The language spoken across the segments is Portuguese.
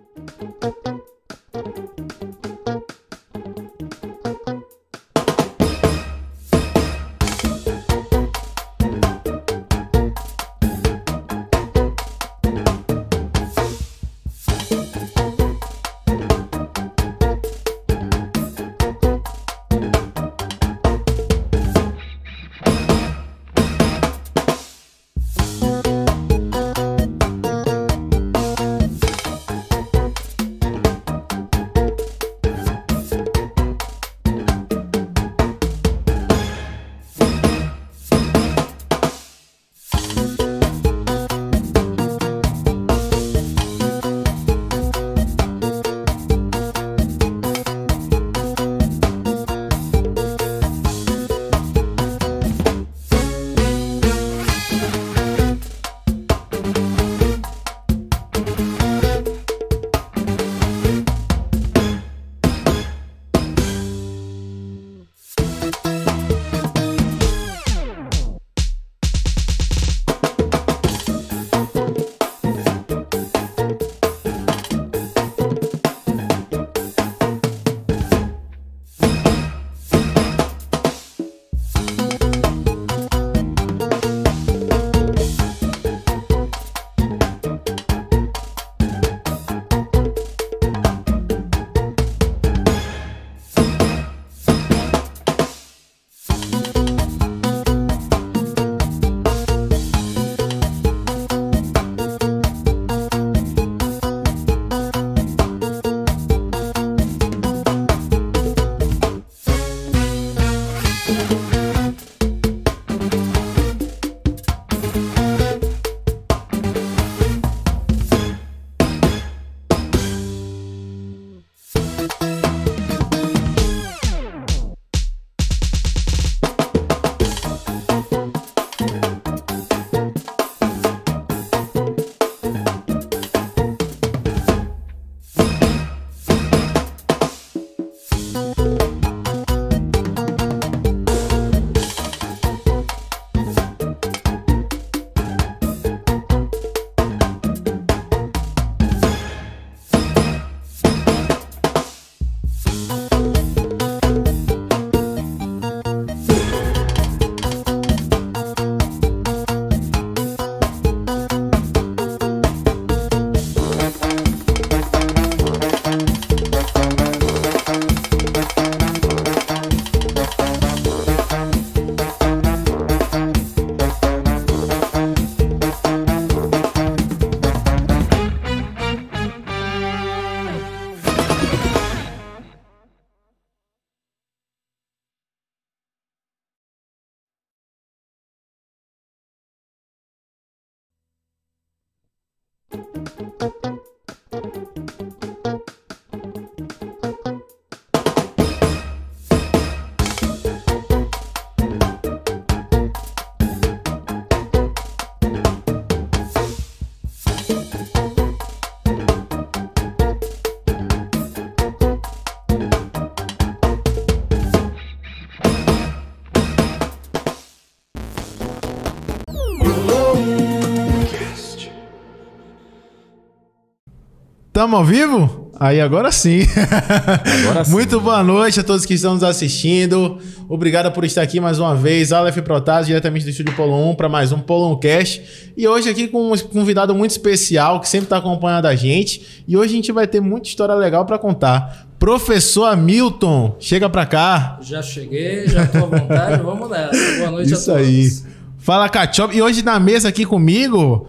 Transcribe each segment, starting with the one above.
Estamos ao vivo? Aí, agora sim. Agora sim. Muito boa noite a todos que estão nos assistindo. Obrigado por estar aqui mais uma vez. Aleph Protásio, diretamente do Estúdio Polo 1, para mais um Polo 1 Cast. E hoje aqui com um convidado muito especial, que sempre está acompanhando a gente. E hoje a gente vai ter muita história legal para contar. Professor Hamilton, chega para cá. Já cheguei, já estou à vontade. Vamos nessa. Boa noite a todos. Isso aí. Fala, Cachoba. E hoje na mesa aqui comigo...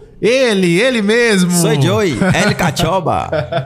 Ele mesmo. Sou Joey, El Cachoba.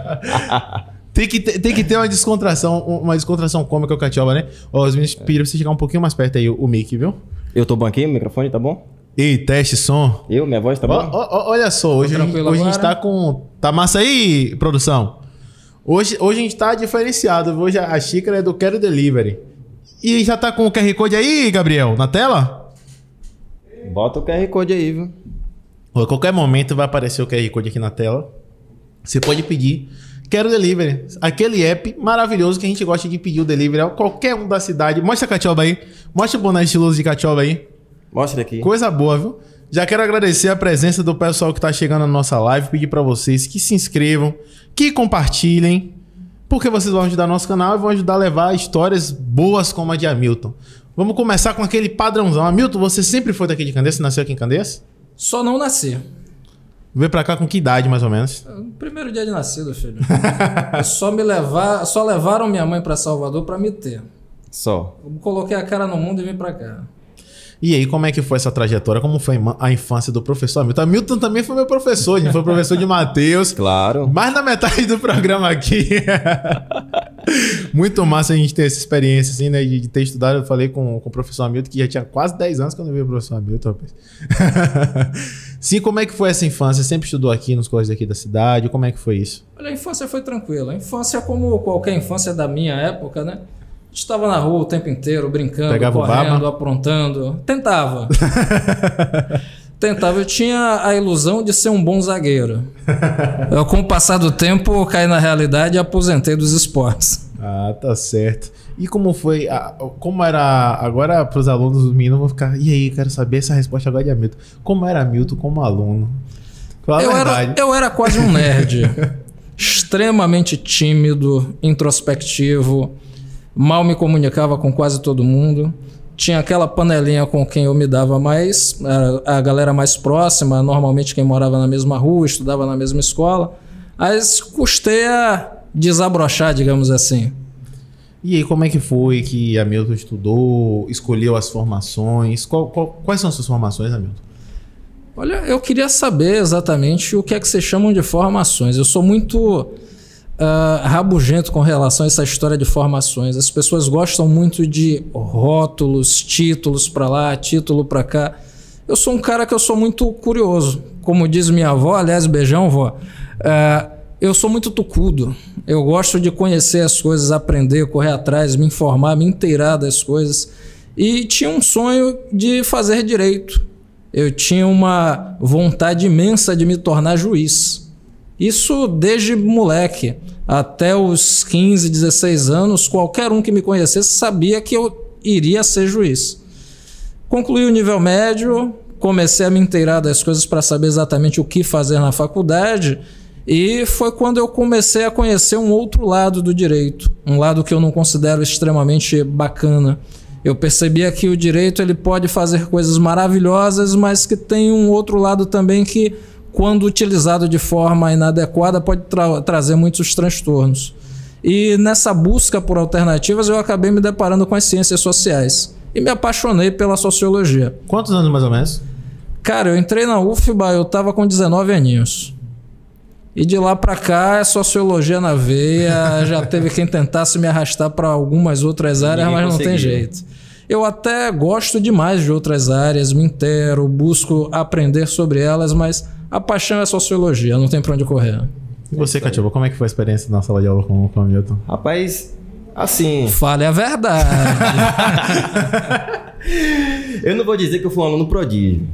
tem que ter uma descontração cômica com o Cachoba, né? Ó, os meninos pediram pra você chegar um pouquinho mais perto aí, o mic, viu? Eu tô bom aqui, o microfone tá bom? Ei, teste som. Minha voz tá boa? Olha só, hoje a gente tá com... Tá massa aí, produção? Hoje a gente tá diferenciado. Hoje a xícara é do Quero Delivery. E já tá com o QR Code aí, Gabriel, na tela? Bota o QR Code aí, viu? A qualquer momento vai aparecer o QR Code aqui na tela. Você pode pedir Quero Delivery. Aquele app maravilhoso que a gente gosta de pedir o delivery a qualquer um da cidade. Mostra a Cachoba aí. Mostra o boné estiloso de Cachoba aí. Mostra aqui. Coisa boa, viu? Já quero agradecer a presença do pessoal que está chegando na nossa live, pedir para vocês que se inscrevam, que compartilhem, porque vocês vão ajudar nosso canal e vão ajudar a levar histórias boas como a de Hamilton. Vamos começar com aquele padrãozão. Hamilton, você sempre foi daqui de Candeias? Você nasceu aqui em Candeias? Só não nasci. Veio pra cá com que idade, mais ou menos? Primeiro dia de nascido, filho. Só levaram minha mãe pra Salvador pra me ter. Só. Eu coloquei a cara no mundo e vim pra cá. E aí, como é que foi essa trajetória? Como foi a infância do professor Hamilton? Hamilton também foi meu professor, ele foi professor de Matheus. Claro. Mais da metade do programa aqui. Muito massa a gente ter essa experiência, assim, né? De ter estudado. Eu falei com o professor Hamilton, que já tinha quase 10 anos quando eu vi o professor Hamilton, rapaz. Sim, como é que foi essa infância? Você sempre estudou aqui nos colégios aqui da cidade? Como é que foi isso? Olha, a infância foi tranquila. A infância, como qualquer infância da minha época, né? Estava na rua o tempo inteiro, brincando, pegava correndo, aprontando. Tentava. Eu tinha a ilusão de ser um bom zagueiro. Eu, com o passar do tempo, caí na realidade e aposentei dos esportes. Ah, tá certo. E como foi? Como era... Agora, para os alunos, os meninos vão ficar... E aí, quero saber essa resposta agora de Hamilton. Como era Hamilton como aluno? Fala a verdade. Eu era quase um nerd. Extremamente tímido, introspectivo. Mal me comunicava com quase todo mundo. Tinha aquela panelinha com quem eu me dava mais, a galera mais próxima, normalmente quem morava na mesma rua, estudava na mesma escola. Mas custei a desabrochar, digamos assim. E aí, como é que foi que Hamilton estudou, escolheu as formações? Quais são as suas formações, Hamilton? Olha, eu queria saber exatamente o que é que vocês chamam de formações. Eu sou muito... rabugento com relação a essa história de formações. As pessoas gostam muito de rótulos, títulos para lá, título para cá. Eu sou um cara que eu sou muito curioso. Como diz minha avó, aliás, beijão, vó. Eu sou muito tucudo. Eu gosto de conhecer as coisas, aprender, correr atrás, me informar, me inteirar das coisas. E tinha um sonho de fazer direito. Eu tinha uma vontade imensa de me tornar juiz. Isso desde moleque, até os 15, 16 anos, qualquer um que me conhecesse sabia que eu iria ser juiz. Concluí o nível médio, comecei a me inteirar das coisas para saber exatamente o que fazer na faculdade, e foi quando eu comecei a conhecer um outro lado do direito, um lado que eu não considero extremamente bacana. Eu percebia que o direito ele pode fazer coisas maravilhosas, mas que tem um outro lado também que, quando utilizado de forma inadequada, pode trazer muitos transtornos. E nessa busca por alternativas, eu acabei me deparando com as ciências sociais. E me apaixonei pela sociologia. Quantos anos, mais ou menos? Cara, eu entrei na UFBA, eu estava com 19 aninhos. E de lá para cá, é sociologia na veia. Já teve quem tentasse me arrastar para algumas outras áreas, mas não tem jeito. Eu até gosto demais de outras áreas, me inteiro, busco aprender sobre elas, mas... a paixão é sociologia, não tem pra onde correr. E você, Catiba, como é que foi a experiência na sala de aula com o Hamilton? Rapaz, assim... Fale a verdade. Eu não vou dizer que eu fui um aluno prodígio.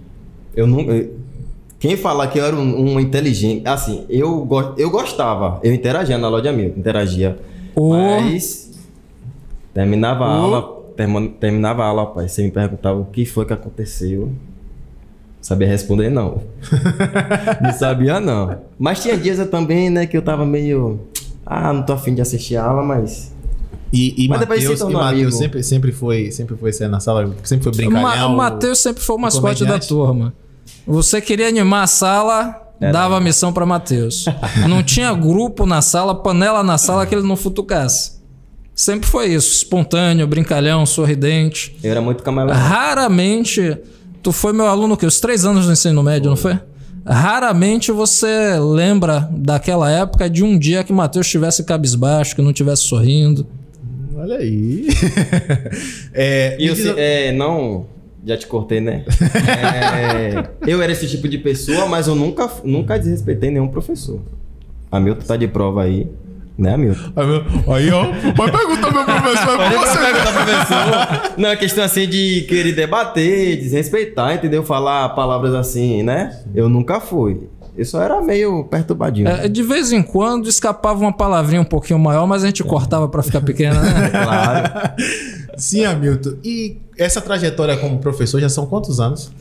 Quem falar que eu era um inteligente... Assim, eu gostava. Eu interagia na aula de Hamilton, interagia. Mas... Terminava a aula, rapaz. Você me perguntava o que foi que aconteceu... Sabia responder, não. Não sabia, não. Mas tinha dias eu também, né, que eu tava meio... não tô afim de assistir a aula, mas... E Matheus sempre foi ser na sala, sempre foi brincalhão. O Matheus sempre foi o mascote da turma. Você queria animar a sala, dava a missão pra Matheus. Não tinha grupo na sala, panela na sala que ele não futucasse. Sempre foi isso, espontâneo, brincalhão, sorridente. Eu era muito camaleão. Raramente... Tu foi meu aluno o quê? Os 3 anos do ensino médio, não foi? Raramente você lembra daquela época de um dia que o Matheus estivesse cabisbaixo, que não estivesse sorrindo. Olha aí. Não... Já te cortei, né? Eu era esse tipo de pessoa, mas eu nunca desrespeitei nenhum professor. Hamilton tá de prova aí. Né, Hamilton? Aí, ó. Vai perguntar meu professor. Não, é questão assim de querer debater, desrespeitar, entendeu? Falar palavras assim, né? Eu nunca fui. Eu só era meio perturbadinho. De vez em quando escapava uma palavrinha um pouquinho maior, mas a gente cortava pra ficar pequena, né? Claro. Sim, Hamilton. E essa trajetória como professor já são quantos anos?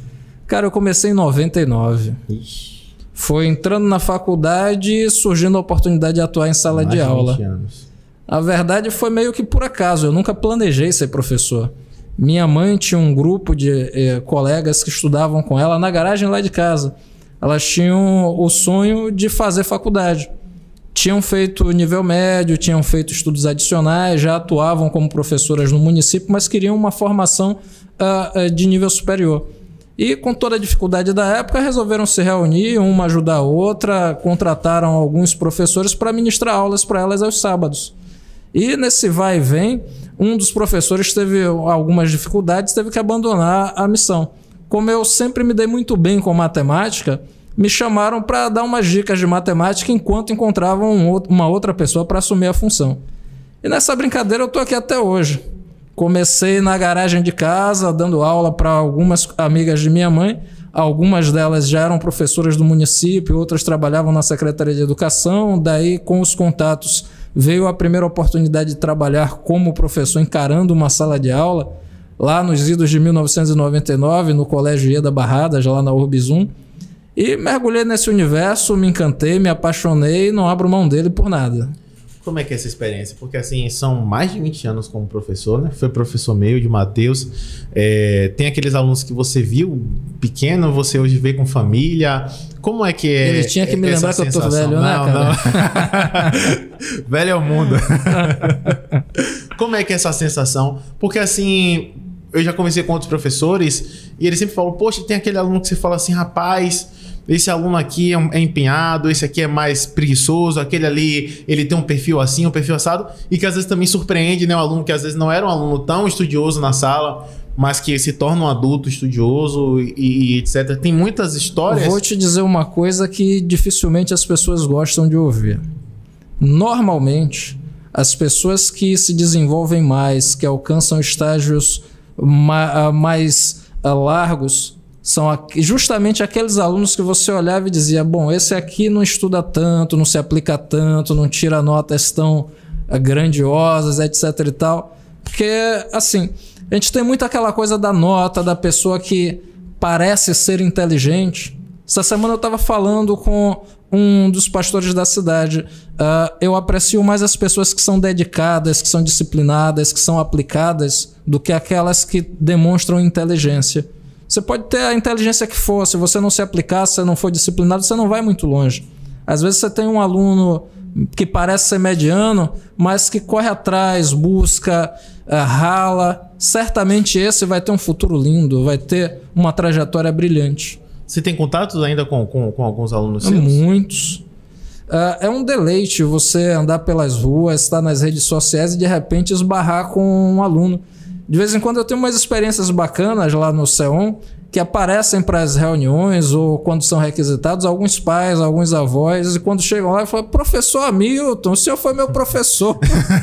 Cara, eu comecei em 99. Ixi. Foi entrando na faculdade, surgindo a oportunidade de atuar em sala Mais de aula. 20 anos. A verdade foi meio que por acaso. Eu nunca planejei ser professor. Minha mãe tinha um grupo de colegas que estudavam com ela na garagem lá de casa. Elas tinham o sonho de fazer faculdade. Tinham feito nível médio, tinham feito estudos adicionais, já atuavam como professoras no município, mas queriam uma formação de nível superior. E com toda a dificuldade da época, resolveram se reunir, uma ajudar a outra, contrataram alguns professores para ministrar aulas para elas aos sábados. E nesse vai e vem, um dos professores teve algumas dificuldades, teve que abandonar a missão. Como eu sempre me dei muito bem com matemática, me chamaram para dar umas dicas de matemática enquanto encontravam uma outra pessoa para assumir a função. E nessa brincadeira eu estou aqui até hoje. Comecei na garagem de casa, dando aula para algumas amigas de minha mãe. Algumas delas já eram professoras do município, outras trabalhavam na Secretaria de Educação. Daí, com os contatos, veio a primeira oportunidade de trabalhar como professor, encarando uma sala de aula, lá nos idos de 1999, no Colégio Ieda Barradas, lá na Urbizum. E mergulhei nesse universo, me encantei, me apaixonei e não abro mão dele por nada. Como é que é essa experiência? Porque assim, são mais de 20 anos como professor, né? Foi professor meu de Matheus. Tem aqueles alunos que você viu pequeno, você hoje vê com família. Como é que é? Ele tinha que me lembrar que eu tô velho, né, cara? Não. Velho é o mundo. Como é que é essa sensação? Porque assim, eu já conversei com outros professores e eles sempre falam, poxa, tem aquele aluno que você fala assim, rapaz, esse aluno aqui é empenhado, esse aqui é mais preguiçoso, aquele ali, ele tem um perfil assim, um perfil assado, e que às vezes também surpreende, né? Um aluno que às vezes não era um aluno tão estudioso na sala, mas que se torna um adulto estudioso e etc. Tem muitas histórias. Vou te dizer uma coisa que dificilmente as pessoas gostam de ouvir. Normalmente, as pessoas que se desenvolvem mais, que alcançam estágios mais largos, são justamente aqueles alunos que você olhava e dizia, bom, esse aqui não estuda tanto, não se aplica tanto, não tira notas tão grandiosas, etc e tal. Porque, assim, a gente tem muito aquela coisa da nota, da pessoa que parece ser inteligente. Essa semana eu estava falando com um dos pastores da cidade. Eu aprecio mais as pessoas que são dedicadas, que são disciplinadas, que são aplicadas, do que aquelas que demonstram inteligência. Você pode ter a inteligência que for, se você não se aplicar, se você não for disciplinado, você não vai muito longe. Às vezes você tem um aluno que parece ser mediano, mas que corre atrás, busca, rala. Certamente esse vai ter um futuro lindo, vai ter uma trajetória brilhante. Você tem contatos ainda com alguns alunos seus? Muitos. É um deleite você andar pelas ruas, estar nas redes sociais e de repente esbarrar com um aluno. De vez em quando eu tenho umas experiências bacanas lá no CEON que aparecem para as reuniões ou quando são requisitados alguns pais, alguns avós, e quando chegam lá eu falo, professor Hamilton, o senhor foi meu professor.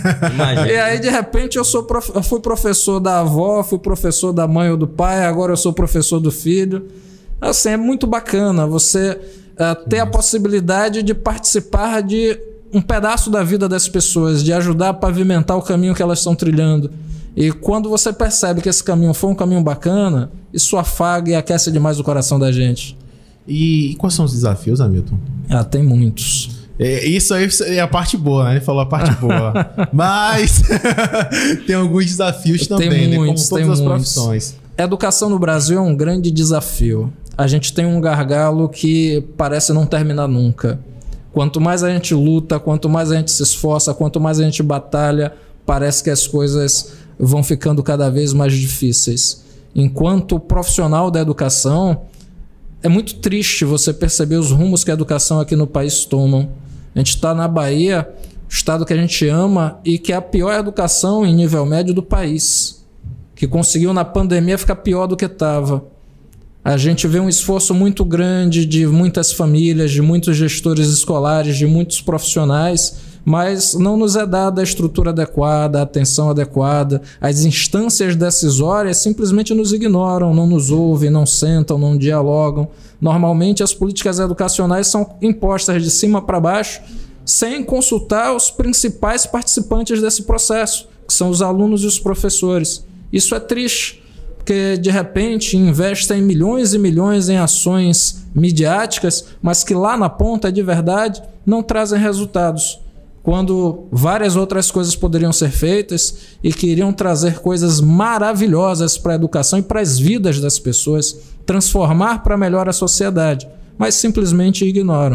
E aí de repente eu fui professor da avó, fui professor da mãe ou do pai, agora eu sou professor do filho. Assim, é muito bacana você ter a possibilidade de participar de um pedaço da vida das pessoas, de ajudar a pavimentar o caminho que elas estão trilhando. E quando você percebe que esse caminho foi um caminho bacana, isso afaga e aquece demais o coração da gente. E quais são os desafios, Hamilton? Tem muitos. Isso aí é a parte boa, né? Ele falou a parte boa. Mas tem alguns desafios também, tem muitos, né? Como todas as profissões. A educação no Brasil é um grande desafio. A gente tem um gargalo que parece não terminar nunca. Quanto mais a gente luta, quanto mais a gente se esforça, quanto mais a gente batalha, parece que as coisas vão ficando cada vez mais difíceis. Enquanto profissional da educação, é muito triste você perceber os rumos que a educação aqui no país tomam. A gente está na Bahia, estado que a gente ama e que é a pior educação em nível médio do país, que conseguiu na pandemia ficar pior do que estava. A gente vê um esforço muito grande de muitas famílias, de muitos gestores escolares, de muitos profissionais, mas não nos é dada a estrutura adequada, a atenção adequada. As instâncias decisórias simplesmente nos ignoram, não nos ouvem, não sentam, não dialogam. Normalmente as políticas educacionais são impostas de cima para baixo, sem consultar os principais participantes desse processo, que são os alunos e os professores. Isso é triste, porque de repente investem milhões e milhões em ações midiáticas, mas que lá na ponta, de verdade, não trazem resultados. Quando várias outras coisas poderiam ser feitas e que iriam trazer coisas maravilhosas para a educação e para as vidas das pessoas, transformar para melhor a sociedade, mas simplesmente ignoram.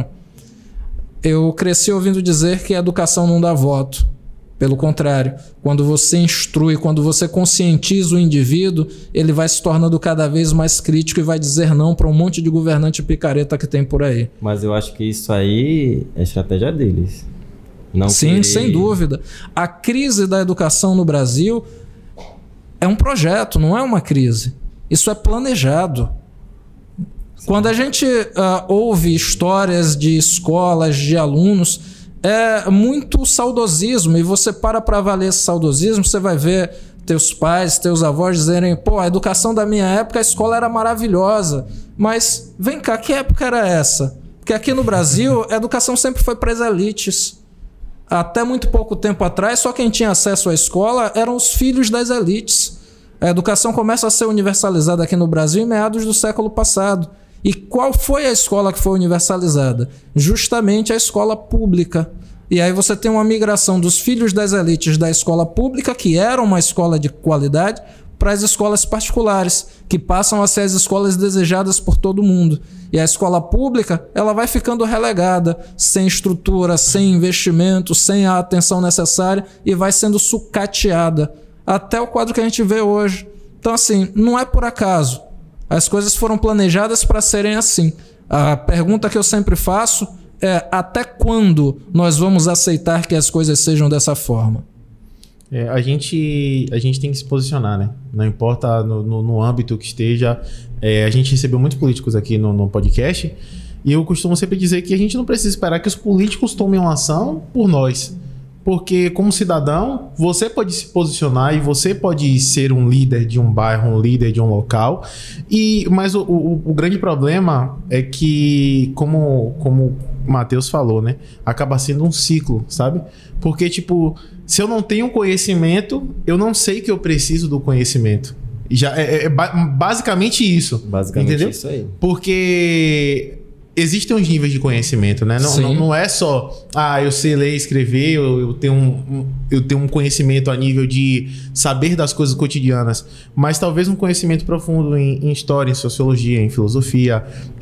Eu cresci ouvindo dizer que a educação não dá voto. Pelo contrário, quando você instrui, quando você conscientiza o indivíduo, ele vai se tornando cada vez mais crítico e vai dizer não para um monte de governante picareta que tem por aí. Mas eu acho que isso aí é estratégia deles. Não Sim, querer... sem dúvida. A crise da educação no Brasil é um projeto, não é uma crise. Isso é planejado. Quando a gente ouve histórias de escolas, de alunos, é muito saudosismo, e você para valer esse saudosismo, você vai ver teus pais, teus avós dizerem: pô, a educação da minha época, a escola era maravilhosa. Mas vem cá, que época era essa? Porque aqui no Brasil, a educação sempre foi para as elites. Até muito pouco tempo atrás, só quem tinha acesso à escola eram os filhos das elites. A educação começa a ser universalizada aqui no Brasil em meados do século passado. E qual foi a escola que foi universalizada? Justamente a escola pública. E aí você tem uma migração dos filhos das elites da escola pública, que era uma escola de qualidade, para as escolas particulares, que passam a ser as escolas desejadas por todo mundo. E a escola pública, ela vai ficando relegada, sem estrutura, sem investimento, sem a atenção necessária, e vai sendo sucateada, até o quadro que a gente vê hoje. Então, assim, não é por acaso. As coisas foram planejadas para serem assim. A pergunta que eu sempre faço é: até quando nós vamos aceitar que as coisas sejam dessa forma? A gente tem que se posicionar, né? Não importa no âmbito que esteja. A gente recebeu muitos políticos aqui no podcast, e eu costumo sempre dizer que a gente não precisa esperar que os políticos tomem uma ação por nós. Porque, como cidadão, você pode se posicionar e você pode ser um líder de um bairro, um líder de um local. Mas o grande problema é que, como o Matheus falou, né? Acaba sendo um ciclo, sabe? Porque, tipo, se eu não tenho conhecimento, eu não sei que eu preciso do conhecimento. Já é basicamente isso. Basicamente entendeu? Isso aí. Porque existem os níveis de conhecimento, né? Não é só, eu sei ler e escrever, eu tenho um conhecimento a nível de saber das coisas cotidianas, mas talvez um conhecimento profundo em história, em sociologia, em filosofia,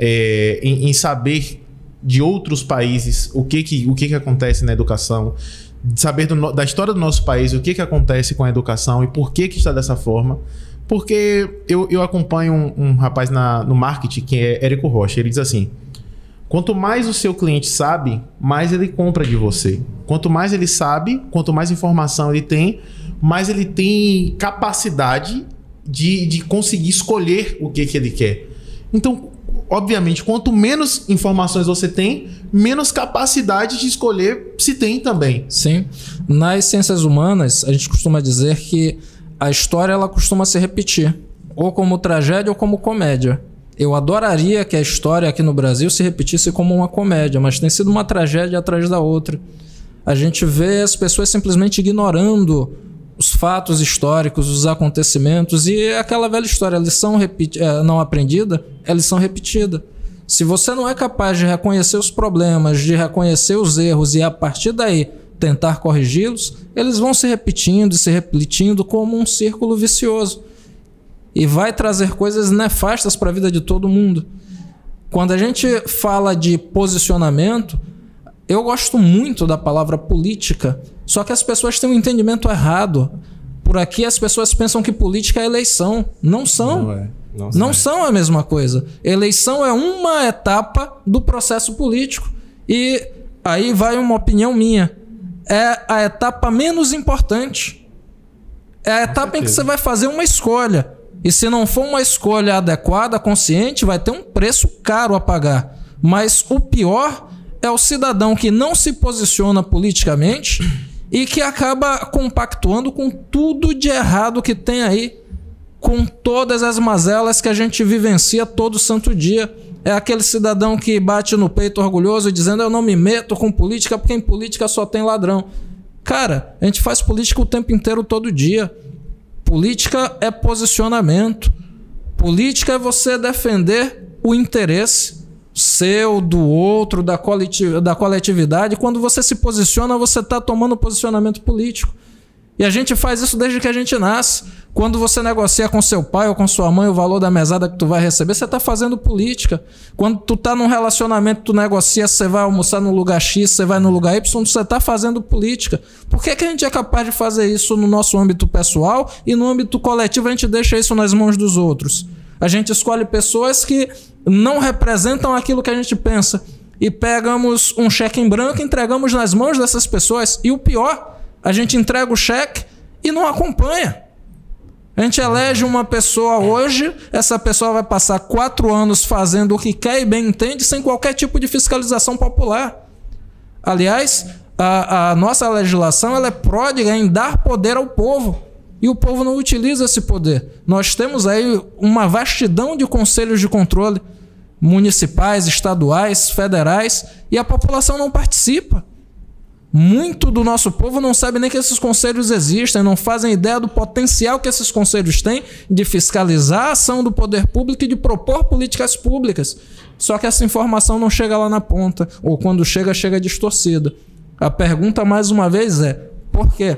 em saber de outros países o que acontece na educação, saber da história do nosso país, o que acontece com a educação e por que está dessa forma. Porque eu acompanho um rapaz no marketing, que é Érico Rocha. Ele diz assim: quanto mais o seu cliente sabe, mais ele compra de você. Quanto mais ele sabe, quanto mais informação ele tem, mais ele tem capacidade de conseguir escolher o que ele quer. Então, obviamente, quanto menos informações você tem, menos capacidade de escolher se tem também. Sim. Nas ciências humanas, a gente costuma dizer que a história ela costuma se repetir, ou como tragédia ou como comédia. Eu adoraria que a história aqui no Brasil se repetisse como uma comédia, mas tem sido uma tragédia atrás da outra. A gente vê as pessoas simplesmente ignorando os fatos históricos, os acontecimentos, e aquela velha história, a lição não aprendida é lição repetida. Se você não é capaz de reconhecer os problemas, de reconhecer os erros e a partir daí tentar corrigi-los, eles vão se repetindo e se repetindo como um círculo vicioso. E vai trazer coisas nefastas para a vida de todo mundo. Quando a gente fala de posicionamento, eu gosto muito da palavra política, só que as pessoas têm um entendimento errado. Por aqui as pessoas pensam que política é eleição. Não são. Não são a mesma coisa. Eleição é uma etapa do processo político. E aí vai uma opinião minha. É a etapa menos importante. É a etapa em que você vai fazer uma escolha. E se não for uma escolha adequada, consciente, vai ter um preço caro a pagar. Mas o pior é o cidadão que não se posiciona politicamente e que acaba compactuando com tudo de errado que tem aí, com todas as mazelas que a gente vivencia todo santo dia. É aquele cidadão que bate no peito orgulhoso dizendo: eu não me meto com política porque em política só tem ladrão. Cara, a gente faz política o tempo inteiro, todo dia. Política é posicionamento. Política é você defender o interesse seu, do outro, da coletividade. Quando você se posiciona, você está tomando posicionamento político. E a gente faz isso desde que a gente nasce. Quando você negocia com seu pai ou com sua mãe o valor da mesada que tu vai receber, você está fazendo política. Quando tu está num relacionamento, tu negocia, você vai almoçar no lugar X, você vai no lugar Y, você está fazendo política. Por que a gente é capaz de fazer isso no nosso âmbito pessoal e no âmbito coletivo a gente deixa isso nas mãos dos outros? A gente escolhe pessoas que não representam aquilo que a gente pensa e pegamos um cheque em branco e entregamos nas mãos dessas pessoas. E o pior, a gente entrega o cheque e não acompanha. A gente elege uma pessoa hoje, essa pessoa vai passar 4 anos fazendo o que quer e bem entende, sem qualquer tipo de fiscalização popular. Aliás, a nossa legislação ela é pródiga em dar poder ao povo. E o povo não utiliza esse poder. Nós temos aí uma vastidão de conselhos de controle municipais, estaduais, federais, e a população não participa. Muito do nosso povo não sabe nem que esses conselhos existem, não fazem ideia do potencial que esses conselhos têm de fiscalizar a ação do poder público e de propor políticas públicas. Só que essa informação não chega lá na ponta, ou quando chega, chega distorcida. A pergunta, mais uma vez, é: por quê?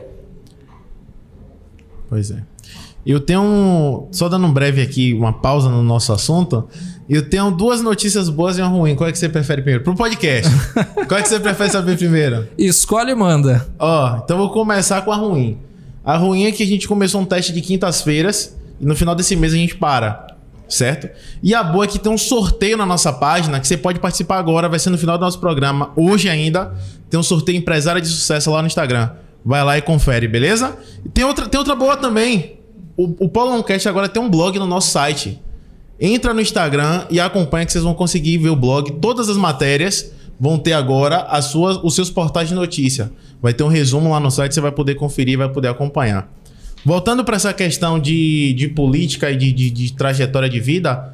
Pois é. Eu tenho, só dando um breve aqui, uma pausa no nosso assunto, eu tenho 2 notícias boas e uma ruim. Qual é que você prefere primeiro? Pro podcast. Qual é que você prefere saber primeiro? Escolhe e manda. Ó, então vou começar com a ruim. A ruim é que a gente começou um teste de quintas-feiras e no final desse mês a gente para, certo? E a boa é que tem um sorteio na nossa página que você pode participar agora, vai ser no final do nosso programa. Hoje ainda tem um sorteio Empresária de Sucesso lá no Instagram. Vai lá e confere, beleza? E tem outra boa também. O Poloncast agora tem um blog no nosso site. Entra no Instagram e acompanha que vocês vão conseguir ver o blog. Todas as matérias vão ter agora os seus portais de notícia. Vai ter um resumo lá no site, você vai poder conferir e vai poder acompanhar. Voltando para essa questão de política e de trajetória de vida,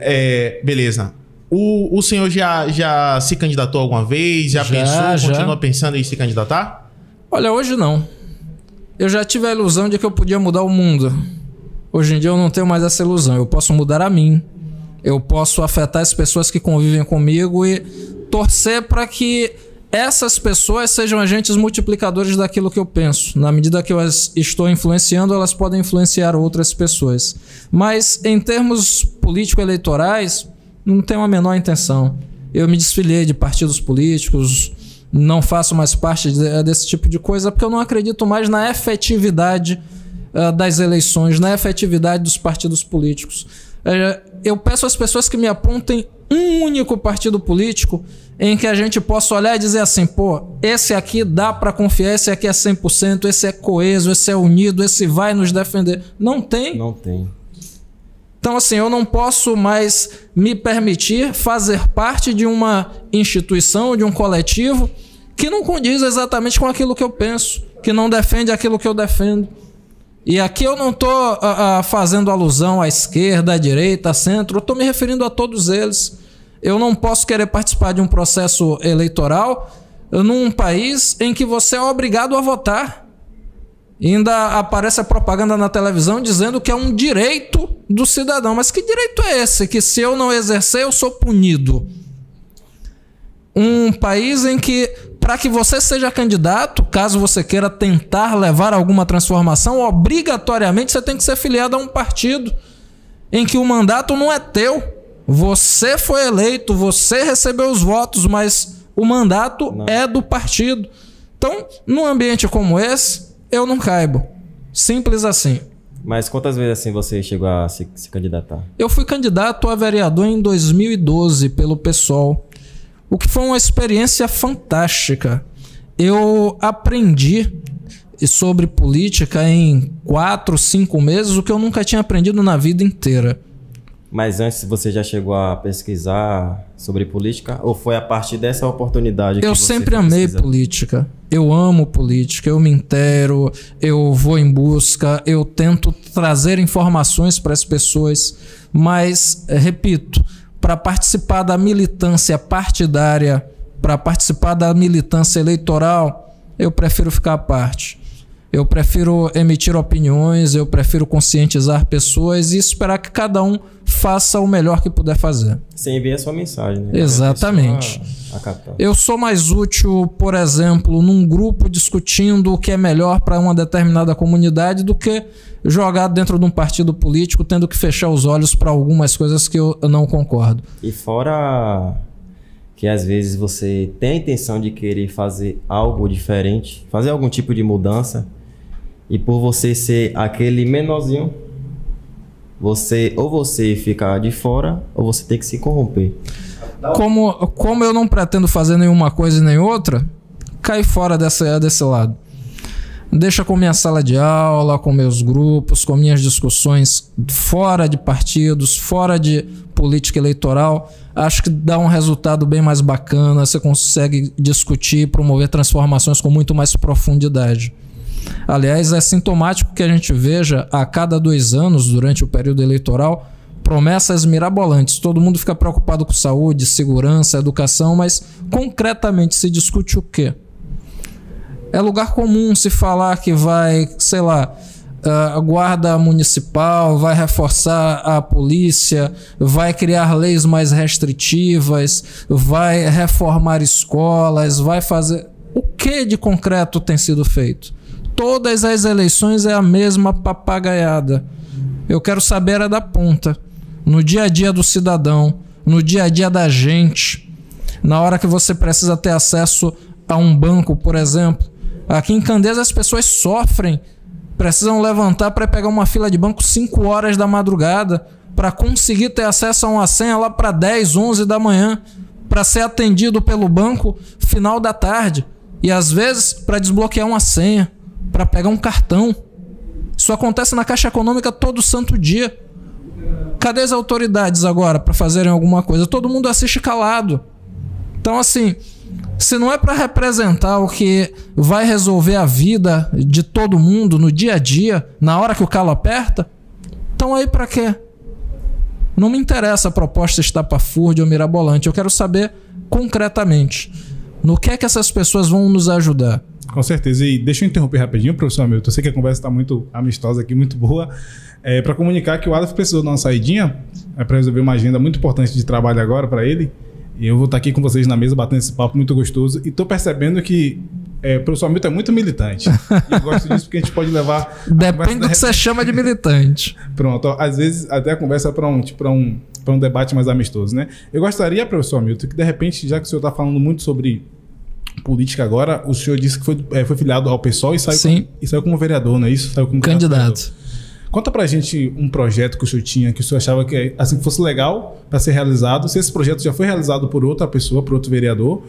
beleza. O senhor já se candidatou alguma vez? Já pensou? Continua pensando em se candidatar? Olha, hoje não. Eu já tive a ilusão de que eu podia mudar o mundo. Hoje em dia eu não tenho mais essa ilusão. Eu posso mudar a mim. Eu posso afetar as pessoas que convivem comigo e torcer para que essas pessoas sejam agentes multiplicadores daquilo que eu penso. Na medida que eu as estou influenciando, elas podem influenciar outras pessoas. Mas em termos político-eleitorais, não tenho a menor intenção. Eu me desfiliei de partidos políticos, não faço mais parte desse tipo de coisa, porque eu não acredito mais na efetividade das eleições, na efetividade dos partidos políticos. Eu peço às pessoas que me apontem um único partido político em que a gente possa olhar e dizer assim: pô, esse aqui dá para confiar, esse aqui é 100%, esse é coeso, esse é unido, esse vai nos defender. Não tem. Não tem. Então, assim, eu não posso mais me permitir fazer parte de uma instituição, de um coletivo que não condiz exatamente com aquilo que eu penso, que não defende aquilo que eu defendo. E aqui eu não estou fazendo alusão à esquerda, à direita, à centro, eu estou me referindo a todos eles. Eu não posso querer participar de um processo eleitoral num país em que você é obrigado a votar. E ainda aparece a propaganda na televisão dizendo que é um direito do cidadão. Mas que direito é esse? Que se eu não exercer, eu sou punido. Um país em que, para que você seja candidato, caso você queira tentar levar alguma transformação, obrigatoriamente você tem que ser filiado a um partido em que o mandato não é teu. Você foi eleito, você recebeu os votos, mas o mandato é do partido. Então, num ambiente como esse, eu não caibo. Simples assim. Mas quantas vezes assim você chegou a se candidatar? Eu fui candidato a vereador em 2012 pelo PSOL. O que foi uma experiência fantástica. Eu aprendi sobre política em 4, 5 meses, o que eu nunca tinha aprendido na vida inteira. Mas antes você já chegou a pesquisar sobre política? Ou foi a partir dessa oportunidade que você Eu sempre amei política. Eu amo política, eu me inteiro, eu vou em busca, eu tento trazer informações para as pessoas. Mas, repito, para participar da militância partidária, para participar da militância eleitoral, eu prefiro ficar à parte. Eu prefiro emitir opiniões, eu prefiro conscientizar pessoas e esperar que cada um faça o melhor que puder fazer. Você envia a sua mensagem, né? Exatamente. Eu sou mais útil, por exemplo, num grupo discutindo o que é melhor para uma determinada comunidade do que jogado dentro de um partido político, tendo que fechar os olhos para algumas coisas que eu não concordo. E fora que às vezes você tem a intenção de querer fazer algo diferente, fazer algum tipo de mudança, e por você ser aquele menorzinho, você fica de fora ou você tem que se corromper. Como eu não pretendo fazer nenhuma coisa e nem outra, cai fora desse lado. Deixa com minha sala de aula, com meus grupos, com minhas discussões fora de partidos, fora de política eleitoral. Acho que dá um resultado bem mais bacana, você consegue discutir e promover transformações com muito mais profundidade. Aliás, é sintomático que a gente veja a cada 2 anos, durante o período eleitoral, promessas mirabolantes. Todo mundo fica preocupado com saúde, segurança, educação, mas concretamente se discute o quê? É lugar comum se falar que vai, sei lá, a guarda municipal, vai reforçar a polícia, vai criar leis mais restritivas, vai reformar escolas, vai fazer... O que de concreto tem sido feito? Todas as eleições é a mesma papagaiada. Eu quero saber a da ponta. No dia a dia do cidadão, no dia a dia da gente, na hora que você precisa ter acesso a um banco, por exemplo. Aqui em Candeias as pessoas sofrem, precisam levantar para pegar uma fila de banco 5 horas da madrugada para conseguir ter acesso a uma senha lá para 10, 11 da manhã, para ser atendido pelo banco final da tarde. E às vezes para desbloquear uma senha, para pegar um cartão. Isso acontece na Caixa Econômica todo santo dia. Cadê as autoridades agora para fazerem alguma coisa? Todo mundo assiste calado. Então, assim, se não é para representar o que vai resolver a vida de todo mundo no dia a dia, na hora que o calo aperta, então aí para quê? Não me interessa a proposta estapafúrdia ou mirabolante. Eu quero saber concretamente no que é que essas pessoas vão nos ajudar. Com certeza. E deixa eu interromper rapidinho, professor Hamilton. Eu sei que a conversa está muito amistosa aqui, muito boa. Para comunicar que o Aleph precisou dar uma saidinha para resolver uma agenda muito importante de trabalho agora para ele. E eu vou estar aqui com vocês na mesa, batendo esse papo muito gostoso. E estou percebendo que o professor Hamilton é muito militante. E eu gosto disso porque a gente pode levar... Depende do que você chama de militante. Pronto. Às vezes até a conversa é para um debate mais amistoso, né? Eu gostaria, professor Hamilton, que de repente, já que o senhor está falando muito sobre política agora, o senhor disse que foi filiado ao PSOL e saiu como vereador, não é isso? Saiu como candidato. Conta pra gente um projeto que o senhor tinha, que o senhor achava que assim, fosse legal para ser realizado. Se esse projeto já foi realizado por outra pessoa, por outro vereador,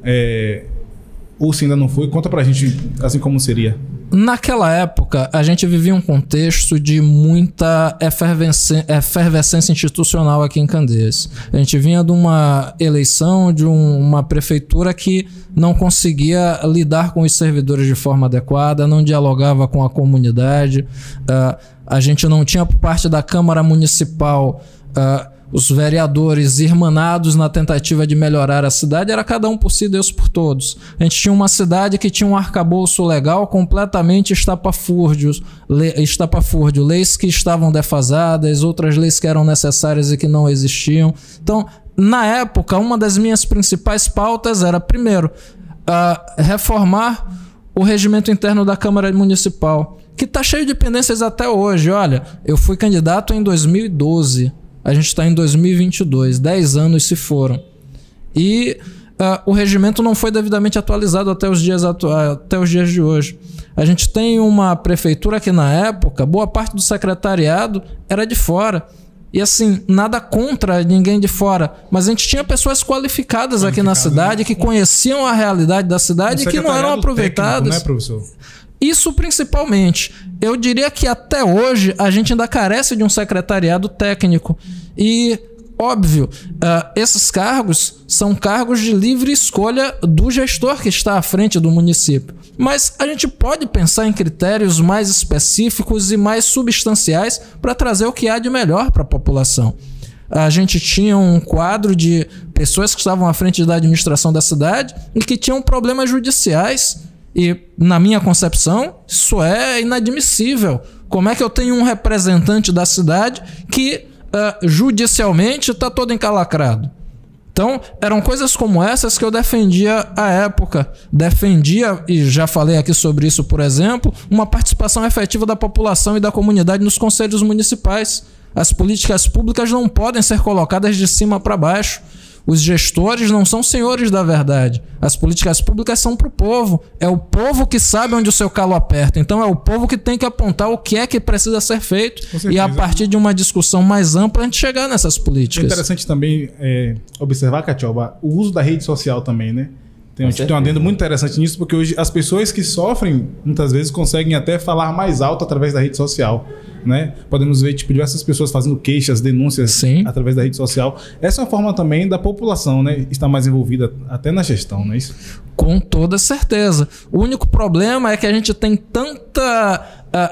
ou se ainda não foi, conta pra gente assim como seria. Naquela época, a gente vivia um contexto de muita efervescência institucional aqui em Candeias. A gente vinha de uma eleição de uma prefeitura que não conseguia lidar com os servidores de forma adequada, não dialogava com a comunidade. A gente não tinha, por parte da Câmara Municipal, os vereadores irmanados na tentativa de melhorar a cidade. Era cada um por si, Deus por todos. A gente tinha uma cidade que tinha um arcabouço legal completamente estapafúrdio, leis que estavam defasadas, outras leis que eram necessárias e que não existiam. Então, na época, uma das minhas principais pautas era, primeiro, reformar o regimento interno da Câmara Municipal, que está cheio de pendências até hoje. Olha, eu fui candidato em 2012. A gente está em 2022, 10 anos se foram. E o regimento não foi devidamente atualizado até os dias de hoje. A gente tem uma prefeitura que, na época, boa parte do secretariado era de fora. E assim, nada contra ninguém de fora, mas a gente tinha pessoas qualificadas aqui na cidade, que conheciam a realidade da cidade e que não eram aproveitadas. Técnico, né, professor? Isso principalmente. Eu diria que até hoje a gente ainda carece de um secretariado técnico. E, óbvio, esses cargos são cargos de livre escolha do gestor que está à frente do município. Mas a gente pode pensar em critérios mais específicos e mais substanciais para trazer o que há de melhor para a população. A gente tinha um quadro de pessoas que estavam à frente da administração da cidade e que tinham problemas judiciais E, na minha concepção, isso é inadmissível. Como é que eu tenho um representante da cidade que judicialmente está todo encalacrado? Então, eram coisas como essas que eu defendia à época. Defendia, e já falei aqui sobre isso, por exemplo, uma participação efetiva da população e da comunidade nos conselhos municipais. As políticas públicas não podem ser colocadas de cima para baixo. Os gestores não são senhores da verdade. As políticas públicas são para o povo. É o povo que sabe onde o seu calo aperta. Então é o povo que tem que apontar o que é que precisa ser feito. E a partir de uma discussão mais ampla a gente chegar nessas políticas. É interessante também observar, Cachoba, o uso da rede social também, né? Tem um adendo muito interessante nisso, porque hoje as pessoas que sofrem, muitas vezes, conseguem até falar mais alto através da rede social, né? Podemos ver, tipo, diversas pessoas fazendo queixas, denúncias através da rede social. Essa é uma forma também da população, né? Estar mais envolvida até na gestão, não é isso? Com toda certeza. O único problema é que a gente tem tanta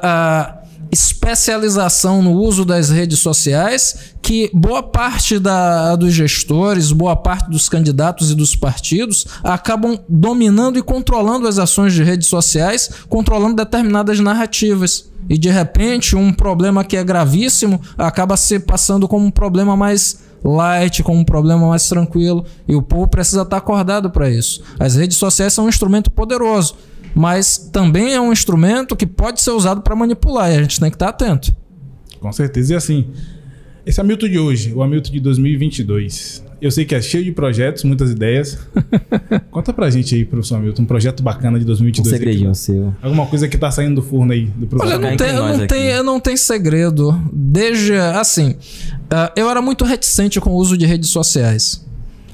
especialização no uso das redes sociais que boa parte dos gestores, boa parte dos candidatos e dos partidos acabam dominando e controlando as ações de redes sociais, controlando determinadas narrativas. E de repente um problema que é gravíssimo acaba se passando como um problema mais light, como um problema mais tranquilo. E o povo precisa estar acordado para isso. As redes sociais são um instrumento poderoso, mas também é um instrumento que pode ser usado para manipular, e a gente tem que estar atento. Com certeza. E assim, esse Hamilton de hoje, o Hamilton de 2022, eu sei que é cheio de projetos, muitas ideias. Conta pra gente aí, professor Hamilton, um projeto bacana de 2022. Um segredinho seu. Alguma coisa que tá saindo do forno aí, do professor. Olha, não tem segredo. Desde, assim, eu era muito reticente com o uso de redes sociais.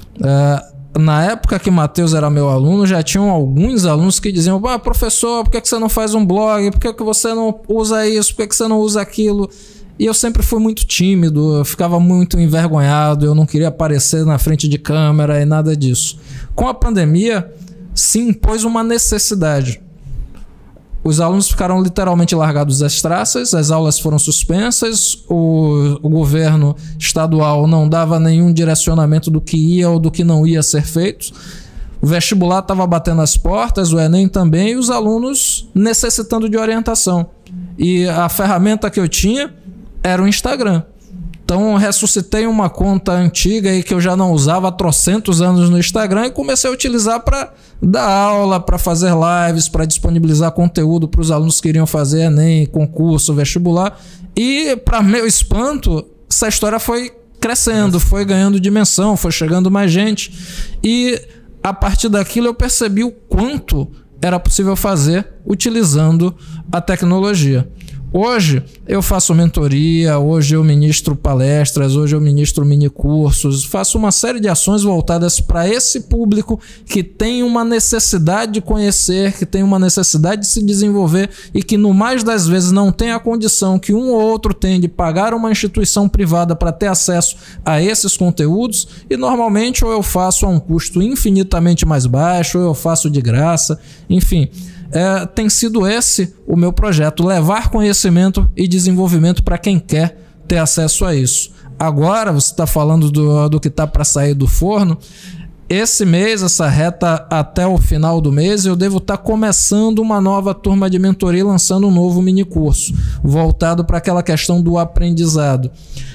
Na época que Matheus era meu aluno, já tinham alguns alunos que diziam: professor, por que você não faz um blog? Por que você não usa isso? Por que você não usa aquilo? E eu sempre fui muito tímido, eu ficava muito envergonhado, eu não queria aparecer na frente de câmera e nada disso. Com a pandemia, se impôs uma necessidade. Os alunos ficaram literalmente largados às traças, as aulas foram suspensas, o governo estadual não dava nenhum direcionamento do que ia ou do que não ia ser feito. O vestibular estava batendo as portas, o Enem também, e os alunos necessitando de orientação. E a ferramenta que eu tinha era o Instagram. Então eu ressuscitei uma conta antiga aí que eu já não usava há trocentos anos no Instagram e comecei a utilizar para dar aula, para fazer lives, para disponibilizar conteúdo para os alunos que iriam fazer Enem, concurso, vestibular. E, para meu espanto, essa história foi crescendo, foi ganhando dimensão, foi chegando mais gente. E a partir daquilo eu percebi o quanto era possível fazer utilizando a tecnologia. Hoje eu faço mentoria, hoje eu ministro palestras, hoje eu ministro minicursos, faço uma série de ações voltadas para esse público que tem uma necessidade de conhecer, que tem uma necessidade de se desenvolver e que no mais das vezes não tem a condição que um ou outro tem de pagar uma instituição privada para ter acesso a esses conteúdos, e normalmente ou eu faço a um custo infinitamente mais baixo, ou eu faço de graça, enfim. Tem sido esse o meu projeto, levar conhecimento e desenvolvimento para quem quer ter acesso a isso. Agora, você está falando do que está para sair do forno. Esse mês, essa reta até o final do mês, eu devo estar começando uma nova turma de mentoria, lançando um novo minicurso, voltado para aquela questão do aprendizado.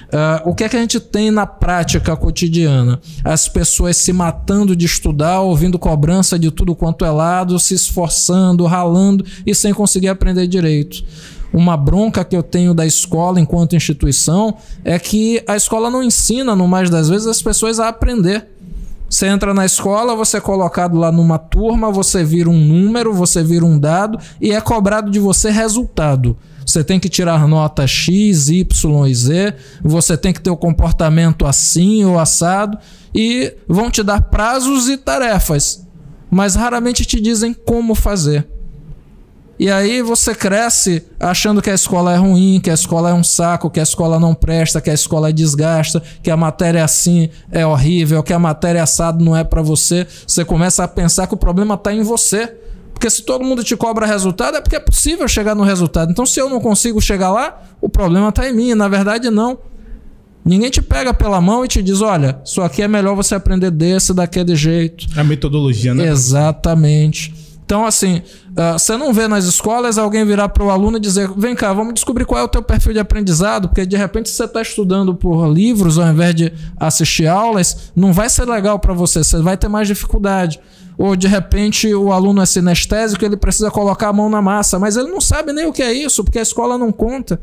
O que é que a gente tem na prática cotidiana? As pessoas se matando de estudar, ouvindo cobrança de tudo quanto é lado, se esforçando, ralando e sem conseguir aprender direito. Uma bronca que eu tenho da escola enquanto instituição é que a escola não ensina, no mais das vezes, as pessoas a aprender. Você entra na escola, você é colocado lá numa turma, você vira um número, você vira um dado e é cobrado de você resultado. Você tem que tirar nota X, Y e Z, você tem que ter o comportamento assim ou assado, e vão te dar prazos e tarefas, mas raramente te dizem como fazer. E aí você cresce achando que a escola é ruim, que a escola é um saco, que a escola não presta, que a escola desgasta, que a matéria assim é horrível, que a matéria assado não é para você. Você começa a pensar que o problema está em você. Porque se todo mundo te cobra resultado, é porque é possível chegar no resultado. Então, se eu não consigo chegar lá, o problema está em mim. Na verdade, não. Ninguém te pega pela mão e te diz: olha, isso aqui é melhor você aprender daquele jeito. A metodologia, né? Exatamente. Então, assim, você não vê nas escolas alguém virar para o aluno e dizer, vem cá, vamos descobrir qual é o teu perfil de aprendizado, porque de repente você está estudando por livros ao invés de assistir aulas, não vai ser legal para você, você vai ter mais dificuldade. Ou de repente o aluno é sinestésico, ele precisa colocar a mão na massa, mas ele não sabe nem o que é isso, porque a escola não conta.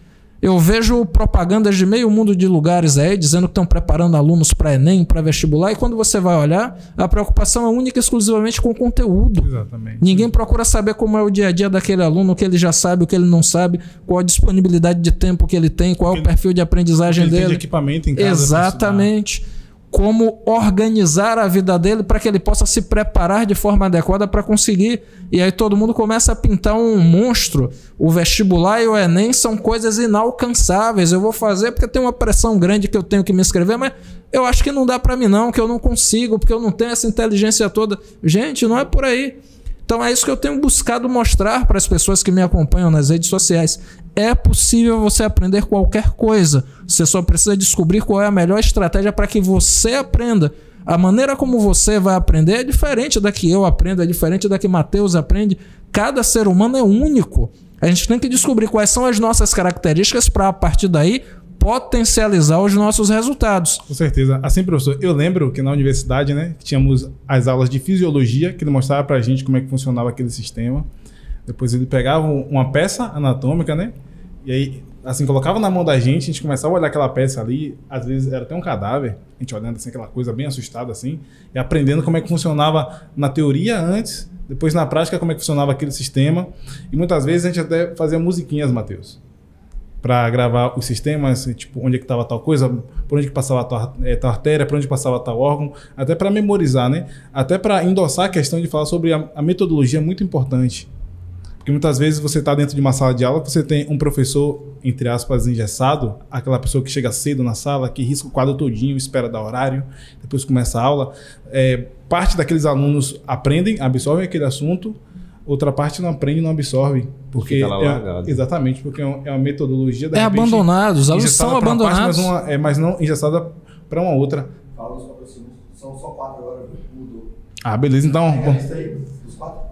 Eu vejo propagandas de meio mundo de lugares aí, dizendo que estão preparando alunos para Enem, para vestibular, e quando você vai olhar, a preocupação é única e exclusivamente com o conteúdo. Exatamente. Ninguém procura saber como é o dia a dia daquele aluno, o que ele já sabe, o que ele não sabe, qual a disponibilidade de tempo que ele tem, qual é o perfil de aprendizagem dele. Tem de equipamento em casa. Exatamente. Como organizar a vida dele para que ele possa se preparar de forma adequada para conseguir. E aí todo mundo começa a pintar um monstro. O vestibular e o Enem são coisas inalcançáveis. Eu vou fazer porque tem uma pressão grande que eu tenho que me inscrever, mas eu acho que não dá para mim não, que eu não consigo, porque eu não tenho essa inteligência toda. Gente, não é por aí. Então é isso que eu tenho buscado mostrar para as pessoas que me acompanham nas redes sociais. É possível você aprender qualquer coisa. Você só precisa descobrir qual é a melhor estratégia para que você aprenda. A maneira como você vai aprender é diferente da que eu aprendo, é diferente da que Matheus aprende. Cada ser humano é único. A gente tem que descobrir quais são as nossas características para, a partir daí, potencializar os nossos resultados. Com certeza. Assim, professor, eu lembro que na universidade, né, tínhamos as aulas de fisiologia, que ele mostrava pra gente como é que funcionava aquele sistema. Depois ele pegava uma peça anatômica, né, e aí, assim, colocava na mão da gente, a gente começava a olhar aquela peça ali, às vezes era até um cadáver, a gente olhando assim, aquela coisa bem assustada assim, e aprendendo como é que funcionava na teoria antes, depois na prática como é que funcionava aquele sistema, e muitas vezes a gente até fazia musiquinhas, Matheus, para gravar os sistemas, tipo, onde é que estava tal coisa, por onde que passava tal artéria, por onde passava tal órgão, até para memorizar, né? Até para endossar a questão de falar sobre a metodologia é muito importante. Porque muitas vezes você está dentro de uma sala de aula, você tem um professor, entre aspas, engessado, aquela pessoa que chega cedo na sala, que risca o quadro todinho, espera dar horário, depois começa a aula. Parte daqueles alunos aprendem, absorvem aquele assunto, outra parte não aprende, não absorve. Porque fica lá largado. Exatamente, porque é uma metodologia... É abandonado, os alunos são abandonados. Mas não engessada para uma outra. Fala os patrocínios, são só 4 agora, mudou. Ah, beleza, então... É a lista aí, dos 4?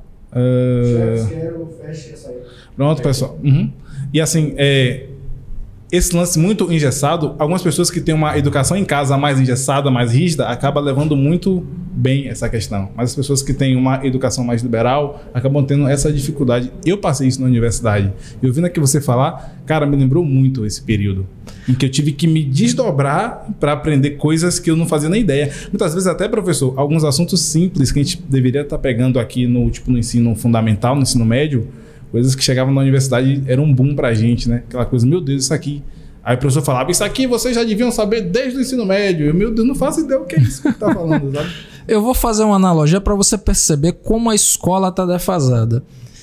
Quero, fecha essa aí. Pronto, pessoal. Uhum. E assim, esse lance muito engessado, algumas pessoas que têm uma educação em casa mais engessada, mais rígida, acabam levando muito bem essa questão. Mas as pessoas que têm uma educação mais liberal acabam tendo essa dificuldade. Eu passei isso na universidade. E ouvindo aqui você falar, cara, me lembrou muito esse período em que eu tive que me desdobrar para aprender coisas que eu não fazia nem ideia. Muitas vezes até, professor, alguns assuntos simples que a gente deveria estar pegando aqui no ensino fundamental, no ensino médio, coisas que chegavam na universidade eram um boom pra gente, né? Aquela coisa, meu Deus, isso aqui. Aí o professor falava, isso aqui vocês já deviam saber desde o ensino médio. Eu, meu Deus, não faço ideia o que é isso que tá falando, sabe? Eu vou fazer uma analogia para você perceber como a escola está defasada.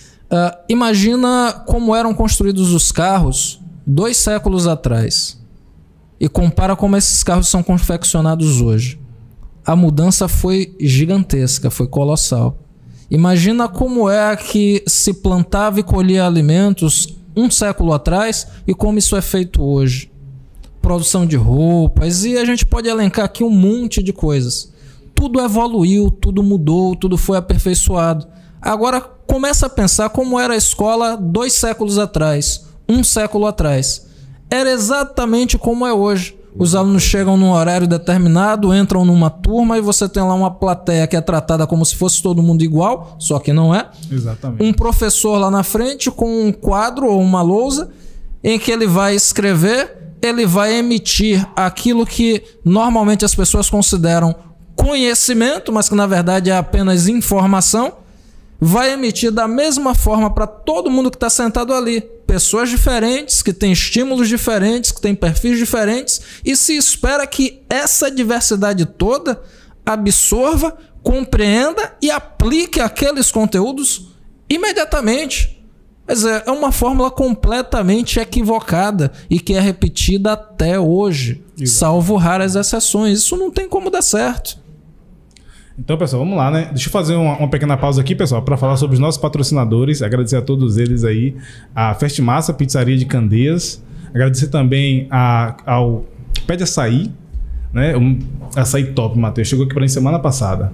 Imagina como eram construídos os carros 2 séculos atrás e compara como esses carros são confeccionados hoje. A mudança foi gigantesca, foi colossal. Imagina como é que se plantava e colhia alimentos 1 século atrás e como isso é feito hoje. Produção de roupas, e a gente pode elencar aqui um monte de coisas. Tudo evoluiu, tudo mudou, tudo foi aperfeiçoado. Agora começa a pensar como era a escola 2 séculos atrás, 1 século atrás. Era exatamente como é hoje. Os alunos chegam num horário determinado, entram numa turma e você tem lá uma plateia que é tratada como se fosse todo mundo igual, só que não é. Exatamente. Um professor lá na frente com um quadro ou uma lousa em que ele vai escrever, ele vai emitir aquilo que normalmente as pessoas consideram conhecimento, mas que na verdade é apenas informação, vai emitir da mesma forma para todo mundo que está sentado ali. Pessoas diferentes, que têm estímulos diferentes, que têm perfis diferentes, e se espera que essa diversidade toda absorva, compreenda e aplique aqueles conteúdos imediatamente. Quer dizer, é uma fórmula completamente equivocada e que é repetida até hoje, salvo raras exceções. Isso não tem como dar certo. Então, pessoal, vamos lá, né? Deixa eu fazer uma pequena pausa aqui, pessoal, para falar sobre os nossos patrocinadores. Agradecer a todos eles aí. A Festmassa, Pizzaria de Candeias. Agradecer também ao Pé de Açaí, né? Açaí top, Matheus. Chegou aqui para mim semana passada.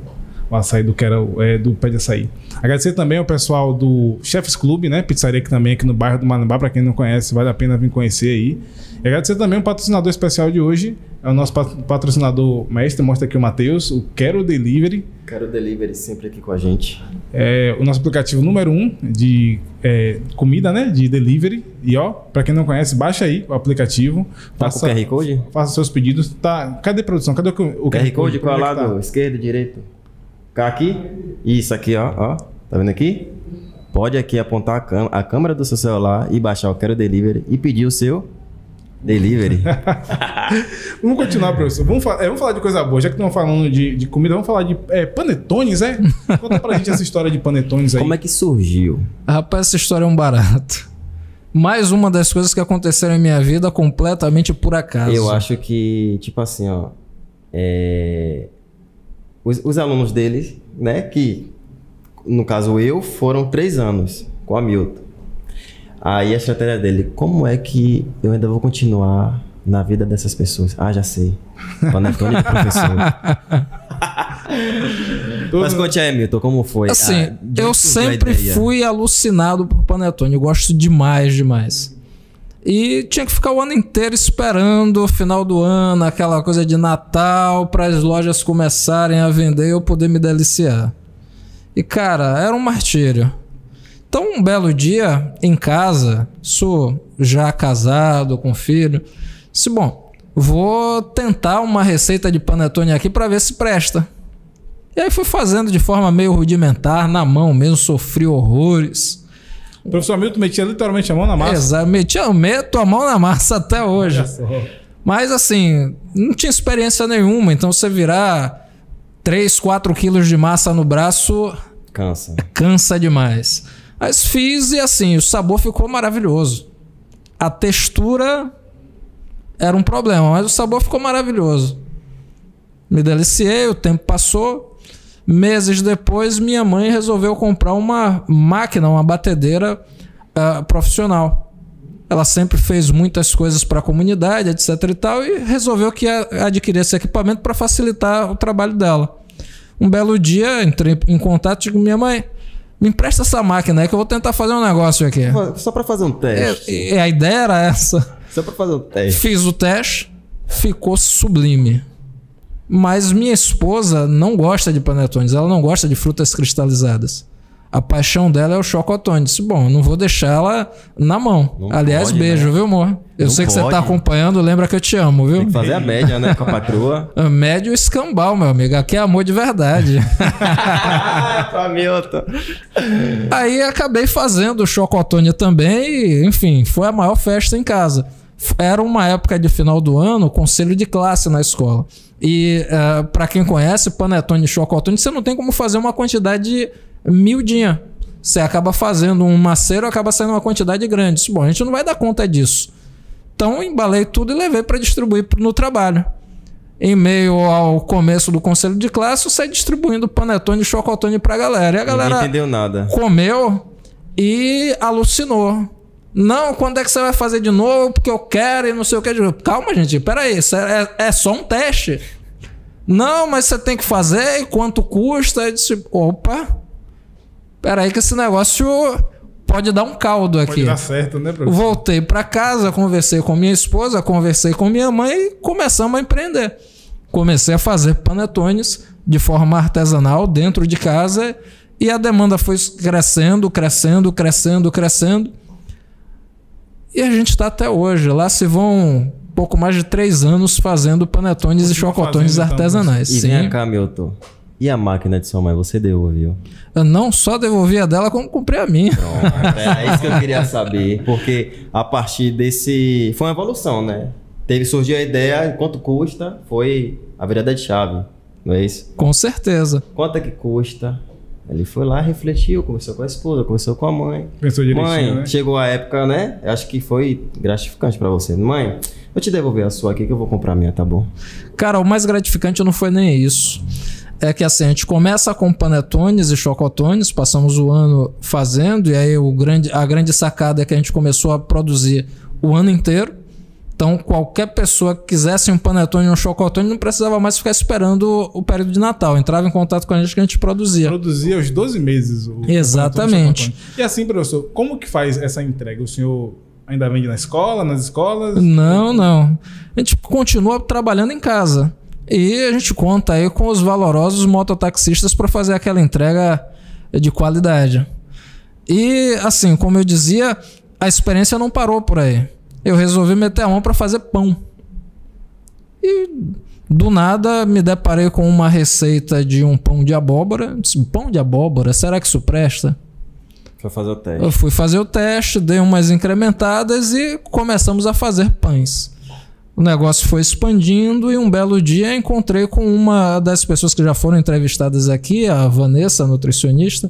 o açaí do Pé de Açaí. Agradecer também ao pessoal do Chefs Club, né? Pizzaria que também aqui no bairro do Marambá, para quem não conhece, vale a pena vir conhecer aí. E agradecer também o patrocinador especial de hoje, é o nosso patrocinador mestre, mostra aqui o Matheus, o Quero Delivery. Quero Delivery sempre aqui com a gente. É o nosso aplicativo número 1 de comida, né? De delivery. E ó, pra quem não conhece, baixa aí o aplicativo. Tá com o QR Code? Faça seus pedidos. Tá, cadê a produção? Cadê o QR Code? Qual é lado? Esquerdo, direito? Cá aqui? Isso aqui, ó. Tá vendo aqui? Pode aqui apontar a câmera do seu celular e baixar o Quero Delivery e pedir o seu delivery. Vamos continuar, professor. Vamos falar de coisa boa. Já que estamos falando de comida, vamos falar de panetones, é? Conta pra gente essa história de panetones aí. Como é que surgiu? Rapaz, essa história é um barato. Mais uma das coisas que aconteceram em minha vida completamente por acaso. Eu acho que, tipo assim, ó... Os alunos deles, né? Que, no caso foram 3 anos com a Milton. Aí a estratégia dele, como é que eu ainda vou continuar na vida dessas pessoas? Ah, já sei. Panetone de professor. Mas conte aí, Milton, como foi? Assim, eu sempre fui alucinado por panetone. Eu gosto demais. E tinha que ficar o ano inteiro esperando o final do ano, aquela coisa de Natal, para as lojas começarem a vender e eu poder me deliciar. E, cara, era um martírio. Então, um belo dia, em casa, sou já casado, com filho, disse, bom, vou tentar uma receita de panetone aqui para ver se presta. E aí fui fazendo de forma meio rudimentar, na mão mesmo, sofri horrores. O professor Milton metia literalmente a mão na massa? Exato, meto a mão na massa até hoje. Mas assim, não tinha experiência nenhuma, então você virar 3, 4 quilos de massa no braço... Cansa demais. Mas fiz e assim, o sabor ficou maravilhoso. A textura era um problema, mas o sabor ficou maravilhoso. Me deliciei, o tempo passou. Meses depois, minha mãe resolveu comprar uma máquina, uma batedeira profissional. Ela sempre fez muitas coisas para a comunidade, etc e tal, e resolveu que ia adquirir esse equipamento para facilitar o trabalho dela. Um belo dia, entrei em contato com minha mãe. Me empresta essa máquina aí que eu vou tentar fazer um negócio aqui. Só para fazer um teste. A ideia era essa. Só para fazer um teste. Fiz o teste, ficou sublime. Mas minha esposa não gosta de panetones, ela não gosta de frutas cristalizadas. A paixão dela é o chocotone. Disse, bom, eu não vou deixar ela na mão. Não aliás, pode, beijo, né? Viu, amor? Eu sei que você tá acompanhando, lembra que eu te amo, viu? Tem que fazer a média, né, com a patroa. A média e o escambau, meu amigo. Aqui é amor de verdade. Milton. Aí acabei fazendo o chocotone também e, enfim, foi a maior festa em casa. Era uma época de final do ano, conselho de classe na escola. E para quem conhece, panetone e chocotone, você não tem como fazer uma quantidade miudinha. Você acaba fazendo um maceiro, acaba saindo uma quantidade grande. Bom, a gente não vai dar conta disso. Então embalei tudo e levei para distribuir no trabalho. Em meio ao começo do conselho de classe, eu saí distribuindo panetone e chocotone pra galera. E a galera não entendeu nada. Comeu e alucinou. Não, quando é que você vai fazer de novo? Porque eu quero e não sei o que. Calma, gente, peraí, isso é só um teste. Não, mas você tem que fazer e quanto custa? Eu disse, opa, peraí que esse negócio pode dar um caldo aqui. Pode dar certo, né, professor? Voltei para casa, conversei com minha esposa, conversei com minha mãe e começamos a empreender. Comecei a fazer panetones de forma artesanal dentro de casa e a demanda foi crescendo. E a gente está até hoje. Lá se vão pouco mais de 3 anos fazendo panetones e chocotones artesanais. E vem cá, Milton. E a máquina de sua mãe, você devolveu? Eu não só devolvi a dela, como comprei a minha. Pronto, é isso que eu queria saber. Porque a partir desse... Foi uma evolução, né? Surgiu a ideia, quanto custa, foi a virada de chave, não é isso? Com certeza. Quanto é que custa? Ele foi lá, refletiu, conversou com a esposa, conversou com a mãe. Pensou direitinho, mãe, né? Chegou a época, né? Eu acho que foi gratificante pra você. Mãe, vou te devolver a sua aqui que eu vou comprar a minha, tá bom? Cara, o mais gratificante não foi nem isso. É que assim, a gente começa com panetones e chocotones, passamos o ano fazendo, e aí a grande sacada é que a gente começou a produzir o ano inteiro. Então, qualquer pessoa que quisesse um panetone e um chocotone não precisava mais ficar esperando o período de Natal. Entrava em contato com a gente produzia. Produzia aos 12 meses. Exatamente. E assim, professor, como que faz essa entrega? O senhor ainda vende na escola, nas escolas? Não. A gente continua trabalhando em casa. E a gente conta aí com os valorosos mototaxistas para fazer aquela entrega de qualidade. E, assim, como eu dizia, a experiência não parou por aí. Eu resolvi meter a mão para fazer pão. E, do nada, me deparei com uma receita de um pão de abóbora. Disse, pão de abóbora? Será que isso presta? Foi fazer o teste. Eu fui fazer o teste, dei umas incrementadas e começamos a fazer pães. O negócio foi expandindo e um belo dia encontrei com uma das pessoas que já foram entrevistadas aqui, a Vanessa, a nutricionista.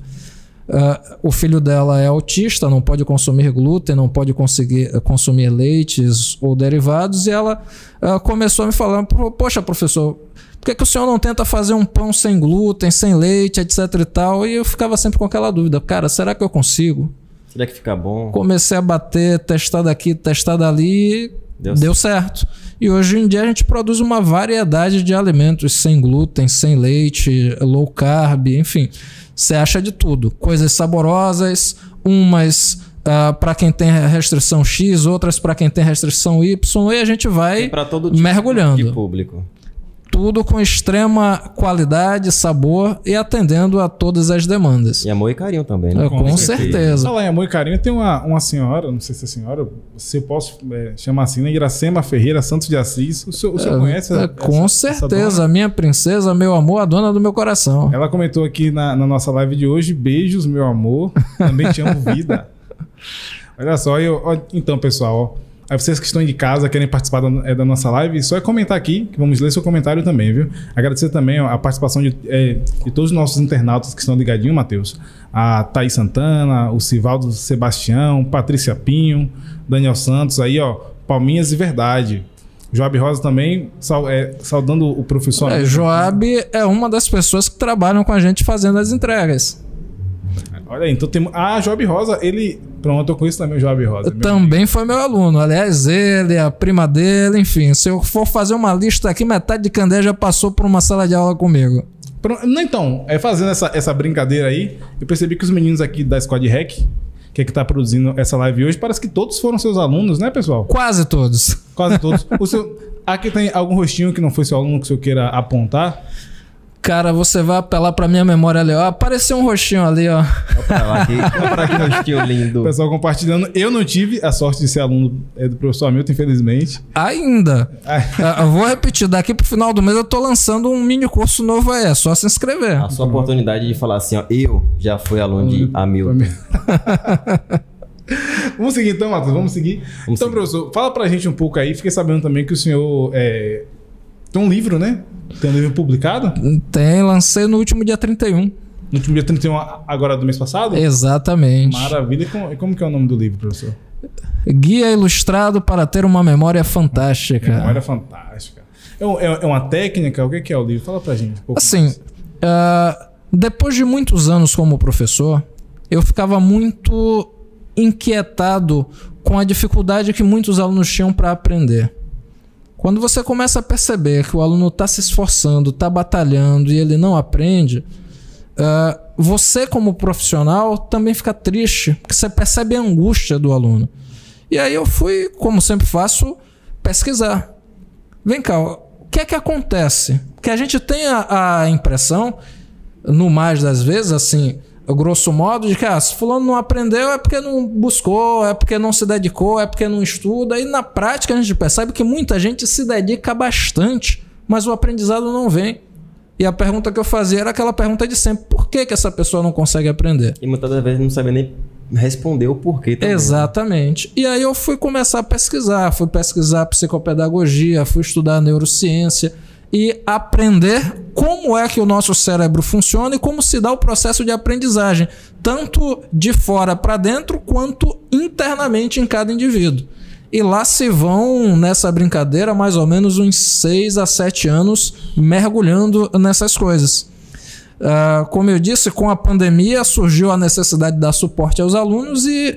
O filho dela é autista, não pode consumir glúten, não pode consumir leites ou derivados. E ela começou a me falar, poxa, professor, por que o senhor não tenta fazer um pão sem glúten, sem leite, etc e tal? E eu ficava sempre com aquela dúvida, cara, será que eu consigo? Será que fica bom? Comecei a bater, testar daqui, testar dali, deu certo. E hoje em dia a gente produz uma variedade de alimentos sem glúten, sem leite, low carb, enfim. Você acha de tudo. Coisas saborosas, umas para quem tem restrição X, outras para quem tem restrição Y, e a gente vai todo tipo mergulhando. De público. Tudo com extrema qualidade, sabor e atendendo a todas as demandas. E amor e carinho também, né? Com certeza. Lá em amor e carinho tem uma senhora, não sei se é senhora, se eu posso chamar assim, né? Iracema Ferreira Santos de Assis. O senhor conhece? Com certeza. Minha princesa, meu amor, a dona do meu coração. Ela comentou aqui na nossa live de hoje, beijos, meu amor, também te amo, vida. Olha só, então, pessoal, ó. Aí vocês que estão de casa, querem participar da nossa live, só é comentar aqui, que vamos ler seu comentário também, viu? Agradecer também a participação de todos os nossos internautas que estão ligadinhos, Matheus. A Thaís Santana, o Sivaldo Sebastião, Patrícia Pinho, Daniel Santos, aí, ó, palminhas e verdade. Joab Rosa também, saudando o professor. Joab é uma das pessoas que trabalham com a gente fazendo as entregas. Olha aí, então tem... Joab Rosa, ele... Pronto, eu conheço também o Joab Rosa. Também foi meu aluno. Aliás, ele, a prima dele, enfim. Se eu for fazer uma lista aqui, metade de Candé já passou por uma sala de aula comigo. Então, fazendo essa brincadeira aí, eu percebi que os meninos aqui da Squad Hack, que é que tá produzindo essa live hoje, parece que todos foram seus alunos, né, pessoal? Quase todos. Quase todos. Aqui tem algum rostinho que não foi seu aluno que o senhor queira apontar? Cara, você vai apelar pra minha memória ali, ó. Apareceu um rostinho ali, ó. Olha que rostinho lindo. O pessoal compartilhando. Eu não tive a sorte de ser aluno do professor Hamilton, infelizmente. Ainda. Eu vou repetir, daqui pro final do mês eu tô lançando um mini curso novo aí. É só se inscrever. A sua oportunidade de falar assim, ó. Eu já fui aluno de Hamilton. Vamos seguir então, Matheus. Vamos seguir. Professor, fala pra gente um pouco aí. Fiquei sabendo também que o senhor tem um livro, né? Tem um livro publicado? Tem, lancei no último dia 31. No último dia 31 agora do mês passado? Exatamente. Maravilha. E como que é o nome do livro, professor? Guia Ilustrado para ter uma memória fantástica. Memória fantástica. É uma técnica? O que é o livro? Fala pra gente um pouco. Assim, depois de muitos anos como professor, eu ficava muito inquietado com a dificuldade que muitos alunos tinham para aprender. Quando você começa a perceber que o aluno está se esforçando, está batalhando e ele não aprende, você como profissional também fica triste, porque você percebe a angústia do aluno. E aí eu fui, como sempre faço, pesquisar. Vem cá, o que é que acontece? Porque a gente tem a impressão, no mais das vezes, assim, grosso modo, de que se fulano não aprendeu é porque não buscou, é porque não se dedicou, é porque não estuda. E na prática a gente percebe que muita gente se dedica bastante, mas o aprendizado não vem. E a pergunta que eu fazia era aquela pergunta de sempre: por que essa pessoa não consegue aprender? E muitas das vezes não sabe nem responder o porquê também. Exatamente. E aí eu fui começar a pesquisar, fui pesquisar psicopedagogia, fui estudar neurociência e aprender como é que o nosso cérebro funciona e como se dá o processo de aprendizagem, tanto de fora para dentro quanto internamente em cada indivíduo. E lá se vão, nessa brincadeira, mais ou menos uns 6 a 7 anos mergulhando nessas coisas. Como eu disse, com a pandemia surgiu a necessidade de dar suporte aos alunos e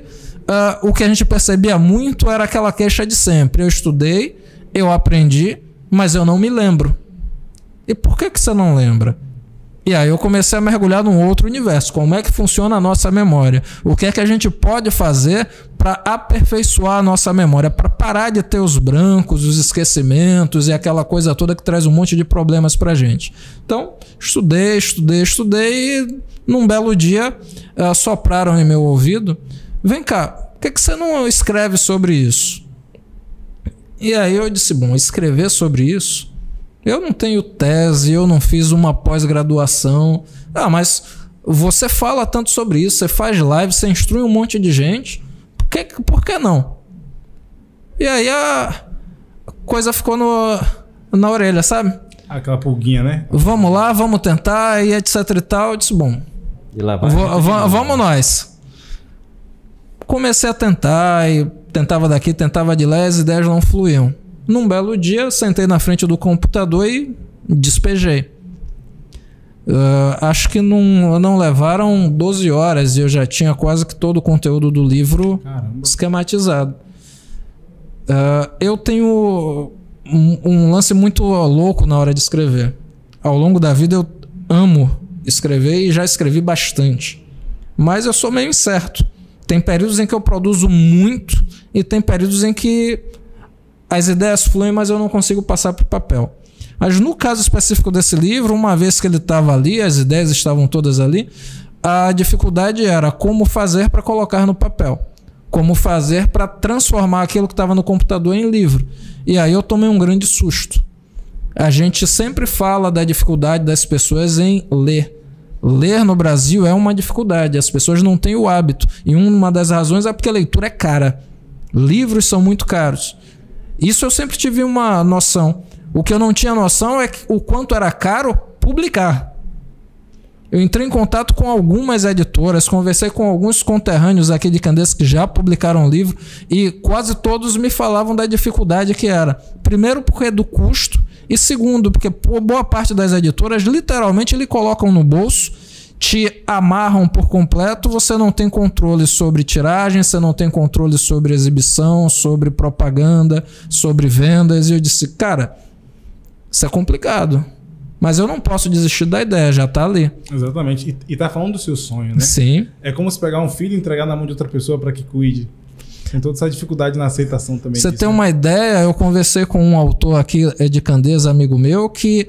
o que a gente percebia muito era aquela queixa de sempre. Eu estudei, eu aprendi, mas eu não me lembro. E por que você não lembra? E aí eu comecei a mergulhar num outro universo. Como é que funciona a nossa memória? O que é que a gente pode fazer para aperfeiçoar a nossa memória? Para parar de ter os brancos, os esquecimentos e aquela coisa toda que traz um monte de problemas para a gente. Então, estudei e num belo dia sopraram em meu ouvido: vem cá, por que você não escreve sobre isso? E aí eu disse: bom, escrever sobre isso? Eu não tenho tese, eu não fiz uma pós-graduação. Mas você fala tanto sobre isso, você faz live, você instrui um monte de gente. Por que não? E aí a coisa ficou na orelha, sabe? Aquela pulguinha, né? Vamos lá, vamos tentar e etc e tal. Eu disse: bom, E lá vai. vamos nós. Comecei a tentar e tentava daqui, tentava de lá, as ideias não fluíam. Num belo dia, eu sentei na frente do computador e despejei. Acho que não levaram 12 horas e eu já tinha quase que todo o conteúdo do livro esquematizado. Eu tenho um lance muito louco na hora de escrever. Ao longo da vida eu amo escrever e já escrevi bastante. Mas eu sou meio incerto. Tem períodos em que eu produzo muito e tem períodos em que as ideias fluem, mas eu não consigo passar para o papel. Mas no caso específico desse livro, uma vez que ele estava ali, as ideias estavam todas ali, a dificuldade era como fazer para colocar no papel. Como fazer para transformar aquilo que estava no computador em livro. E aí eu tomei um grande susto. A gente sempre fala da dificuldade das pessoas em ler. Ler no Brasil é uma dificuldade. As pessoas não têm o hábito. E uma das razões é porque a leitura é cara. Livros são muito caros. Isso eu sempre tive uma noção. O que eu não tinha noção é o quanto era caro publicar. Eu entrei em contato com algumas editoras, conversei com alguns conterrâneos aqui de Candeias que já publicaram livro e quase todos me falavam da dificuldade que era. Primeiro, porque é do custo, e segundo, porque boa parte das editoras literalmente lhe colocam no bolso, te amarram por completo, você não tem controle sobre tiragem, você não tem controle sobre exibição, sobre propaganda, sobre vendas. E eu disse: cara, isso é complicado, mas eu não posso desistir da ideia, já tá ali. Exatamente. E tá falando do seu sonho, né? Sim. É como se pegar um filho e entregar na mão de outra pessoa para que cuide. Tem toda essa dificuldade na aceitação também. Você disso, tem né? uma ideia, eu conversei com um autor aqui de Candeias, amigo meu, que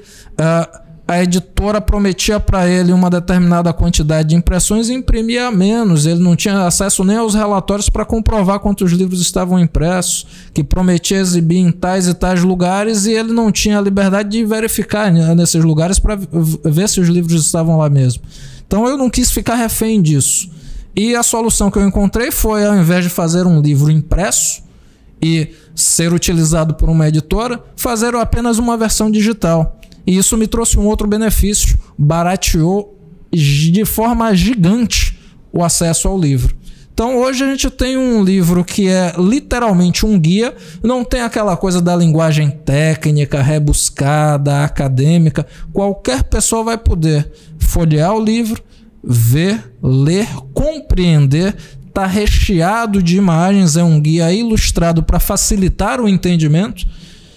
a editora prometia para ele uma determinada quantidade de impressões e imprimia menos. Ele não tinha acesso nem aos relatórios para comprovar quantos livros estavam impressos, que prometia exibir em tais e tais lugares, e ele não tinha a liberdade de verificar nesses lugares para ver se os livros estavam lá mesmo. Então eu não quis ficar refém disso. E a solução que eu encontrei foi, ao invés de fazer um livro impresso e ser utilizado por uma editora, fazer apenas uma versão digital. E isso me trouxe um outro benefício: barateou de forma gigante o acesso ao livro. Então hoje a gente tem um livro que é literalmente um guia, não tem aquela coisa da linguagem técnica, rebuscada, acadêmica. Qualquer pessoa vai poder folhear o livro, ver, ler, compreender. Está recheado de imagens, é um guia ilustrado para facilitar o entendimento.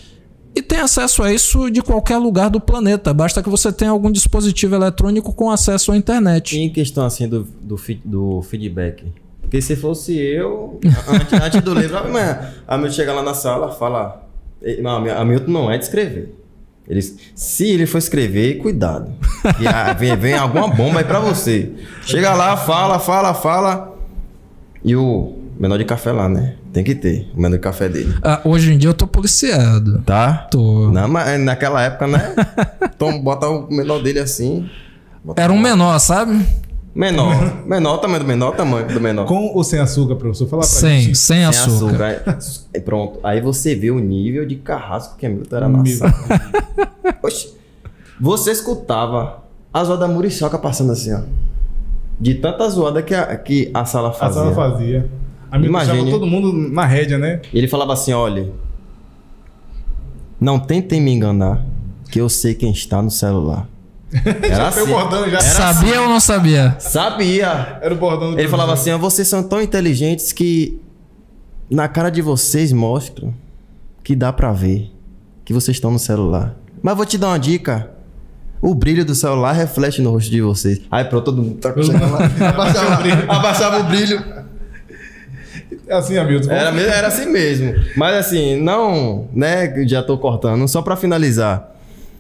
E tem acesso a isso de qualquer lugar do planeta. Basta que você tenha algum dispositivo eletrônico com acesso à internet. E em questão assim do feedback? Porque se fosse eu, antes do livro, a Milton chega lá na sala, fala: não, a Milton não é de escrever. Se ele for escrever, cuidado. Vem alguma bomba aí pra você. Chega lá, fala. E o menor de café lá, né? Tem que ter o menor de café dele. Hoje em dia eu tô policiado. Tá? Tô. Não, mas naquela época, né? Então bota o menor dele assim. Era um menor, sabe? Menor, tamanho do menor. Com ou sem açúcar, professor? Fala pra gente. Sem açúcar. Pronto. Aí você vê o nível de carrasco que a Milton era na sala. Oxe, você escutava a zoada muriçoca passando assim, ó. De tanta zoada que a sala fazia. A sala fazia. A Milton deixava todo mundo na rédea, né? Ele falava assim: olha, não tentem me enganar, que eu sei quem está no celular. Era Foi o bordão já. Sabia ou não sabia? Sabia. Era o bordão do Ele falava professor. assim, ó, vocês são tão inteligentes que na cara de vocês mostram que dá pra ver que vocês estão no celular. Mas vou te dar uma dica. O brilho do celular reflete no rosto de vocês. Aí pronto, todo mundo tá chegando lá. Abaixava o brilho. É assim, Hamilton. Era assim mesmo. Mas assim, não, né? Já tô cortando. Só pra finalizar.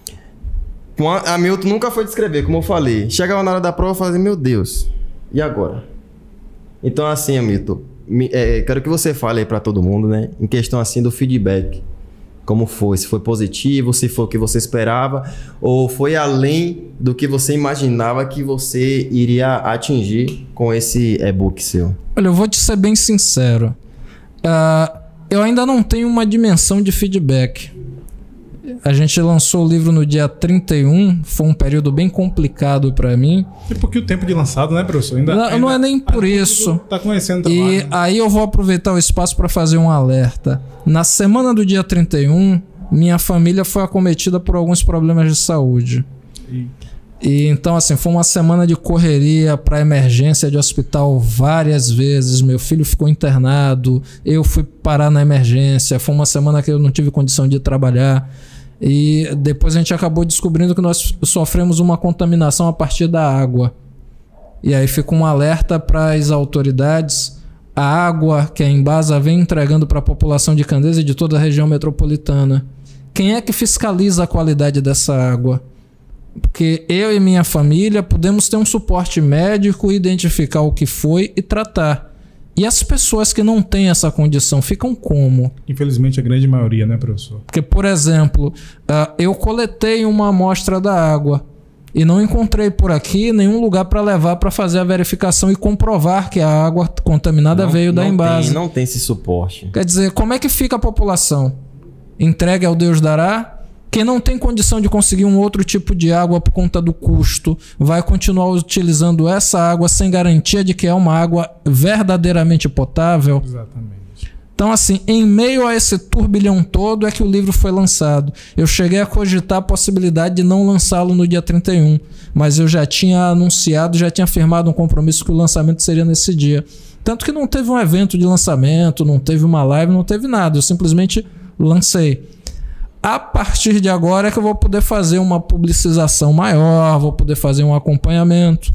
Hamilton nunca foi de escrever, como eu falei. Chegava na hora da prova e falava, meu Deus, e agora? Então assim, Hamilton, quero que você fale aí pra todo mundo, né? Em questão assim do feedback. Como foi? Se foi positivo, se foi o que você esperava, ou foi além do que você imaginava que você iria atingir com esse e-book seu? Olha, eu vou te ser bem sincero. Eu ainda não tenho uma dimensão de feedback. A gente lançou o livro no dia 31, foi um período bem complicado para mim. E porque o tempo de lançado, né, professor? Não é nem por isso. Tá conhecendo o E trabalho, né? aí eu vou aproveitar o espaço para fazer um alerta. Na semana do dia 31, minha família foi acometida por alguns problemas de saúde. E então, assim, foi uma semana de correria para emergência de hospital várias vezes. Meu filho ficou internado, eu fui parar na emergência. Foi uma semana que eu não tive condição de trabalhar. E depois a gente acabou descobrindo que nós sofremos uma contaminação a partir da água. E aí fica um alerta para as autoridades. A água que a Embasa vem entregando para a população de Candeias e de toda a região metropolitana. Quem é que fiscaliza a qualidade dessa água? Porque eu e minha família podemos ter um suporte médico, identificar o que foi e tratar. E as pessoas que não têm essa condição ficam como? Infelizmente, a grande maioria, né, professor? Porque, por exemplo, eu coletei uma amostra da água e não encontrei por aqui nenhum lugar para levar para fazer a verificação e comprovar que a água contaminada veio da Embasa. Não tem esse suporte. Quer dizer, como é que fica a população? Entregue ao Deus dará? Quem não tem condição de conseguir um outro tipo de água por conta do custo, vai continuar utilizando essa água sem garantia de que é uma água verdadeiramente potável? Exatamente. Então, assim, em meio a esse turbilhão todo é que o livro foi lançado. Eu cheguei a cogitar a possibilidade de não lançá-lo no dia 31, mas eu já tinha anunciado, já tinha firmado um compromisso que o lançamento seria nesse dia. Tanto que não teve um evento de lançamento, não teve uma live, não teve nada. Eu simplesmente lancei. A partir de agora é que eu vou poder fazer uma publicização maior, vou poder fazer um acompanhamento.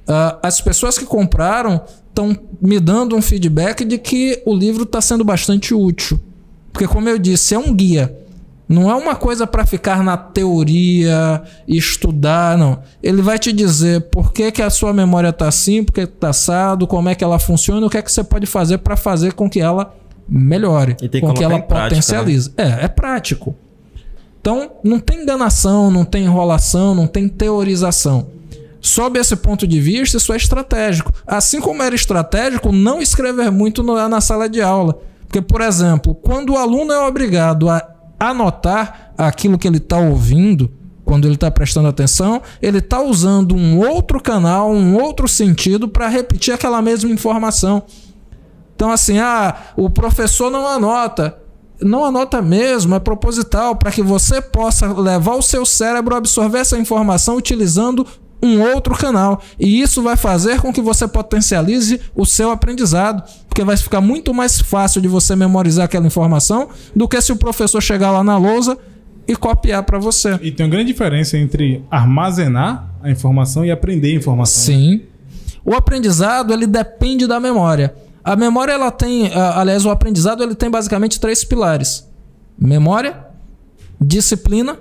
As pessoas que compraram estão me dando um feedback de que o livro está sendo bastante útil. Porque, como eu disse, é um guia. Não é uma coisa para ficar na teoria e estudar, não. Ele vai te dizer por que, que a sua memória está assim, por que está assado, como é que ela funciona, o que é que você pode fazer para fazer com que ela melhore, com que ela potencialize. Né? É prático. Então, não tem enganação, não tem enrolação, não tem teorização. Sob esse ponto de vista, isso é estratégico. Assim como era estratégico não escrever muito na sala de aula. Porque, por exemplo, quando o aluno é obrigado a anotar aquilo que ele está ouvindo, quando ele está prestando atenção, ele está usando um outro canal, um outro sentido para repetir aquela mesma informação. Então, assim, o professor não anota. Não anota mesmo, é proposital, para que você possa levar o seu cérebro a absorver essa informação utilizando um outro canal. E isso vai fazer com que você potencialize o seu aprendizado, porque vai ficar muito mais fácil de você memorizar aquela informação do que se o professor chegar lá na lousa e copiar para você. E tem uma grande diferença entre armazenar a informação e aprender a informação. Sim. O aprendizado, ele depende da memória. A memória, ela tem, aliás, o aprendizado, ele tem basicamente 3 pilares: memória, disciplina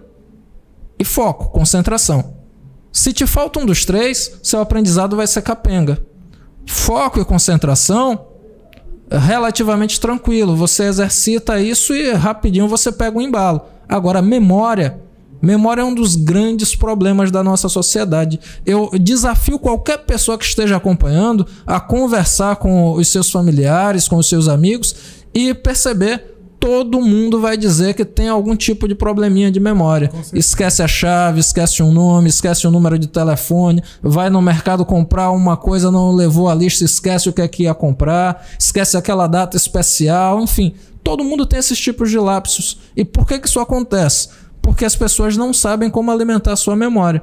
e foco, concentração. Se te falta um dos 3, seu aprendizado vai ser capenga. Foco e concentração, relativamente tranquilo. Você exercita isso e rapidinho você pega um embalo. Agora, memória é um dos grandes problemas da nossa sociedade. Eu desafio qualquer pessoa que esteja acompanhando a conversar com os seus familiares, com os seus amigos e perceber. Todo mundo vai dizer que tem algum tipo de probleminha de memória. Esquece a chave, esquece um nome, esquece o número de telefone, vai no mercado comprar uma coisa, não levou a lista, esquece o que é que ia comprar, esquece aquela data especial, enfim. Todo mundo tem esses tipos de lapsos. E por que isso acontece? Porque as pessoas não sabem como alimentar a sua memória.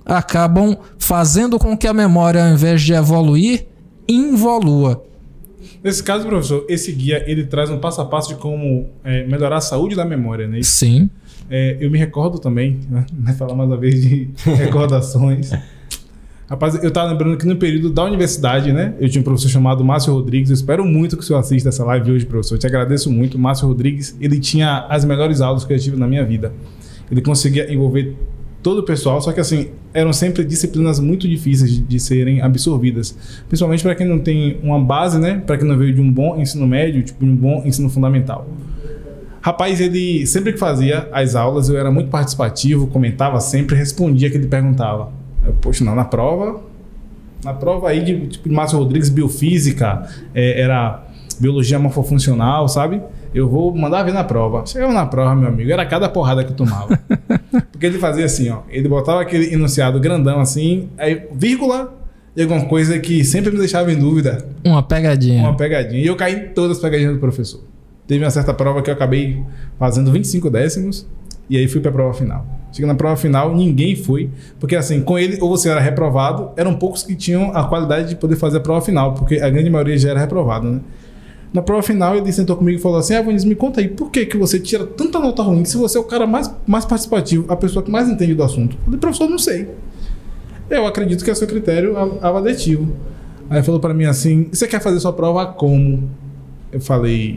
acabam fazendo com que a memória, ao invés de evoluir, involua. Nesse caso, professor, esse guia ele traz um passo a passo de como melhorar a saúde da memória, né? Sim. Eu me recordo também, né? Falar mais uma vez de recordações. Rapaz, eu tava lembrando que no período da universidade, né? Eu tinha um professor chamado Márcio Rodrigues. Eu espero muito que o senhor assista essa live hoje, professor. Eu te agradeço muito. Márcio Rodrigues, ele tinha as melhores aulas que eu tive na minha vida. Ele conseguia envolver todo o pessoal, só que assim, eram sempre disciplinas muito difíceis de serem absorvidas. Principalmente para quem não tem uma base, né? Para quem não veio de um bom ensino médio, tipo de um bom ensino fundamental. Rapaz, ele sempre que fazia as aulas, eu era muito participativo, comentava sempre, respondia o que ele perguntava. Poxa, não, na prova aí de Márcio Rodrigues, biofísica, era biologia morfofuncional, sabe? Eu vou mandar ver na prova. Chegava na prova, meu amigo, era cada porrada que eu tomava. Porque ele fazia assim, ó, ele botava aquele enunciado grandão assim, aí vírgula e alguma coisa que sempre me deixava em dúvida. Uma pegadinha. Uma pegadinha. E eu caí em todas as pegadinhas do professor. Teve uma certa prova que eu acabei fazendo 25 décimos e aí fui para a prova final. Chega na prova final, ninguém foi, porque assim, com ele ou você era reprovado, eram poucos que tinham a qualidade de poder fazer a prova final, porque a grande maioria já era reprovado, né? Na prova final, ele sentou comigo e falou assim: Vinícius, me conta aí, por que você tira tanta nota ruim se você é o cara mais participativo, a pessoa que mais entende do assunto? Eu falei: professor, não sei. Eu acredito que é seu critério avaliativo. Aí ele falou para mim assim: você quer fazer sua prova como? Eu falei: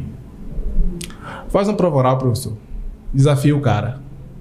faz uma prova oral, professor. Desafia o cara.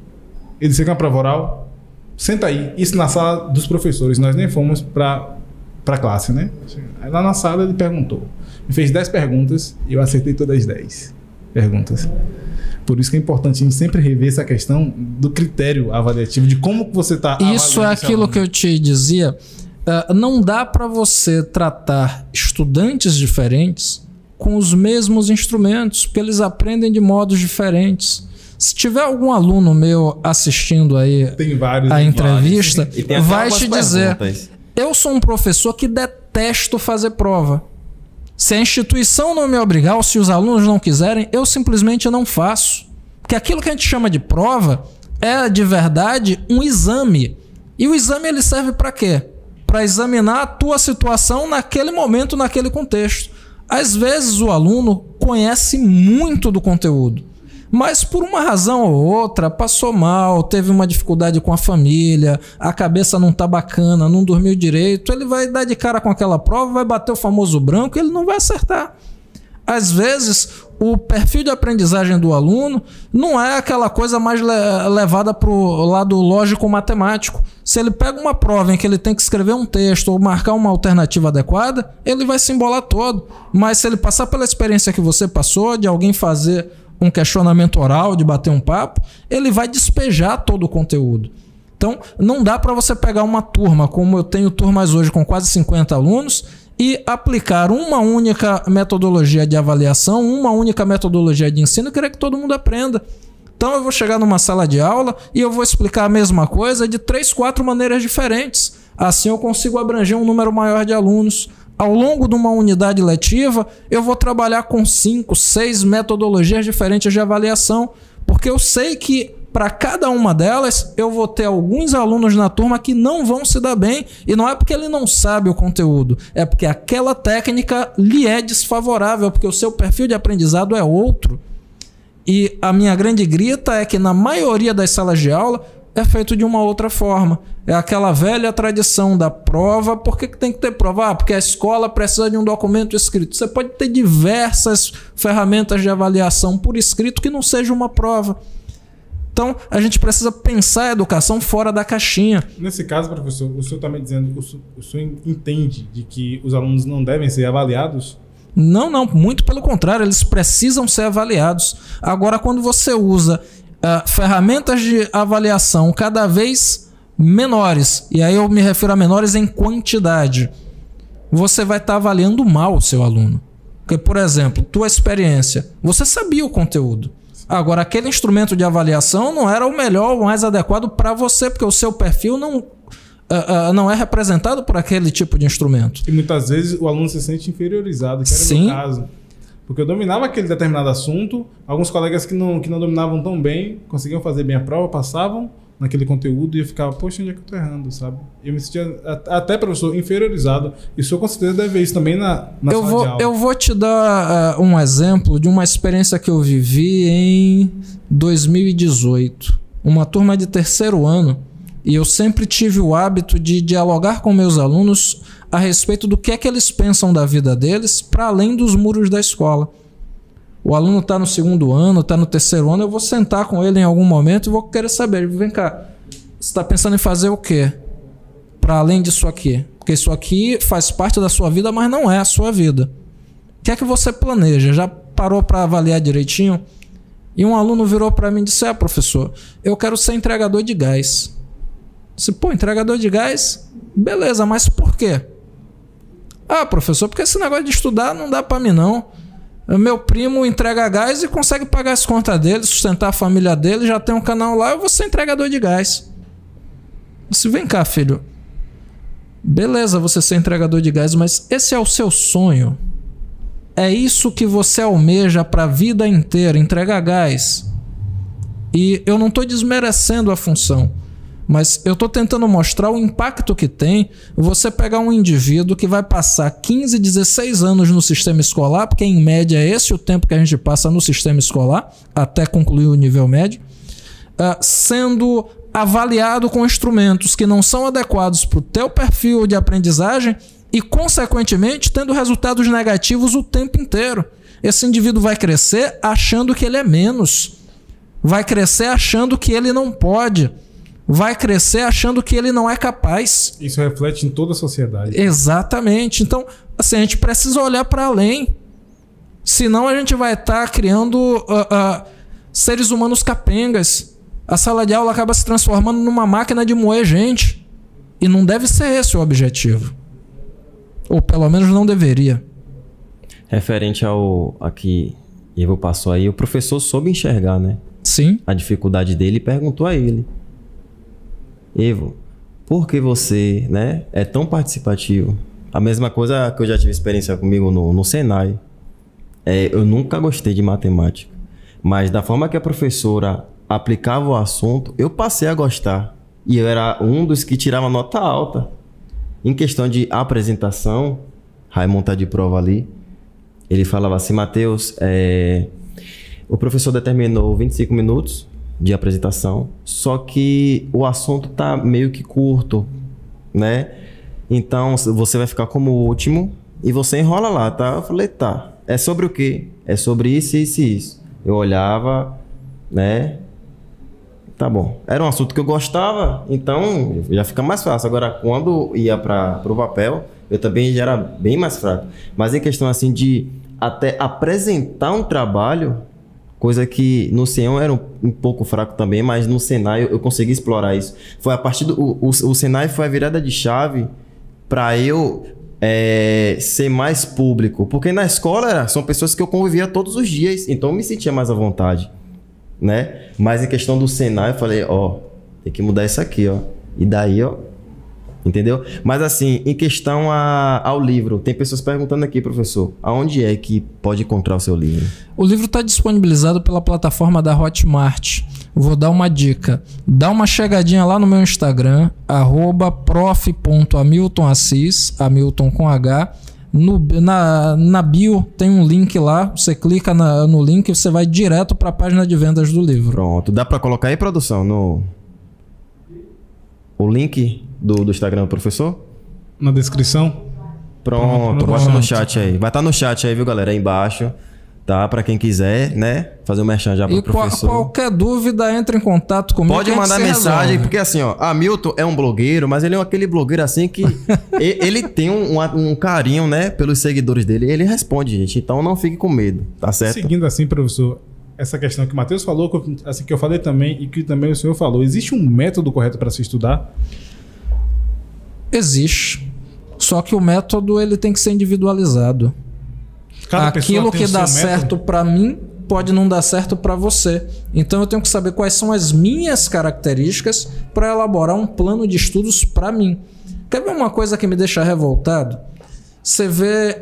Ele disse que uma prova oral, senta aí. Isso na sala dos professores, nós nem fomos para classe, né? Aí lá na sala ele perguntou. Me fez 10 perguntas e eu acertei todas as 10 perguntas. Por isso que é importante a gente sempre rever essa questão do critério avaliativo, de como você está avaliando. Isso é aquilo que eu te dizia. Não dá para você tratar estudantes diferentes com os mesmos instrumentos, porque eles aprendem de modos diferentes. Se tiver algum aluno meu assistindo aí a entrevista, vai te dizer: eu sou um professor que detesto fazer prova. Se a instituição não me obrigar, ou se os alunos não quiserem, eu simplesmente não faço. Porque aquilo que a gente chama de prova é, de verdade, um exame. E o exame ele serve para quê? Para examinar a tua situação naquele momento, naquele contexto. Às vezes o aluno conhece muito do conteúdo, mas por uma razão ou outra passou mal, teve uma dificuldade com a família, a cabeça não tá bacana, não dormiu direito, ele vai dar de cara com aquela prova, vai bater o famoso branco e ele não vai acertar. Às vezes o perfil de aprendizagem do aluno não é aquela coisa mais levada para o lado lógico-matemático. Se ele pega uma prova em que ele tem que escrever um texto ou marcar uma alternativa adequada, ele vai se embolar todo. Mas se ele passar pela experiência que você passou, de alguém fazer um questionamento oral, de bater um papo, ele vai despejar todo o conteúdo. Então, não dá para você pegar uma turma, como eu tenho turmas hoje com quase 50 alunos, e aplicar uma única metodologia de avaliação, uma única metodologia de ensino e querer que todo mundo aprenda. Então, eu vou chegar numa sala de aula e eu vou explicar a mesma coisa de 3, 4 maneiras diferentes. Assim, eu consigo abranger um número maior de alunos. Ao longo de uma unidade letiva, eu vou trabalhar com 5, 6 metodologias diferentes de avaliação, porque eu sei que para cada uma delas eu vou ter alguns alunos na turma que não vão se dar bem, e não é porque ele não sabe o conteúdo, é porque aquela técnica lhe é desfavorável, porque o seu perfil de aprendizado é outro. E a minha grande grita é que na maioria das salas de aula é feito de uma outra forma. É aquela velha tradição da prova. Por que tem que ter prova? Porque a escola precisa de um documento escrito. Você pode ter diversas ferramentas de avaliação por escrito que não seja uma prova. Então, a gente precisa pensar a educação fora da caixinha. Nesse caso, professor, o senhor está me dizendo que o senhor entende de que os alunos não devem ser avaliados? Não, muito pelo contrário, eles precisam ser avaliados. Agora, quando você usa ferramentas de avaliação cada vez menores, e aí eu me refiro a menores em quantidade, você vai estar avaliando mal o seu aluno. Porque, por exemplo, tua experiência, você sabia o conteúdo. Agora, aquele instrumento de avaliação não era o melhor, o mais adequado para você, porque o seu perfil não é representado por aquele tipo de instrumento. E muitas vezes o aluno se sente inferiorizado, que era o meu caso. Porque eu dominava aquele determinado assunto, alguns colegas que não dominavam tão bem, conseguiam fazer bem a prova, passavam, naquele conteúdo e eu ficava, poxa, onde é que eu tô errando, sabe? Eu me sentia até, professor, inferiorizado. E o senhor com certeza deve ver isso também na sala de aula. Eu vou te dar um exemplo de uma experiência que eu vivi em 2018. Uma turma de 3º ano, e eu sempre tive o hábito de dialogar com meus alunos a respeito do que é que eles pensam da vida deles para além dos muros da escola. O aluno está no 2º ano, está no 3º ano, eu vou sentar com ele em algum momento e vou querer saber, vem cá, você está pensando em fazer o quê? Para além disso aqui. Porque isso aqui faz parte da sua vida, mas não é a sua vida. O que é que você planeja? Já parou para avaliar direitinho? E um aluno virou para mim e disse, professor, eu quero ser entregador de gás. Eu disse, pô, entregador de gás? Beleza, mas por quê? Professor, porque esse negócio de estudar não dá para mim não. Meu primo entrega gás e consegue pagar as contas dele, sustentar a família dele, já tem um canal lá, eu vou ser entregador de gás. Eu disse, vem cá, filho. Beleza, você ser entregador de gás, mas esse é o seu sonho? É isso que você almeja para a vida inteira, entregar gás? E eu não estou desmerecendo a função, mas eu estou tentando mostrar o impacto que tem você pegar um indivíduo que vai passar 15, 16 anos no sistema escolar, porque em média é esse o tempo que a gente passa no sistema escolar, até concluir o nível médio, sendo avaliado com instrumentos que não são adequados para o teu perfil de aprendizagem e, consequentemente, tendo resultados negativos o tempo inteiro. Esse indivíduo vai crescer achando que ele é menos, vai crescer achando que ele não pode, vai crescer achando que ele não é capaz. Isso reflete em toda a sociedade. Exatamente. Então, assim, a gente precisa olhar para além. Senão a gente vai estar criando seres humanos capengas. A sala de aula acaba se transformando numa máquina de moer gente. E não deve ser esse o objetivo. Ou pelo menos não deveria. Referente a que Ivo passou aí, o professor soube enxergar, né? Sim. A dificuldade dele e perguntou a ele. Ivo, por que você, né, é tão participativo? A mesma coisa que eu já tive experiência comigo no Senai. Eu nunca gostei de matemática. Mas da forma que a professora aplicava o assunto, eu passei a gostar. E eu era um dos que tirava nota alta. Em questão de apresentação, Raimundo tá de prova ali, ele falava assim, Matheus, o professor determinou 25 minutos de apresentação, só que o assunto tá meio que curto, né? Então, você vai ficar como último e você enrola lá, tá? Eu falei, tá. É sobre o quê? É sobre isso, isso e isso. Eu olhava, né? Tá bom. Era um assunto que eu gostava, então já fica mais fácil. Agora, quando ia pro papel, eu também já era bem mais fraco. Mas em questão, assim, de até apresentar um trabalho, coisa que no Senhor era um pouco fraco também, mas no Senai eu consegui explorar isso. Foi a partir do... O Senai foi a virada de chave para eu ser mais público. Porque na escola são pessoas que eu convivia todos os dias, então eu me sentia mais à vontade, né? Mas em questão do Senai eu falei, tem que mudar isso aqui, E daí, entendeu? Mas assim, em questão ao livro, tem pessoas perguntando aqui, professor, aonde é que pode encontrar o seu livro? O livro está disponibilizado pela plataforma da Hotmart. Vou dar uma dica. Dá uma chegadinha lá no meu Instagram, @prof.hamiltonassis, Hamilton com H. Na bio tem um link lá, você clica no link e você vai direto para a página de vendas do livro. Pronto. Dá para colocar aí, produção, o link do Instagram do professor? Na descrição? Pronto, bota no chat aí. Vai estar no chat aí, viu, galera? Aí embaixo. Tá? Pra quem quiser, né? Fazer um merchan já pro professor. Qualquer dúvida, entre em contato comigo. Pode mandar mensagem, porque assim, Hamilton é um blogueiro, mas ele é aquele blogueiro assim que ele tem um carinho, né? Pelos seguidores dele. Ele responde, gente. Então não fique com medo, tá certo? Seguindo assim, professor, essa questão que o Matheus falou, assim que eu falei também e que também o senhor falou, existe um método correto para se estudar? Existe. Só que o método ele tem que ser individualizado. Aquilo que dá certo para mim pode não dar certo para você. Então eu tenho que saber quais são as minhas características para elaborar um plano de estudos para mim. Quer ver uma coisa que me deixa revoltado? Você vê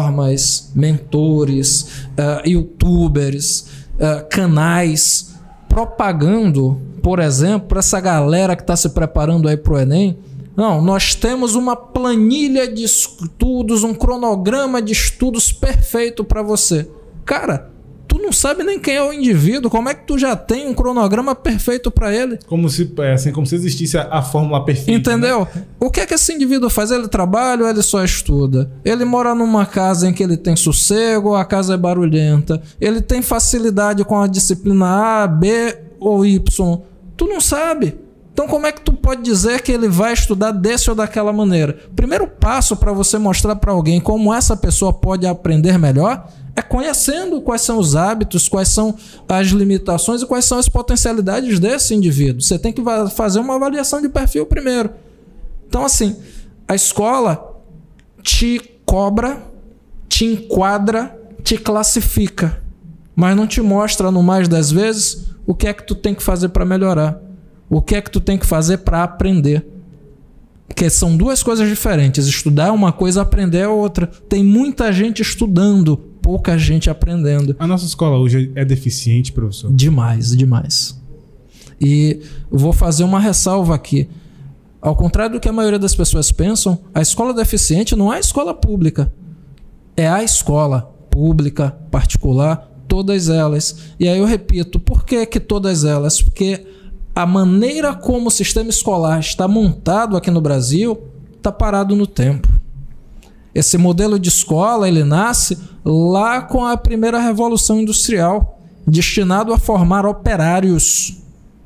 plataformas, mentores, youtubers, canais propagando, por exemplo, para essa galera que está se preparando aí para o Enem. Não, nós temos uma planilha de estudos, um cronograma de estudos perfeito para você. Cara, tu não sabe nem quem é o indivíduo, como é que tu já tem um cronograma perfeito para ele? Como se existisse a fórmula perfeita. Entendeu? Né? O que é que esse indivíduo faz? Ele trabalha ou ele só estuda? Ele mora numa casa em que ele tem sossego ou a casa é barulhenta? Ele tem facilidade com a disciplina A, B ou Y? Tu não sabe. Então como é que tu pode dizer que ele vai estudar desse ou daquela maneira? Primeiro passo para você mostrar para alguém como essa pessoa pode aprender melhor é conhecendo quais são os hábitos, quais são as limitações e quais são as potencialidades desse indivíduo. Você tem que fazer uma avaliação de perfil primeiro. Então, assim, a escola te cobra, te enquadra, te classifica, mas não te mostra, no mais das vezes, o que é que tu tem que fazer para melhorar. O que é que tu tem que fazer para aprender. Porque são duas coisas diferentes. Estudar é uma coisa, aprender é outra. Tem muita gente estudando, pouca gente aprendendo. A nossa escola hoje é deficiente, professor? Demais, demais. E vou fazer uma ressalva aqui. Ao contrário do que a maioria das pessoas pensam, a escola deficiente não é a escola pública. É a escola pública, particular, todas elas. E aí eu repito, por que todas elas? Porque a maneira como o sistema escolar está montado aqui no Brasil está parado no tempo. Esse modelo de escola, ele nasce lá com a primeira Revolução Industrial, destinado a formar operários.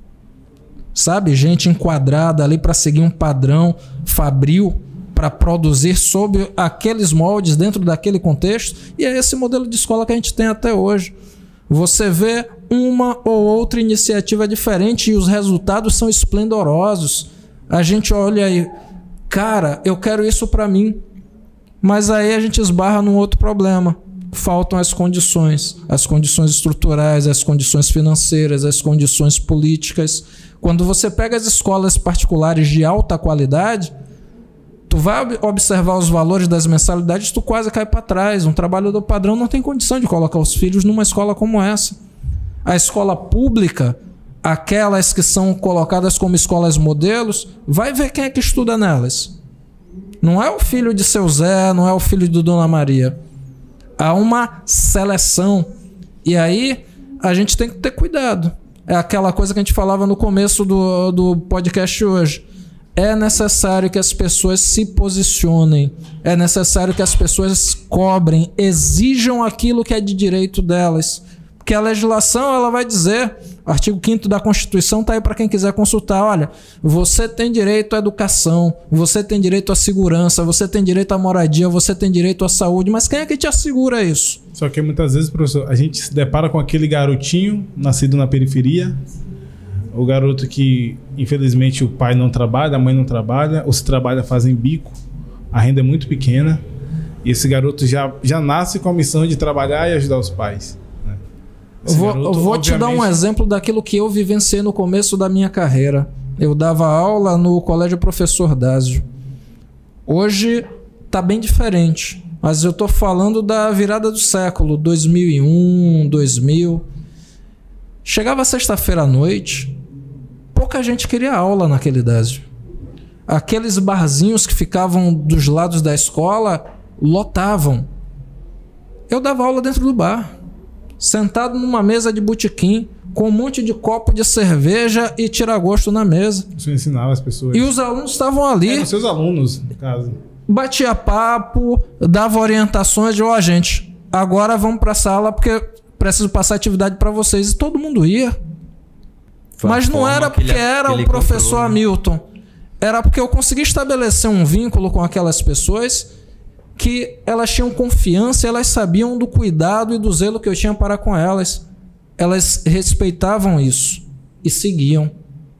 Sabe? Gente enquadrada ali para seguir um padrão fabril, para produzir sob aqueles moldes, dentro daquele contexto. E é esse modelo de escola que a gente tem até hoje. Você vê uma ou outra iniciativa diferente e os resultados são esplendorosos. A gente olha aí, cara, eu quero isso para mim. Mas aí a gente esbarra num outro problema. Faltam as condições estruturais, as condições financeiras, as condições políticas. Quando você pega as escolas particulares de alta qualidade, tu vai observar os valores das mensalidades, tu quase cai para trás. Um trabalhador padrão não tem condição de colocar os filhos numa escola como essa. A escola pública, aquelas que são colocadas como escolas modelos, vai ver quem é que estuda nelas. Não é o filho de seu Zé, não é o filho de Dona Maria. Há uma seleção. E aí a gente tem que ter cuidado. É aquela coisa que a gente falava no começo do podcast hoje. É necessário que as pessoas se posicionem. É necessário que as pessoas cobrem, exijam aquilo que é de direito delas. Porque a legislação, ela vai dizer, artigo 5º da Constituição está aí para quem quiser consultar. Olha, você tem direito à educação, você tem direito à segurança, você tem direito à moradia, você tem direito à saúde, mas quem é que te assegura isso? Só que muitas vezes, professor, a gente se depara com aquele garotinho nascido na periferia, o garoto que, infelizmente, o pai não trabalha, a mãe não trabalha, ou se trabalha fazem bico, a renda é muito pequena, e esse garoto já nasce com a missão de trabalhar e ajudar os pais. Eu vou te dar um exemplo daquilo que eu vivenciei no começo da minha carreira. Eu dava aula no Colégio Professor Dásio. Hoje está bem diferente, mas eu estou falando da virada do século, 2001, 2000. Chegava sexta-feira à noite, pouca gente queria aula naquele Dásio. Aqueles barzinhos que ficavam dos lados da escola lotavam. Eu dava aula dentro do bar, sentado numa mesa de botequim, com um monte de copo de cerveja e tira-gosto na mesa. Isso ensinava as pessoas. E os alunos estavam ali. Eram seus alunos, no caso. Batia papo, dava orientações de, ó, gente, agora vamos pra sala porque preciso passar atividade para vocês. E todo mundo ia. Mas não era porque era o professor Hamilton. Era porque eu consegui estabelecer um vínculo com aquelas pessoas que elas tinham confiança, elas sabiam do cuidado e do zelo que eu tinha para com elas. Elas respeitavam isso e seguiam.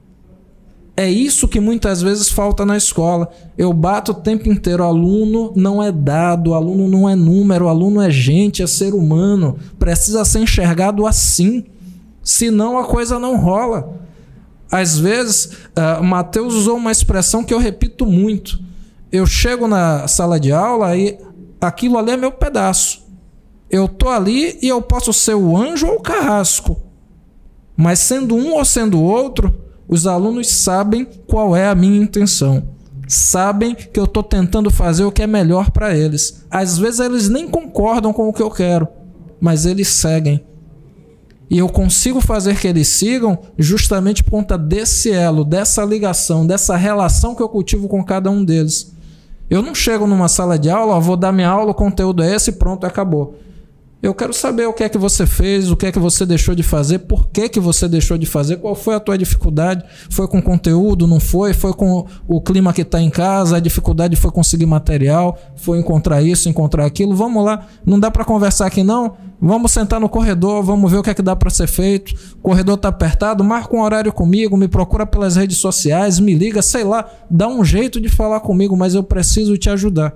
É isso que muitas vezes falta na escola. Eu bato o tempo inteiro, aluno não é dado, aluno não é número, aluno é gente, é ser humano. Precisa ser enxergado assim, senão a coisa não rola. Às vezes, Matheus usou uma expressão que eu repito muito. Eu chego na sala de aula e aquilo ali é meu pedaço. Eu tô ali e eu posso ser o anjo ou o carrasco. Mas sendo um ou sendo outro, os alunos sabem qual é a minha intenção. Sabem que eu estou tentando fazer o que é melhor para eles. Às vezes eles nem concordam com o que eu quero, mas eles seguem. E eu consigo fazer que eles sigam justamente por conta desse elo, dessa ligação, dessa relação que eu cultivo com cada um deles. Eu não chego numa sala de aula, vou dar minha aula, o conteúdo é esse e pronto, acabou. Eu quero saber o que é que você fez, o que é que você deixou de fazer, por que que você deixou de fazer, qual foi a tua dificuldade, foi com conteúdo, não foi, foi com o clima que está em casa, a dificuldade foi conseguir material, foi encontrar isso, encontrar aquilo, vamos lá, não dá para conversar aqui não, vamos sentar no corredor, vamos ver o que é que dá para ser feito, o corredor está apertado, marca um horário comigo, me procura pelas redes sociais, me liga, sei lá, dá um jeito de falar comigo, mas eu preciso te ajudar.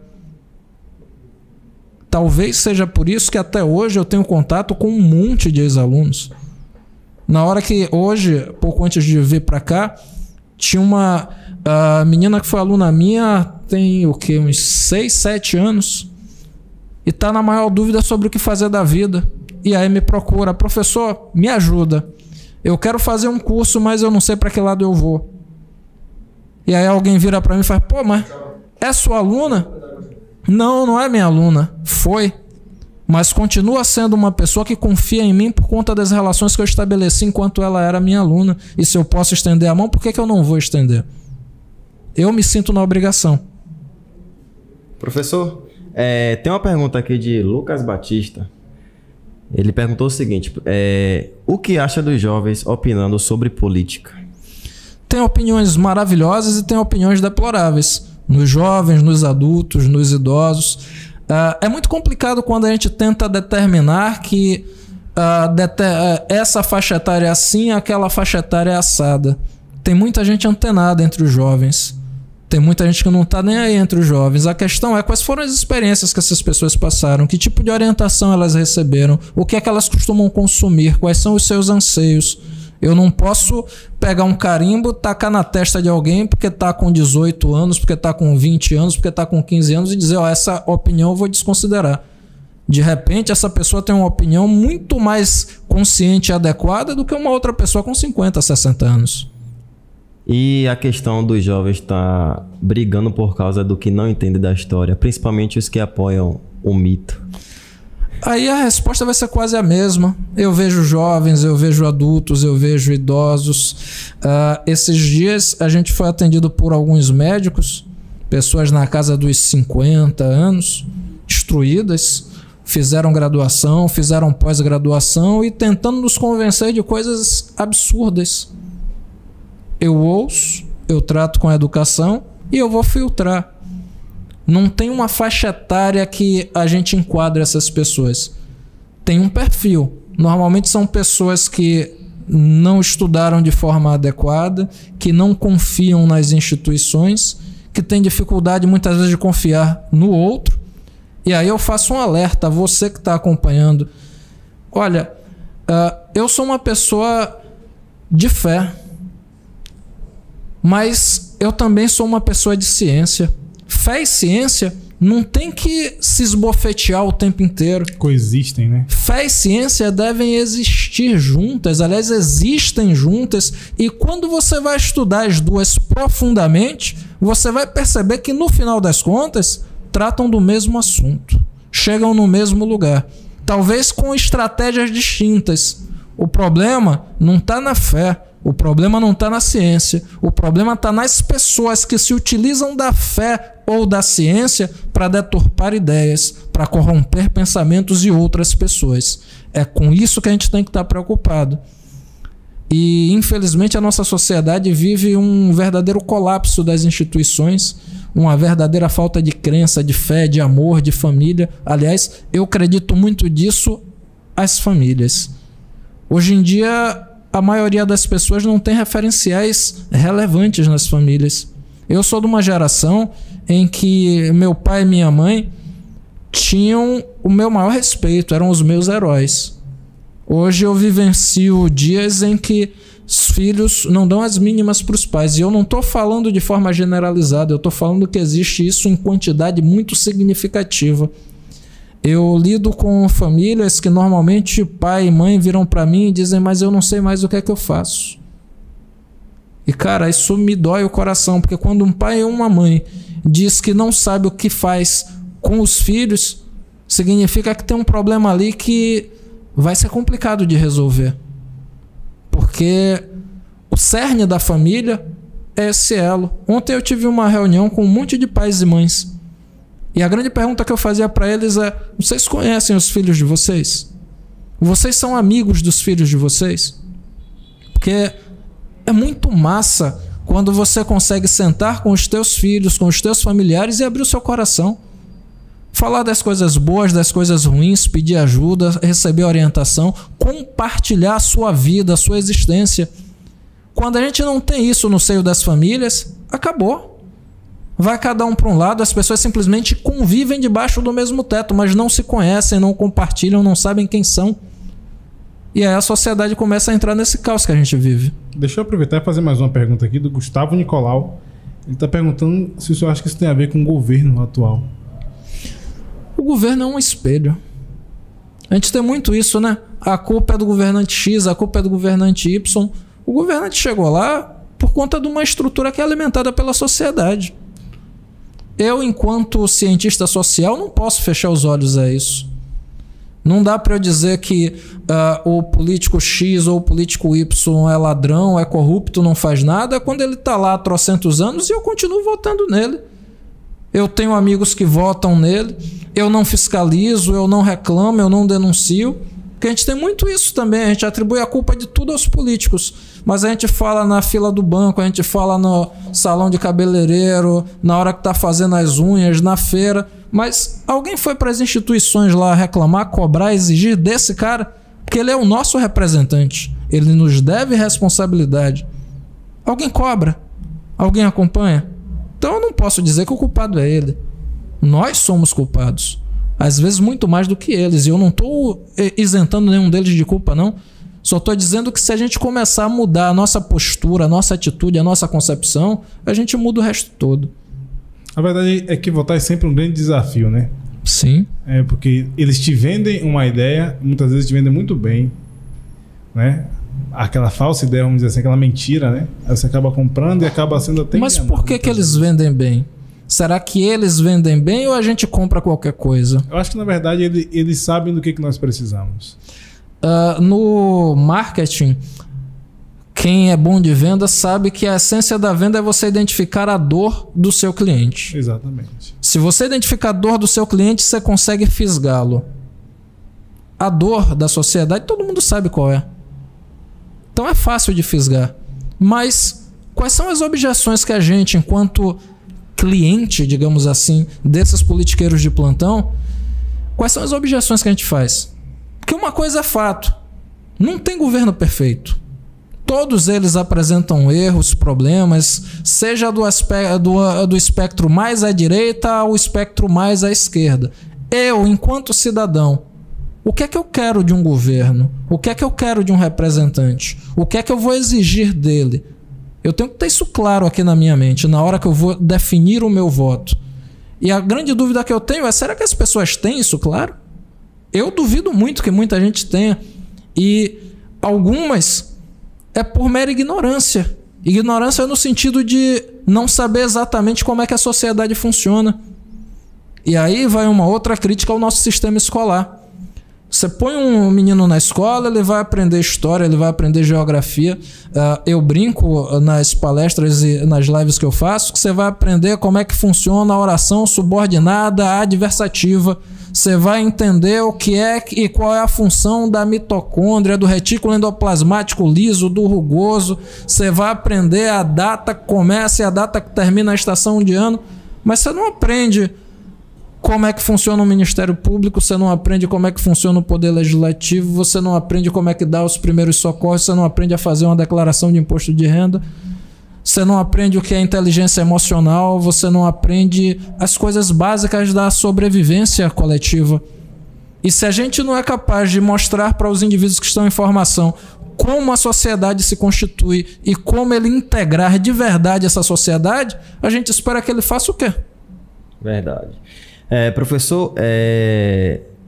Talvez seja por isso que até hoje eu tenho contato com um monte de ex-alunos. Na hora que hoje, pouco antes de vir para cá, tinha uma menina que foi aluna minha, tem o quê? Uns 6, 7 anos, e está na maior dúvida sobre o que fazer da vida. E aí me procura, professor, me ajuda. Eu quero fazer um curso, mas eu não sei para que lado eu vou. E aí alguém vira para mim e fala, pô, mas é sua aluna? Não, não é minha aluna. Foi. Mas continua sendo uma pessoa que confia em mim por conta das relações que eu estabeleci enquanto ela era minha aluna. E se eu posso estender a mão, por que eu não vou estender? Eu me sinto na obrigação. Professor, tem uma pergunta aqui de Lucas Batista. Ele perguntou o seguinte, o que acha dos jovens opinando sobre política? Tem opiniões maravilhosas e tem opiniões deploráveis. Nos jovens, nos adultos, nos idosos. É muito complicado quando a gente tenta determinar que essa faixa etária é assim, aquela faixa etária é assada. Tem muita gente antenada entre os jovens. Tem muita gente que não está nem aí entre os jovens. A questão é quais foram as experiências que essas pessoas passaram, que tipo de orientação elas receberam, o que é que elas costumam consumir, quais são os seus anseios. Eu não posso pegar um carimbo, tacar na testa de alguém porque está com 18 anos, porque está com 20 anos, porque está com 15 anos e dizer, ó, essa opinião eu vou desconsiderar. De repente, essa pessoa tem uma opinião muito mais consciente e adequada do que uma outra pessoa com 50, 60 anos. E a questão dos jovens estar brigando por causa do que não entende da história, principalmente os que apoiam o mito. Aí a resposta vai ser quase a mesma. Eu vejo jovens, eu vejo adultos, eu vejo idosos. Esses dias a gente foi atendido por alguns médicos, pessoas na casa dos 50 anos, instruídas, fizeram graduação, fizeram pós-graduação e tentando nos convencer de coisas absurdas. Eu ouço, eu trato com a educação e eu vou filtrar. Não tem uma faixa etária que a gente enquadra essas pessoas. Tem um perfil. Normalmente são pessoas que não estudaram de forma adequada, que não confiam nas instituições, que têm dificuldade muitas vezes de confiar no outro. E aí eu faço um alerta a você que está acompanhando. Olha, eu sou uma pessoa de fé, mas eu também sou uma pessoa de ciência. Fé e ciência não tem que se esbofetear o tempo inteiro. Coexistem, né? Fé e ciência devem existir juntas, aliás, existem juntas, e quando você vai estudar as duas profundamente, você vai perceber que no final das contas tratam do mesmo assunto, chegam no mesmo lugar, talvez com estratégias distintas. O problema não está na fé, o problema não está na ciência, o problema está nas pessoas que se utilizam da fé ou da ciência para deturpar ideias, para corromper pensamentos de outras pessoas. É com isso que a gente tem que estar preocupado. E, infelizmente, a nossa sociedade vive um verdadeiro colapso das instituições, uma verdadeira falta de crença, de fé, de amor, de família. Aliás, eu acredito muito disso às famílias. Hoje em dia, a maioria das pessoas não tem referenciais relevantes nas famílias. Eu sou de uma geração em que meu pai e minha mãe tinham o meu maior respeito, eram os meus heróis. Hoje eu vivencio dias em que os filhos não dão as mínimas para os pais. E eu não estou falando de forma generalizada, eu estou falando que existe isso em quantidade muito significativa. Eu lido com famílias que normalmente pai e mãe viram para mim e dizem, mas eu não sei mais o que é que eu faço. E cara, isso me dói o coração, porque quando um pai ou uma mãe diz que não sabe o que faz com os filhos, significa que tem um problema ali que vai ser complicado de resolver. Porque o cerne da família é esse elo. Ontem eu tive uma reunião com um monte de pais e mães. E a grande pergunta que eu fazia para eles é: vocês conhecem os filhos de vocês? Vocês são amigos dos filhos de vocês? Porque é muito massa quando você consegue sentar com os teus filhos, com os teus familiares e abrir o seu coração. Falar das coisas boas, das coisas ruins, pedir ajuda, receber orientação, compartilhar a sua vida, a sua existência. Quando a gente não tem isso no seio das famílias, acabou. Vai cada um para um lado, as pessoas simplesmente convivem debaixo do mesmo teto, mas não se conhecem, não compartilham, não sabem quem são. E aí a sociedade começa a entrar nesse caos que a gente vive. Deixa eu aproveitar e fazer mais uma pergunta aqui do Gustavo Nicolau. Ele está perguntando se o senhor acha que isso tem a ver com o governo atual. O governo é um espelho. A gente tem muito isso, né? A culpa é do governante X, a culpa é do governante Y. O governante chegou lá por conta de uma estrutura que é alimentada pela sociedade. Eu, enquanto cientista social, não posso fechar os olhos a isso. Não dá para eu dizer que o político X ou o político Y é ladrão, é corrupto, não faz nada, quando ele está lá há trocentos anos e eu continuo votando nele. Eu tenho amigos que votam nele, eu não fiscalizo, eu não reclamo, eu não denuncio. Porque a gente tem muito isso também, a gente atribui a culpa de tudo aos políticos. Mas a gente fala na fila do banco, a gente fala no salão de cabeleireiro, na hora que está fazendo as unhas, na feira. Mas alguém foi para as instituições lá reclamar, cobrar, exigir desse cara? Porque ele é o nosso representante. Ele nos deve responsabilidade. Alguém cobra? Alguém acompanha? Então eu não posso dizer que o culpado é ele. Nós somos culpados. Às vezes muito mais do que eles. E eu não estou isentando nenhum deles de culpa, não. Só estou dizendo que se a gente começar a mudar a nossa postura, a nossa atitude, a nossa concepção, a gente muda o resto todo. A verdade é que votar é sempre um grande desafio, né? Sim. É porque eles te vendem uma ideia, muitas vezes te vendem muito bem, né? Aquela falsa ideia, vamos dizer assim, aquela mentira, né? Aí você acaba comprando e acaba sendo até... Mas por que eles vendem bem? Será que eles vendem bem ou a gente compra qualquer coisa? Eu acho que, na verdade, eles sabem do que nós precisamos. No marketing, quem é bom de venda sabe que a essência da venda é você identificar a dor do seu cliente. Exatamente. Se você identificar a dor do seu cliente, você consegue fisgá-lo. A dor da sociedade, todo mundo sabe qual é. Então é fácil de fisgar. Mas quais são as objeções que a gente, enquanto cliente, digamos assim, desses politiqueiros de plantão, quais são as objeções que a gente faz? Porque uma coisa é fato, não tem governo perfeito. Todos eles apresentam erros, problemas, seja do espectro mais à direita ao espectro mais à esquerda. Eu, enquanto cidadão, o que é que eu quero de um governo? O que é que eu quero de um representante? O que é que eu vou exigir dele? Eu tenho que ter isso claro aqui na minha mente, na hora que eu vou definir o meu voto. E a grande dúvida que eu tenho é, será que as pessoas têm isso claro? Eu duvido muito que muita gente tenha. E algumas é por mera ignorância. Ignorância no sentido de não saber exatamente como é que a sociedade funciona. E aí vai uma outra crítica ao nosso sistema escolar. Você põe um menino na escola, ele vai aprender história, ele vai aprender geografia. Eu brinco nas palestras e nas lives que eu faço que você vai aprender como é que funciona a oração subordinada adversativa. Você vai entender o que é e qual é a função da mitocôndria, do retículo endoplasmático liso, do rugoso. Você vai aprender a data que começa e a data que termina a estação de ano. Mas você não aprende como é que funciona o Ministério Público, você não aprende como é que funciona o Poder Legislativo, você não aprende como é que dá os primeiros socorros, você não aprende a fazer uma declaração de imposto de renda, você não aprende o que é inteligência emocional, você não aprende as coisas básicas da sobrevivência coletiva. E se a gente não é capaz de mostrar para os indivíduos que estão em formação como a sociedade se constitui e como ele integrar de verdade essa sociedade, a gente espera que ele faça o quê? Verdade. Professor,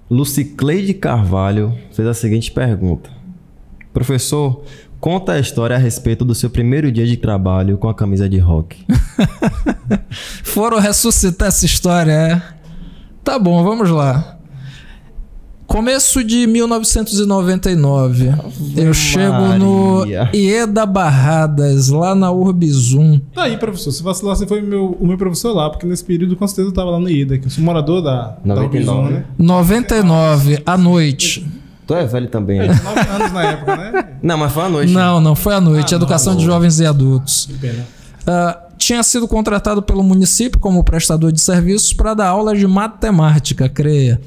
Lucicleide Carvalho fez a seguinte pergunta. Professor, conta a história a respeito do seu primeiro dia de trabalho com a camisa de rock. Foram ressuscitar essa história, é? Tá bom, vamos lá. Começo de 1999. Eu chego no Ieda Barradas, lá na Urbizum. Tá aí, professor. Se vacilar, você foi o meu professor lá, porque nesse período com certeza eu tava lá no Ieda, que eu sou morador da Urbizum, né? 99, à noite. Tu é velho também, né? 9 anos na época, né? Não, mas foi à noite. Não foi à noite. Educação de jovens e adultos. Que pena. Tinha sido contratado pelo município como prestador de serviços para dar aulas de matemática, creia.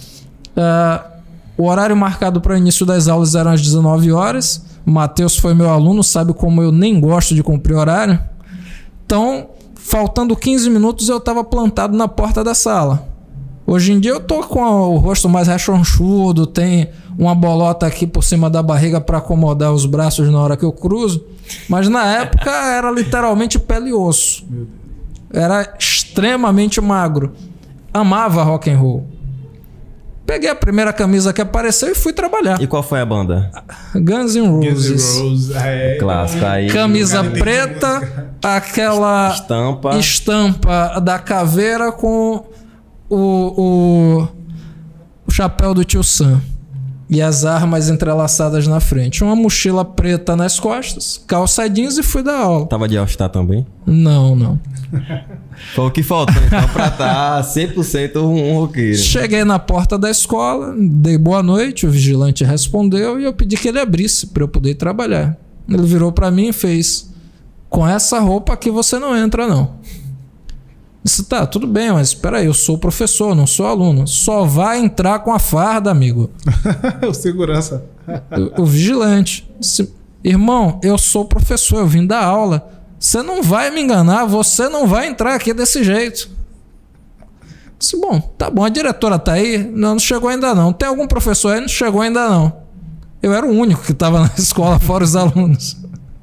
O horário marcado para o início das aulas era às 19 horas. O Matheus foi meu aluno, sabe como eu nem gosto de cumprir horário. Então, faltando 15 minutos, eu estava plantado na porta da sala. Hoje em dia eu tô com o rosto mais rechonchudo, tem uma bolota aqui por cima da barriga para acomodar os braços na hora que eu cruzo. Mas na época era literalmente pele e osso. Era extremamente magro. Amava rock and roll. Peguei a primeira camisa que apareceu e fui trabalhar. E qual foi a banda? Guns N' Roses. Guns N' Roses. Clássico aí. Camisa preta, aquela estampa da caveira com o chapéu do tio Sam. E as armas entrelaçadas na frente. Uma mochila preta nas costas, calça jeans e fui dar aula. Tava de All-Star também? Não. Foi o que faltou, então, pra estar 100% um roqueiro. Cheguei na porta da escola, dei boa noite, o vigilante respondeu e eu pedi que ele abrisse para eu poder trabalhar. Ele virou para mim e fez: com essa roupa aqui você não entra, não. Disse: tá, tudo bem, mas espera aí, eu sou professor, não sou aluno. Só vai entrar com a farda, amigo. O segurança. O vigilante disse: irmão, eu sou professor, eu vim dar aula. Você não vai me enganar, você não vai entrar aqui desse jeito. Disse: bom, tá bom, a diretora tá aí? Não chegou ainda não. Tem algum professor aí? Não chegou ainda não. Eu era o único que estava na escola, fora os alunos.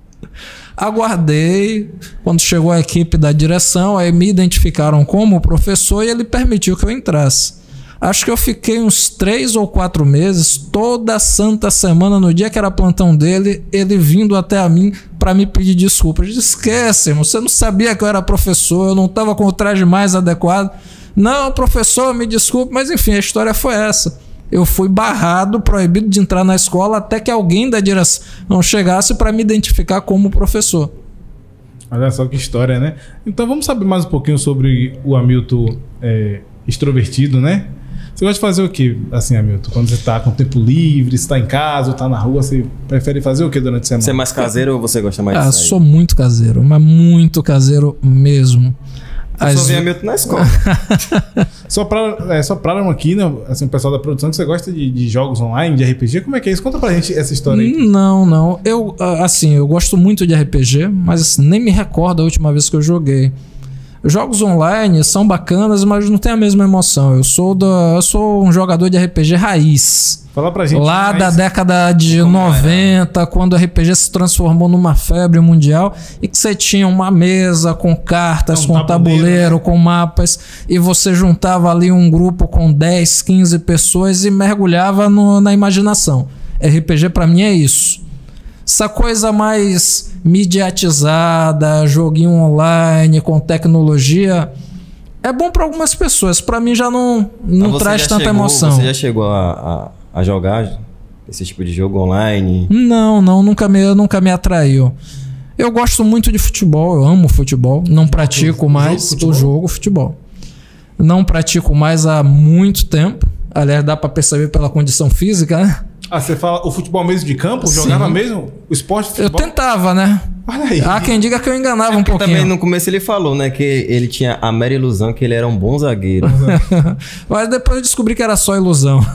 Aguardei. Quando chegou a equipe da direção, aí me identificaram como professor e ele permitiu que eu entrasse. Acho que eu fiquei uns 3 ou 4 meses, toda santa semana, no dia que era plantão dele, ele vindo até a mim para me pedir desculpas. Eu disse: esquece, irmão, você não sabia que eu era professor, eu não estava com o traje mais adequado. Não, professor, me desculpe, mas enfim, a história foi essa. Eu fui barrado, proibido de entrar na escola até que alguém da direção chegasse para me identificar como professor. Olha só que história, né? Então vamos saber mais um pouquinho sobre o Hamilton extrovertido, né? Você gosta de fazer o quê, assim, Hamilton? Quando você tá com tempo livre, você tá em casa ou tá na rua, você prefere fazer o quê durante a semana? Você é mais caseiro ou você gosta mais de sair? Sou muito caseiro, mas muito caseiro mesmo. Eu só vi Hamilton na escola. Sopraram aqui, né, assim, o pessoal da produção, que você gosta de jogos online, de RPG. Como é que é isso? Conta pra gente essa história aí. Não. Eu gosto muito de RPG, mas nem me recordo a última vez que eu joguei. Jogos online são bacanas, mas não tem a mesma emoção. Eu sou um jogador de RPG raiz. Fala pra gente. Lá da década de 90, quando o RPG se transformou numa febre mundial e que você tinha uma mesa com cartas, com tabuleiro, com mapas, e você juntava ali um grupo com 10, 15 pessoas e mergulhava na imaginação. RPG pra mim é isso. Essa coisa mais mediatizada, joguinho online, com tecnologia, é bom para algumas pessoas. Para mim já não traz tanta emoção. Você já chegou a jogar esse tipo de jogo online? Não, nunca me atraiu. Eu gosto muito de futebol, eu amo futebol. Não pratico mais o jogo futebol. Não pratico mais há muito tempo. Aliás, dá para perceber pela condição física, né? Você fala o futebol mesmo de campo? Sim. Jogava mesmo? O esporte de futebol? Eu tentava, né? Olha aí. Há quem diga que eu enganava um pouquinho. Também no começo ele falou, né? Que ele tinha a mera ilusão que ele era um bom zagueiro. Mas depois eu descobri que era só ilusão.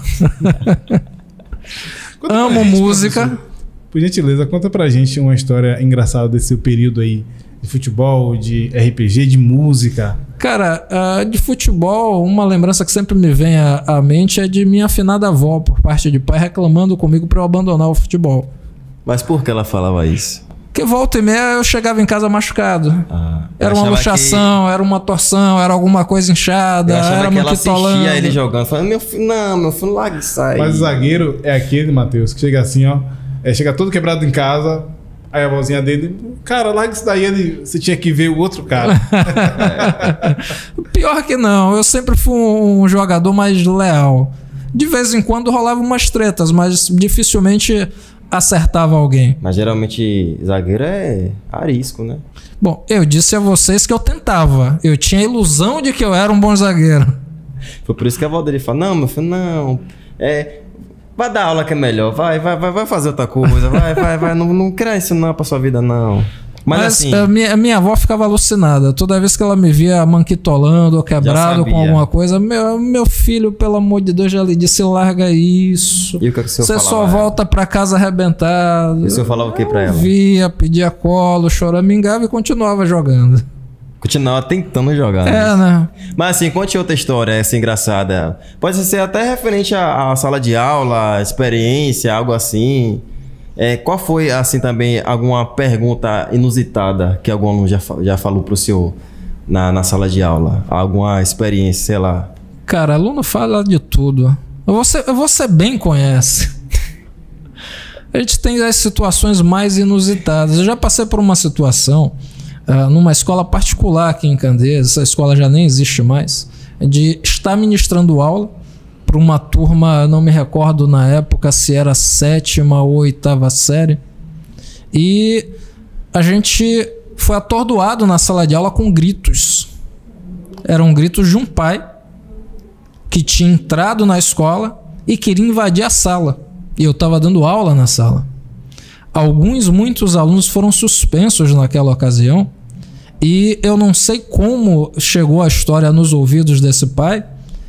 Amo música. Professor. Por gentileza, conta pra gente uma história engraçada desse seu período aí de futebol, de RPG, de música. Cara, de futebol, uma lembrança que sempre me vem à mente é de minha afinada avó, por parte de pai, reclamando comigo para eu abandonar o futebol. Mas por que ela falava isso? Porque volta e meia eu chegava em casa machucado. Era uma luxação, era uma torção, era alguma coisa inchada, era que ela assistia ele jogando. Falando, meu filho, não larga isso aí. Mas o zagueiro é aquele, Matheus, que chega assim, ó. Chega todo quebrado em casa. Aí a vozinha dele, cara, larga isso daí, você tinha que ver o outro cara. Pior que não, eu sempre fui um jogador mais leal. De vez em quando rolava umas tretas, mas dificilmente acertava alguém. Mas geralmente zagueiro é arisco, né? Bom, eu disse a vocês que eu tentava. Eu tinha a ilusão de que eu era um bom zagueiro. Foi por isso que a avó dele falou, não, meu filho, não. Vai dar aula que é melhor. Vai fazer outra coisa. Vai. Não cresce não pra sua vida, não. Mas assim... a minha avó ficava alucinada. Toda vez que ela me via manquitolando ou quebrado com alguma coisa, meu filho, pelo amor de Deus, já lhe disse, larga isso. E o que o senhor falava? Você só volta pra casa arrebentado. E o senhor falava o que pra ela? Via, pedia colo, choramingava e continuava jogando. Continuava tentando jogar. Né? Mas assim, conte outra história essa engraçada. Pode ser até referente à sala de aula, experiência, algo assim. Qual foi, assim, também alguma pergunta inusitada que algum aluno já falou pro senhor na sala de aula? Alguma experiência, sei lá? Cara, aluno fala de tudo. Você bem conhece. A gente tem as situações mais inusitadas. Eu já passei por uma situação... numa escola particular aqui em Candeias, essa escola já nem existe mais, de estar ministrando aula para uma turma, não me recordo na época se era a 7ª ou 8ª série, e a gente foi atordoado na sala de aula com gritos. Eram gritos de um pai que tinha entrado na escola e queria invadir a sala, e eu estava dando aula na sala. Muitos alunos foram suspensos naquela ocasião. E eu não sei como chegou a história nos ouvidos desse pai.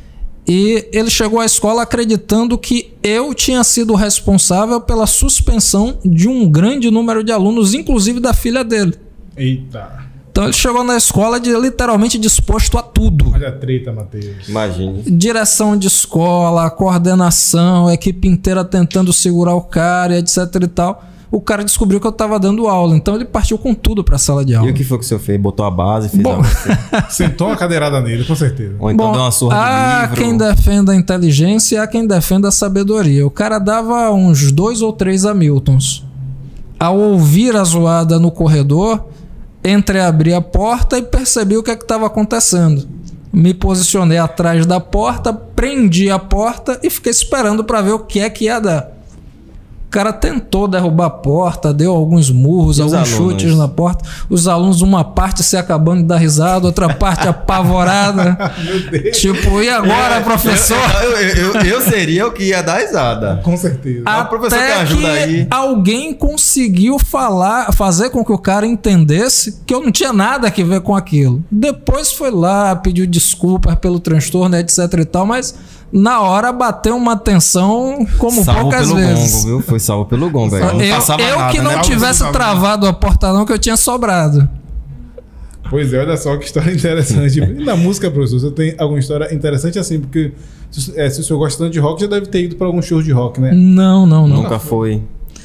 E ele chegou à escola acreditando que eu tinha sido responsável pela suspensão de um grande número de alunos, inclusive da filha dele. Eita. Então ele chegou na escola literalmente disposto a tudo. Olha a treta, Matheus. Imagine. Direção de escola, coordenação, a equipe inteira tentando segurar o cara, etc e tal. O cara descobriu que eu estava dando aula, então ele partiu com tudo para a sala de aula. E o que foi que o senhor fez? Botou a base, fez algo assim? Sentou uma cadeirada nele, com certeza. Ou então deu uma surra de livro. Há quem defenda a inteligência e há quem defenda a sabedoria. O cara dava uns 2 ou 3 Hamiltons. Ao ouvir a zoada no corredor, entreabri a porta e percebi o que estava acontecendo. Me posicionei atrás da porta, prendi a porta e fiquei esperando para ver o que é que ia dar. O cara tentou derrubar a porta, deu alguns murros, alguns chutes na porta. Os alunos, uma parte se acabando de dar risada, outra parte apavorada. Meu Deus. Tipo, e agora, professor? Eu seria o que ia dar risada. Com certeza. Até professor que ajuda aí. Alguém conseguiu fazer com que o cara entendesse que eu não tinha nada a ver com aquilo. Depois foi lá, pediu desculpas pelo transtorno, etc e tal, mas... Na hora bateu uma tensão como salvo poucas pelo vezes. Gongo, viu? Foi salvo pelo gongo. Eu que não né? tivesse travado a porta não, que eu tinha sobrado. Pois é, olha só que história interessante. E na música, professor, você tem alguma história interessante assim? Porque se o senhor gosta tanto de rock, já deve ter ido para alguns shows de rock, né? Não. Nunca foi.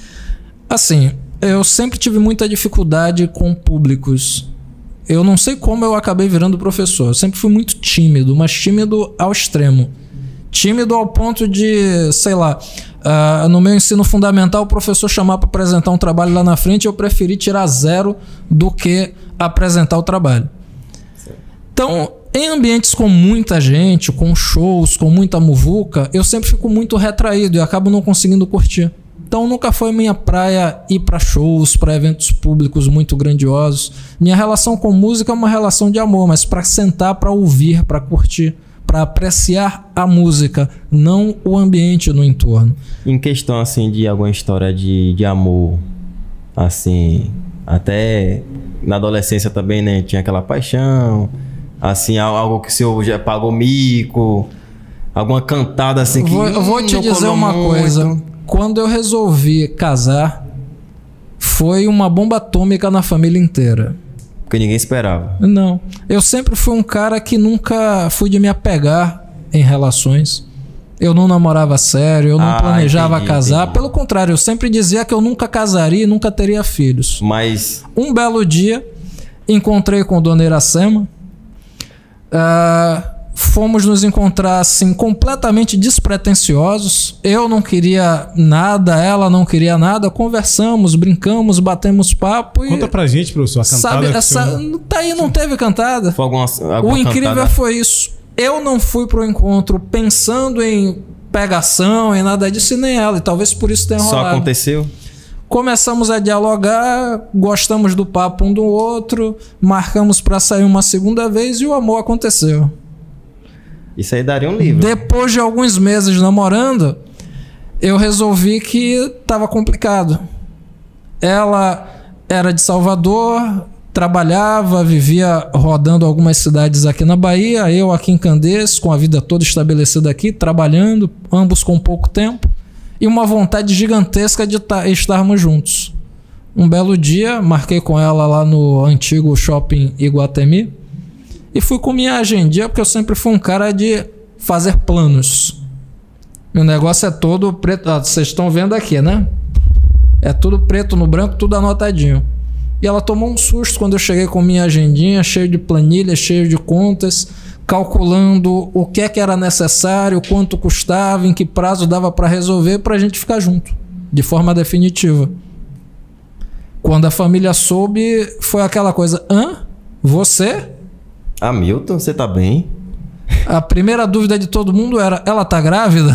Assim, eu sempre tive muita dificuldade com públicos. Eu não sei como eu acabei virando professor. Eu sempre fui muito tímido, mas tímido ao extremo. Tímido ao ponto de, sei lá, no meu ensino fundamental o professor chamar para apresentar um trabalho lá na frente, eu preferi tirar 0 do que apresentar o trabalho. Então, em ambientes com muita gente, com shows, com muita muvuca, eu sempre fico muito retraído e acabo não conseguindo curtir. Então nunca foi minha praia ir para shows, para eventos públicos muito grandiosos. Minha relação com música é uma relação de amor, mas para sentar, para ouvir, para curtir, para apreciar a música, não o ambiente no entorno. Em questão assim de alguma história de amor, assim, até na adolescência também, né, tinha aquela paixão, assim, algo que o senhor já pagou mico, alguma cantada assim que... Eu vou te dizer uma coisa, quando eu resolvi casar, foi uma bomba atômica na família inteira. Porque ninguém esperava. Não. Eu sempre fui um cara que nunca fui de me apegar em relações. Eu não namorava sério, eu não planejava entendi, casar. entendi. Pelo contrário, eu sempre dizia que eu nunca casaria e nunca teria filhos. Mas Um belo dia, encontrei com Dona Iracema. Fomos nos encontrar assim, completamente despretensiosos. Eu não queria nada, ela não queria nada. Conversamos, brincamos, batemos papo. Conta pra gente, professor, a cantada. Sabe, que essa, você- tá aí, não teve cantada. foi alguma O incrível cantada? foi isso. Eu não fui pro encontro pensando em pegação, em nada disso, e nem ela. E talvez por isso tenha Só rolado. aconteceu? Começamos a dialogar, gostamos do papo um do outro, marcamos pra sair uma segunda vez e o amor aconteceu. Isso aí daria um livro. Depois de alguns meses namorando, eu resolvi que tava complicado. Ela era de Salvador, trabalhava, vivia rodando algumas cidades aqui na Bahia, eu aqui em Candeias, com a vida toda estabelecida aqui, trabalhando, ambos com pouco tempo, e uma vontade gigantesca de estarmos juntos. Um belo dia, marquei com ela lá no antigo shopping Iguatemi e fui com minha agendinha, porque eu sempre fui um cara de fazer planos. Meu negócio é todo preto. Vocês estão vendo aqui, né? É tudo preto no branco, tudo anotadinho. E ela tomou um susto quando eu cheguei com minha agendinha, cheio de planilhas, cheio de contas, calculando o que é que era necessário, quanto custava, em que prazo dava para resolver para a gente ficar junto, de forma definitiva. Quando a família soube, foi aquela coisa: hã? Você? Hamilton, você tá bem? A primeira dúvida de todo mundo era: ela tá grávida?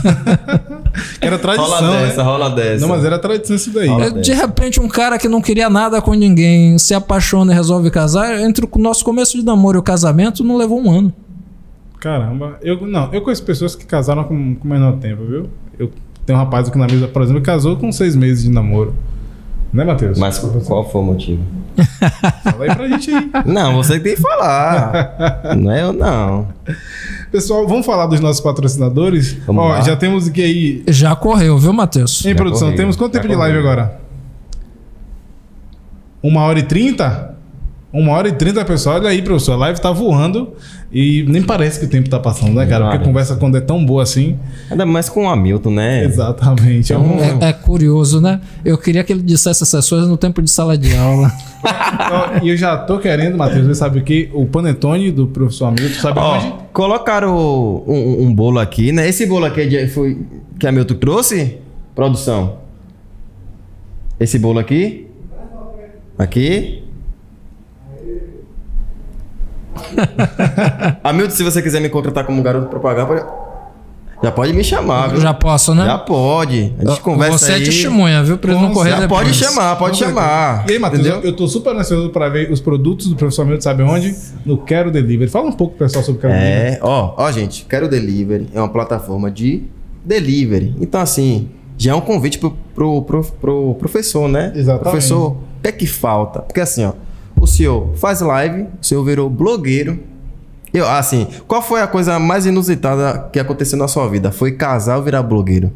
Era tradição, Rola dessa, né? rola dessa. Não, mas era tradição isso daí. Rola. De repente, um cara que não queria nada com ninguém se apaixona e resolve casar. Entre o nosso começo de namoro e o casamento, não levou um ano. Caramba, eu conheço pessoas que casaram com menor tempo, viu? Eu tenho um rapaz aqui na mesa, por exemplo, que casou com 6 meses de namoro. Né, Matheus? Mas qual foi o motivo? Fala aí pra gente aí. Não, você que tem que falar. Não é eu, não. Pessoal, vamos falar dos nossos patrocinadores? Vamos Ó, lá. já temos aqui aí. Já correu, viu, Matheus? Em produção, correu, temos quanto já tempo de live correu. agora? 1h30? 1h30, pessoal. Olha aí, professor. A live tá voando e nem parece que o tempo tá passando, né, cara? Porque a conversa, quando é tão boa assim. Ainda mais com o Hamilton, né? Exatamente. É curioso, né? Eu queria que ele dissesse essas coisas no tempo de sala de aula. Ó, e eu já tô querendo, Matheus, você sabe o quê? O panetone do professor Hamilton, sabe Ó, onde? colocaram um bolo aqui, né? Esse bolo aqui foi que a Hamilton trouxe? Produção. Esse bolo aqui? Aqui? Hamilton, se você quiser me contratar como garoto propaganda, já pode me chamar, viu? Já posso, né? Já pode. A gente conversa Você aí. é testemunha, viu? Pra ele não correr Já depois. pode chamar, pode chamar. E aí, Matheus, Entendeu? eu tô super ansioso pra ver os produtos do professor Hamilton, sabe onde? No Quero Delivery. Fala um pouco, pessoal, sobre o Quero Delivery. Ó, gente, Quero Delivery é uma plataforma de delivery. Então, assim, já é um convite pro professor, né? Exatamente. Professor, o que é que falta? Porque assim, ó, o senhor faz live, o senhor virou blogueiro. Assim, qual foi a coisa mais inusitada que aconteceu na sua vida? Foi casar ou virar blogueiro?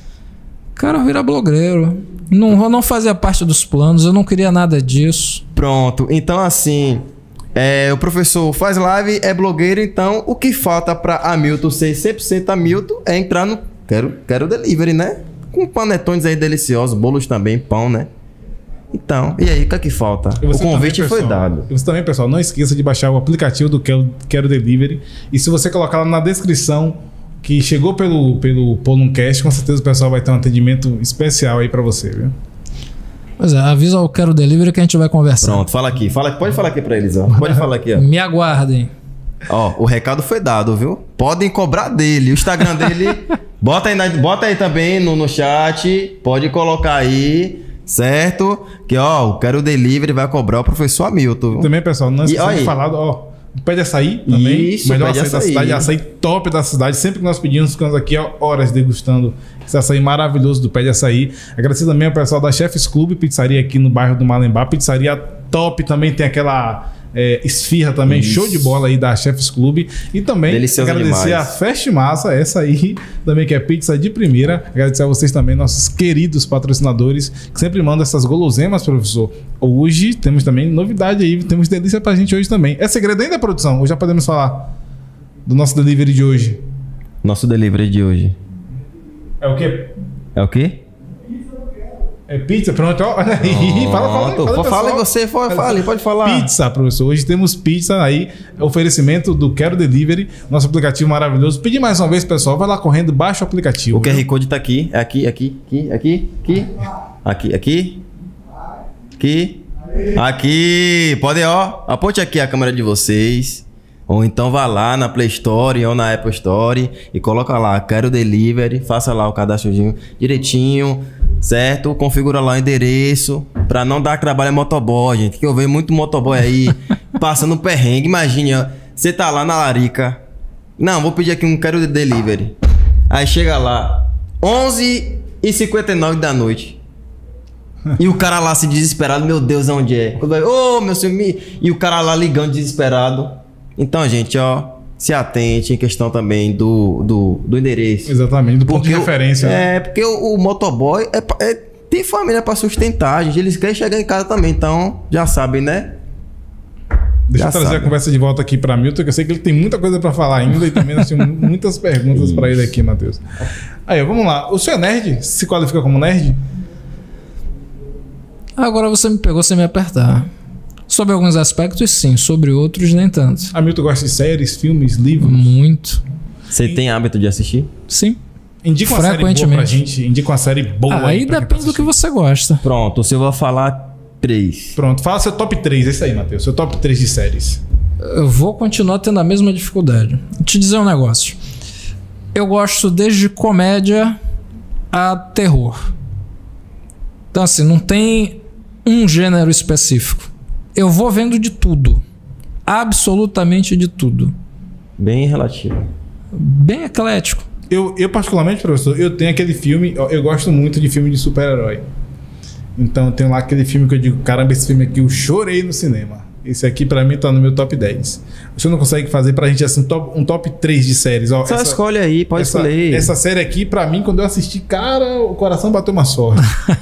Cara, eu virar blogueiro. Não fazia parte dos planos, eu não queria nada disso. Pronto, então assim, o professor faz live, é blogueiro, então o que falta pra Hamilton ser 100% Hamilton é entrar no Quero Delivery, né? Com panetones aí deliciosos, bolos também, pão, né? Então, e aí, o que é que falta? E O você convite também, foi pessoal, dado. E você também, pessoal, não esqueça de baixar o aplicativo do Quero Delivery. E se você colocar lá na descrição que chegou pelo Polumcast, com certeza o pessoal vai ter um atendimento especial aí pra você, viu? Pois é, avisa o Quero Delivery que a gente vai conversar. Pronto, fala aqui. Pode falar aqui pra eles, ó. Pode falar aqui, ó. Me aguardem. Ó, o recado foi dado, viu? Podem cobrar dele. O Instagram dele, bota aí também no chat. Pode colocar aí, certo? Que, ó, o Quero Delivery vai cobrar o professor Hamilton. Viu? Também, pessoal, não esqueça de aí? falar, ó, pede açaí também. Isso, melhor pede açaí da açaí. cidade, açaí top da cidade. Sempre que nós pedimos, ficamos aqui ó, horas degustando esse açaí maravilhoso do Pé de Açaí. Agradecer também ao pessoal da Chefs Club, pizzaria aqui no bairro do Malembá. Pizzaria top, também tem aquela esfirra também, Isso. show de bola aí da Chefs Club. E também Deliciosa agradecer demais. a Fast Massa, essa aí também que é pizza de primeira. Agradecer a vocês também, nossos queridos patrocinadores, que sempre mandam essas guloseimas, professor. Hoje temos também novidade aí, temos delícia pra gente hoje também. É segredo ainda, produção? Ou já podemos falar do nosso delivery de hoje? Nosso delivery de hoje. É o quê? É o quê? É pizza, pronto. Olha aí. Fala você, pode falar. Pizza, professor. Hoje temos pizza aí. Oferecimento do Quero Delivery, nosso aplicativo maravilhoso. Pedir mais uma vez, pessoal. Vai lá correndo, baixa o aplicativo. O QR Code tá aqui. É aqui. Aqui. Pode, ó. Aponte aqui a câmera de vocês. Ou então vá lá na Play Store ou na Apple Store e coloca lá, Quero Delivery, faça lá o cadastrozinho direitinho, certo? Configura lá o endereço, pra não dar trabalho a motoboy, gente, que eu vejo muito motoboy aí, passando perrengue. Imagine, ó, você tá lá na larica, não, vou pedir aqui um Quero Delivery. Aí chega lá, 11h59 da noite. E o cara lá se desesperado, meu Deus, onde é? Ô, meu senhor, e o cara lá ligando desesperado. Então, gente, ó, se atente em questão também do endereço. Exatamente, do ponto de referência. É, porque o motoboy tem família pra sustentar, gente. Eles querem chegar em casa também, então já sabem, né? Deixa eu trazer a conversa de volta aqui para Milton, que eu sei que ele tem muita coisa para falar ainda e também nós temos muitas perguntas para ele aqui, Matheus. Aí, vamos lá. O senhor é nerd? Se qualifica como nerd? Agora você me pegou sem me apertar. Sobre alguns aspectos, sim. Sobre outros, nem tanto. Milton gosta de séries, filmes, livros? Muito. Você tem hábito de assistir? Sim. Indica uma série boa pra gente. Indica uma série boa aí depende do que você gosta. Pronto, você vai falar 3. Pronto, fala seu top 3. É isso aí, Matheus. Seu top 3 de séries. Eu vou continuar tendo a mesma dificuldade. Vou te dizer um negócio. Eu gosto desde comédia a terror. Então, assim, não tem um gênero específico. Eu vou vendo de tudo. Absolutamente de tudo. Bem relativo. Bem eclético. Eu particularmente, professor, eu tenho aquele filme... Eu gosto muito de filme de super-herói. Então, eu tenho lá aquele filme que eu digo... Caramba, esse filme aqui eu chorei no cinema. Esse aqui, pra mim, tá no meu top 10. Você não consegue fazer pra gente assim, um top 3 de séries? Ó, só escolhe aí, pode escolher. Essa série aqui, pra mim, quando eu assisti, cara, o coração bateu uma sorte.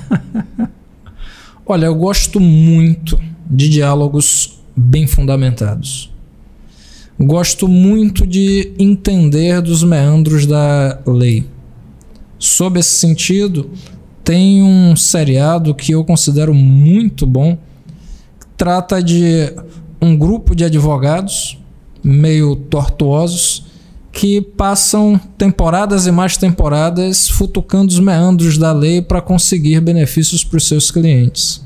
Olha, eu gosto muito de diálogos bem fundamentados. Gosto muito de entender dos meandros da lei. Sob esse sentido, tem um seriado que eu considero muito bom. Trata de um grupo de advogados meio tortuosos que passam temporadas e mais temporadas futucando os meandros da lei para conseguir benefícios para os seus clientes.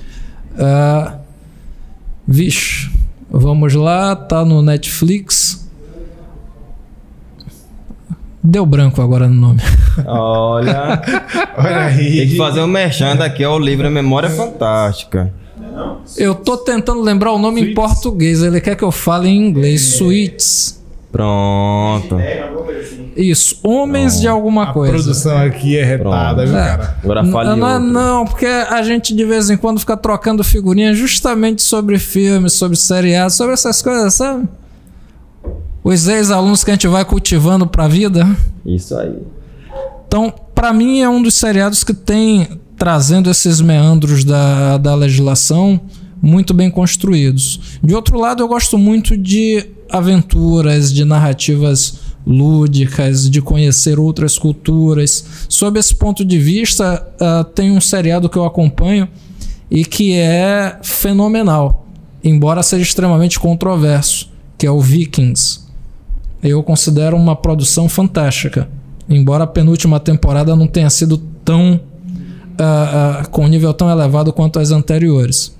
Vixe, vamos lá, tá no Netflix. Deu branco agora no nome. Olha aí. Tem que fazer um merchan daqui ao livro A Memória Fantástica. Eu tô tentando lembrar o nome em português. Ele quer que eu fale em inglês. Suits. Pronto. Isso, homens de alguma coisa. A produção aqui é retada, viu, cara? Agora fale não, porque a gente de vez em quando fica trocando figurinha justamente sobre filmes, sobre seriados, sobre essas coisas, sabe? Os ex-alunos que a gente vai cultivando pra vida. Isso aí. Então, pra mim é um dos seriados que tem trazendo esses meandros da legislação muito bem construídos. De outro lado, eu gosto muito de aventuras, de narrativas lúdicas, de conhecer outras culturas. Sob esse ponto de vista, tem um seriado que eu acompanho e que é fenomenal, embora seja extremamente controverso, que é o Vikings. Eu considero uma produção fantástica, embora a penúltima temporada não tenha sido tão com um nível tão elevado quanto as anteriores.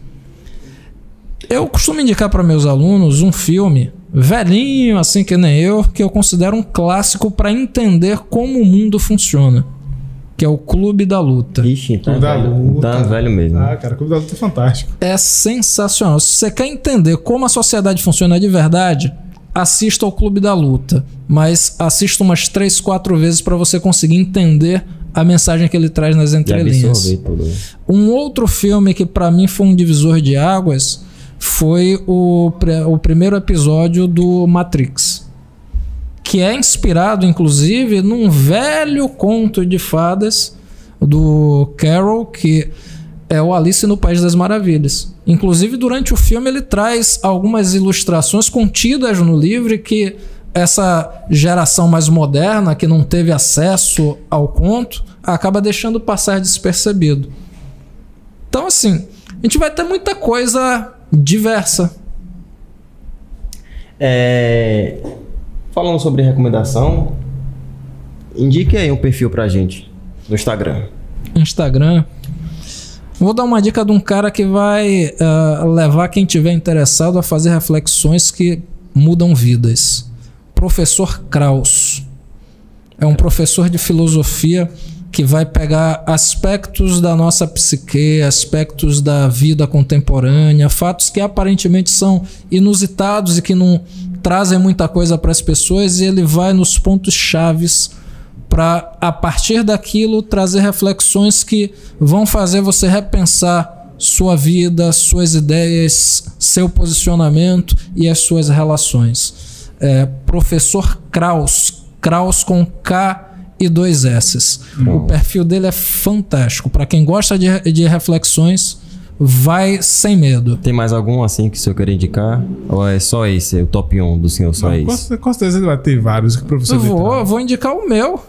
Eu costumo indicar para meus alunos um filme velhinho, assim que nem eu, que eu considero um clássico para entender como o mundo funciona, que é o Clube da Luta. Ixi, tá velho mesmo. Cara, o Clube da Luta é fantástico. É sensacional. Se você quer entender como a sociedade funciona de verdade, assista ao Clube da Luta, mas assista umas 3, 4 vezes para você conseguir entender a mensagem que ele traz nas entrelinhas. Um outro filme que para mim foi um divisor de águas foi o primeiro episódio do Matrix, que é inspirado inclusive num velho conto de fadas do Carol, que é o Alice no País das Maravilhas. Inclusive durante o filme ele traz algumas ilustrações contidas no livro que essa geração mais moderna, que não teve acesso ao conto, acaba deixando passar despercebido. Então, assim, a gente vai ter muita coisa diversa. Falando sobre recomendação, indique aí um perfil pra gente no Instagram. Vou dar uma dica de um cara que vai levar quem tiver interessado a fazer reflexões que mudam vidas. Professor Krauss. É um professor de filosofia que vai pegar aspectos da nossa psique, aspectos da vida contemporânea, fatos que aparentemente são inusitados e que não trazem muita coisa para as pessoas, e ele vai nos pontos chaves para, a partir daquilo, trazer reflexões que vão fazer você repensar sua vida, suas ideias, seu posicionamento e as suas relações. Professor Krauss, Krauss com K e 2 S's. O perfil dele é fantástico. Para quem gosta de reflexões, vai sem medo. Tem mais algum assim que o senhor quer indicar? Ou é só esse, o top 1 do senhor, só esse? Com certeza ele vai ter vários que o professor Eu vou indicar o meu.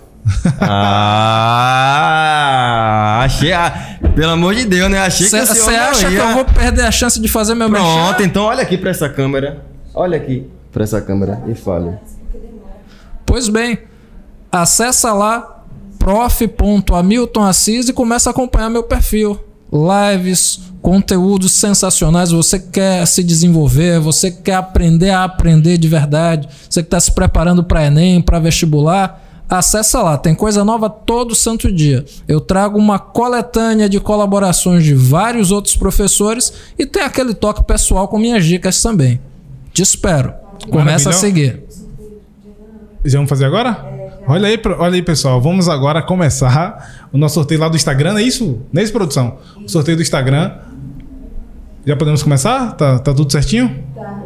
Achei. Pelo amor de Deus, né? Achei que o senhor Você acha que eu vou perder a chance de fazer meu merchan? Pronto, então olha aqui pra essa câmera. Olha aqui pra essa câmera e fale. Pois bem, acessa lá prof.hamiltonassis e começa a acompanhar meu perfil. Lives, conteúdos sensacionais. Você quer se desenvolver, você quer aprender a aprender de verdade, você que está se preparando para Enem, para vestibular, acessa lá, tem coisa nova todo santo dia. Eu trago uma coletânea de colaborações de vários outros professores e tem aquele toque pessoal com minhas dicas também. Te espero. Começa a seguir. Já vamos fazer agora? Olha aí, pessoal. Vamos agora começar o nosso sorteio lá do Instagram. É isso? Não é isso, produção? O sorteio do Instagram. Já podemos começar? Tá tudo certinho? Tá.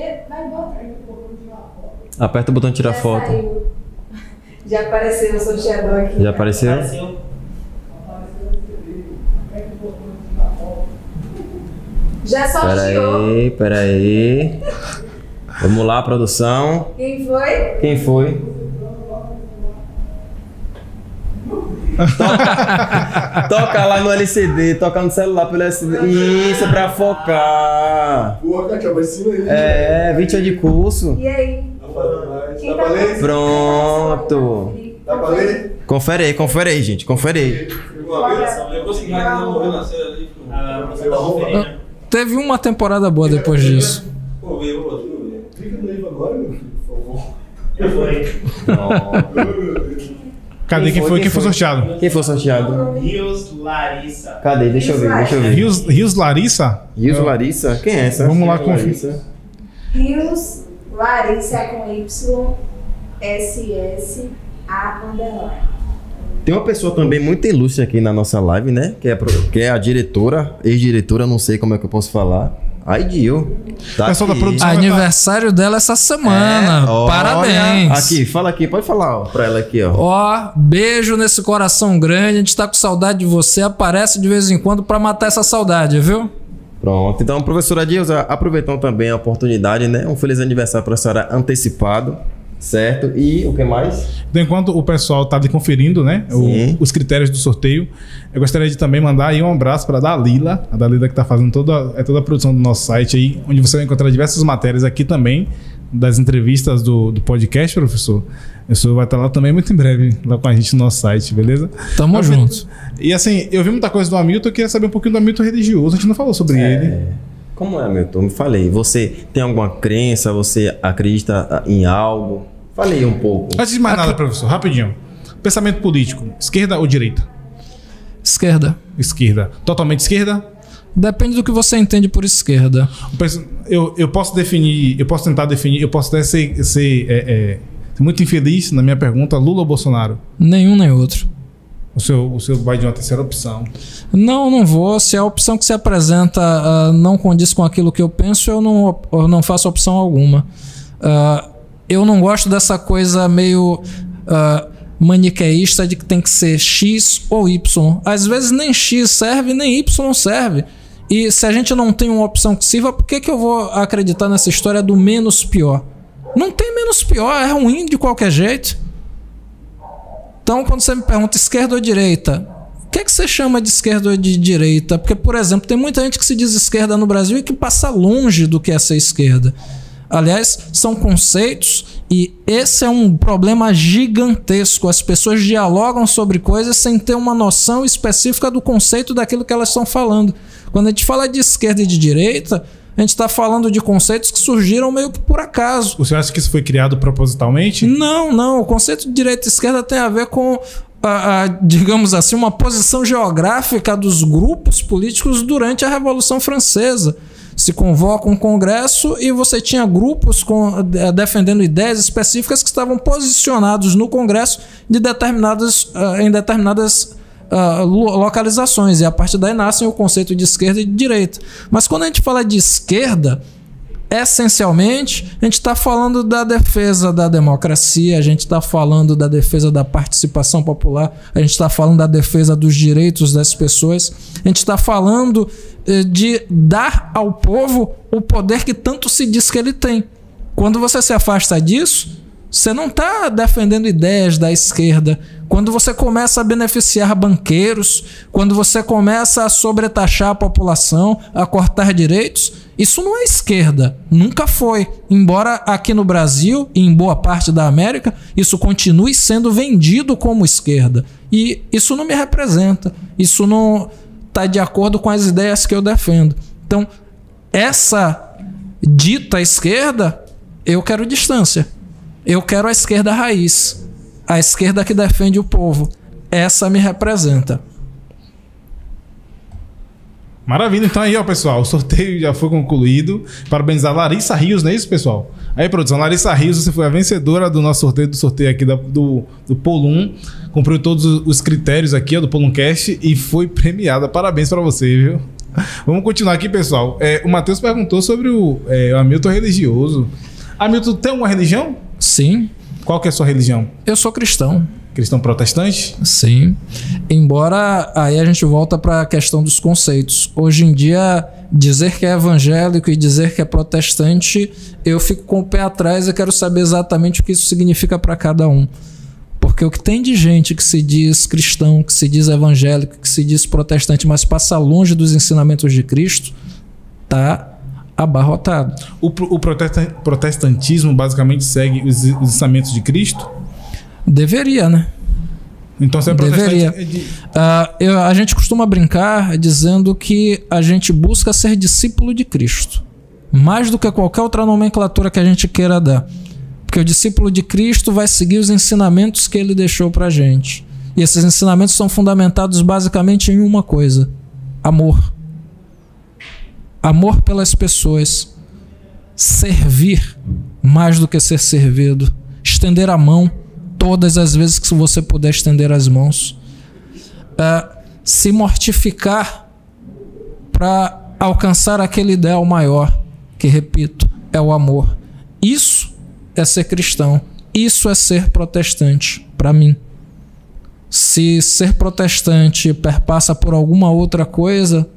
Aperta o botão tirar foto. Saiu. Já apareceu o sorteador aqui. Já apareceu? Já sorteou. Peraí. Vamos lá, produção. Quem foi? Quem foi? Toca lá no LCD, toca no celular pelo LCD. Isso, é pra focar. Porra, Cátia, vai sim aí. 20 anos de curso. E aí? Quem tá valendo? Pronto. Dá pra ler? Confere aí, gente. Confere aí. Eu consegui não morreu na série ali. Teve uma temporada boa depois disso. Vou ver, vou ver. Clica no livro agora, meu filho, por favor. Já foi. Cadê? Quem foi sorteado? Quem foi sorteado? Rios Larissa. Cadê? Deixa eu ver. Rios Larissa? Rios Larissa? Quem é essa? Vamos lá, Quem é conferir. Larissa? Rios Larissa com Y SS A _. Tem uma pessoa também muito ilustre aqui na nossa live, né? Que é a diretora, ex-diretora, não sei como é que eu posso falar. Aidil. Tá Pessoal da aqui. produção. Aniversário dela essa semana. Olha, Parabéns. Aqui, fala aqui, pode falar pra ela aqui, ó. Ó, beijo nesse coração grande. A gente tá com saudade de você. Aparece de vez em quando pra matar essa saudade, viu? Pronto. Então, professora Dilza, aproveitando também a oportunidade, né? Um feliz aniversário para a senhora antecipado, certo? E o que mais? Então, enquanto o pessoal tá ali conferindo, né, os critérios do sorteio, eu gostaria de também mandar aí um abraço para a Dalila que tá fazendo toda a produção do nosso site aí, onde você vai encontrar diversas matérias aqui também, das entrevistas do podcast, professor. O senhor vai estar lá também muito em breve, lá com a gente no nosso site, beleza? Tamo junto. E assim, eu vi muita coisa do Hamilton, eu queria saber um pouquinho do Hamilton religioso, a gente não falou sobre ele. Como é, Hamilton? Me falei. Você tem alguma crença? Você acredita em algo? Falei um pouco. Antes de mais nada, professor, rapidinho. Pensamento político, esquerda ou direita? Esquerda. Esquerda. Totalmente esquerda? Depende do que você entende por esquerda. Eu posso definir, eu posso tentar definir, eu posso até ser muito infeliz na minha pergunta, Lula ou Bolsonaro? Nenhum nem outro. O senhor vai de uma terceira opção. Não vou. Se a opção que se apresenta não condiz com aquilo que eu penso, eu não faço opção alguma. Eu não gosto dessa coisa meio maniqueísta de que tem que ser X ou Y. Às vezes nem X serve, nem Y serve. E se a gente não tem uma opção que sirva, por que eu vou acreditar nessa história do menos pior? Não tem menos pior, é ruim de qualquer jeito. Então, quando você me pergunta esquerda ou direita, o que é que você chama de esquerda ou de direita? Porque, por exemplo, tem muita gente que se diz esquerda no Brasil e que passa longe do que é ser esquerda. Aliás, são conceitos e esse é um problema gigantesco. As pessoas dialogam sobre coisas sem ter uma noção específica do conceito daquilo que elas estão falando. Quando a gente fala de esquerda e de direita, a gente está falando de conceitos que surgiram meio que por acaso. Você acha que isso foi criado propositalmente? Não. O conceito de direita e esquerda tem a ver com, digamos assim, uma posição geográfica dos grupos políticos durante a Revolução Francesa. Se convoca um congresso e você tinha grupos defendendo ideias específicas que estavam posicionados no congresso em determinadas localizações. E a partir daí nascem o conceito de esquerda e de direita. Mas quando a gente fala de esquerda, essencialmente, a gente está falando da defesa da democracia, a gente está falando da defesa da participação popular, a gente está falando da defesa dos direitos das pessoas, a gente está falando de dar ao povo o poder que tanto se diz que ele tem. Quando você se afasta disso, você não está defendendo ideias da esquerda. Quando você começa a beneficiar banqueiros, quando você começa a sobretaxar a população, a cortar direitos, isso não é esquerda, nunca foi. Embora aqui no Brasil e em boa parte da América, isso continue sendo vendido como esquerda. E isso não me representa, isso não está de acordo com as ideias que eu defendo. Então, essa dita esquerda, eu quero distância. Eu quero a esquerda raiz, a esquerda que defende o povo. Essa me representa. Maravilha, então aí, ó, pessoal, o sorteio já foi concluído. Parabenizar a Larissa Rios, não é isso, pessoal? Aí, produção, Larissa Rios, você foi a vencedora do nosso sorteio aqui do Polum. Cumpriu todos os critérios aqui, ó, do Polumcast e foi premiada. Parabéns pra você, viu? Vamos continuar aqui, pessoal. O Matheus perguntou sobre o Hamilton religioso. Hamilton, tem uma religião? Sim. Qual que é a sua religião? Eu sou cristão. Cristão protestante? Sim. Embora aí a gente volta para a questão dos conceitos. Hoje em dia, dizer que é evangélico e dizer que é protestante, eu fico com o pé atrás e quero saber exatamente o que isso significa para cada um. Porque o que tem de gente que se diz cristão, que se diz evangélico, que se diz protestante, mas passa longe dos ensinamentos de Cristo, tá abarrotado. O protestantismo basicamente segue os ensinamentos de Cristo? Deveria, né? Então você é protestante? Deveria. A gente costuma brincar dizendo que a gente busca ser discípulo de Cristo. Mais do que qualquer outra nomenclatura que a gente queira dar. Porque o discípulo de Cristo vai seguir os ensinamentos que ele deixou pra gente. E esses ensinamentos são fundamentados basicamente em uma coisa: amor. Amor pelas pessoas. Servir mais do que ser servido. Estender a mão todas as vezes que você puder estender as mãos. Se mortificar para alcançar aquele ideal maior, que, repito, é o amor. Isso é ser cristão. Isso é ser protestante, para mim. Se ser protestante perpassa por alguma outra coisa,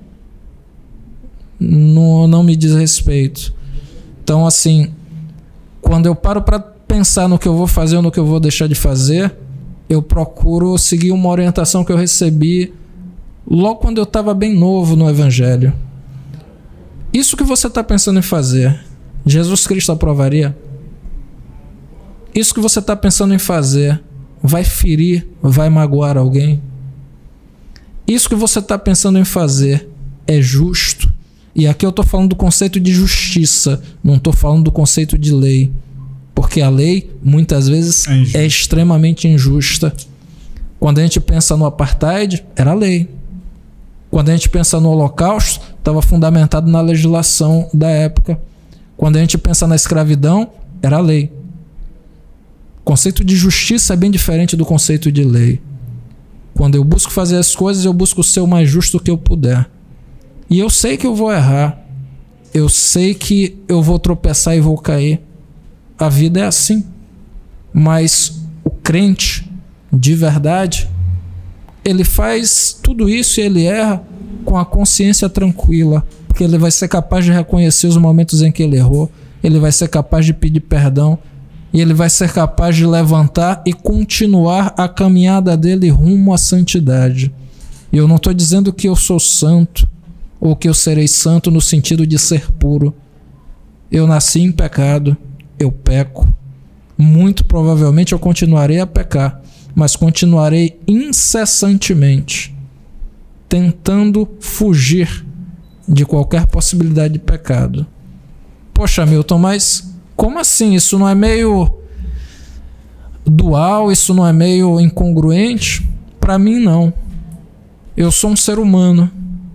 não me diz respeito. Então, assim, quando eu paro para pensar no que eu vou fazer ou no que eu vou deixar de fazer, eu procuro seguir uma orientação que eu recebi logo quando eu estava bem novo no Evangelho. Isso que você está pensando em fazer, Jesus Cristo aprovaria? Isso que você está pensando em fazer vai ferir, vai magoar alguém? Isso que você está pensando em fazer é justo? E aqui eu estou falando do conceito de justiça, não estou falando do conceito de lei. Porque a lei, muitas vezes, é extremamente injusta. Quando a gente pensa no apartheid, era lei. Quando a gente pensa no Holocausto, estava fundamentado na legislação da época. Quando a gente pensa na escravidão, era lei. O conceito de justiça é bem diferente do conceito de lei. Quando eu busco fazer as coisas, eu busco ser o mais justo que eu puder. E eu sei que eu vou errar. Eu sei que eu vou tropeçar e vou cair. A vida é assim. Mas o crente, de verdade, ele faz tudo isso e ele erra com a consciência tranquila, porque ele vai ser capaz de reconhecer os momentos em que ele errou, ele vai ser capaz de pedir perdão e ele vai ser capaz de levantar e continuar a caminhada dele rumo à santidade. E eu não estou dizendo que eu sou santo ou que eu serei santo no sentido de ser puro. Eu nasci em pecado, eu peco. Muito provavelmente eu continuarei a pecar, mas continuarei incessantemente tentando fugir de qualquer possibilidade de pecado. Poxa, Milton, mas como assim? Isso não é meio dual? Isso não é meio incongruente? Para mim, não. Eu sou um ser humano.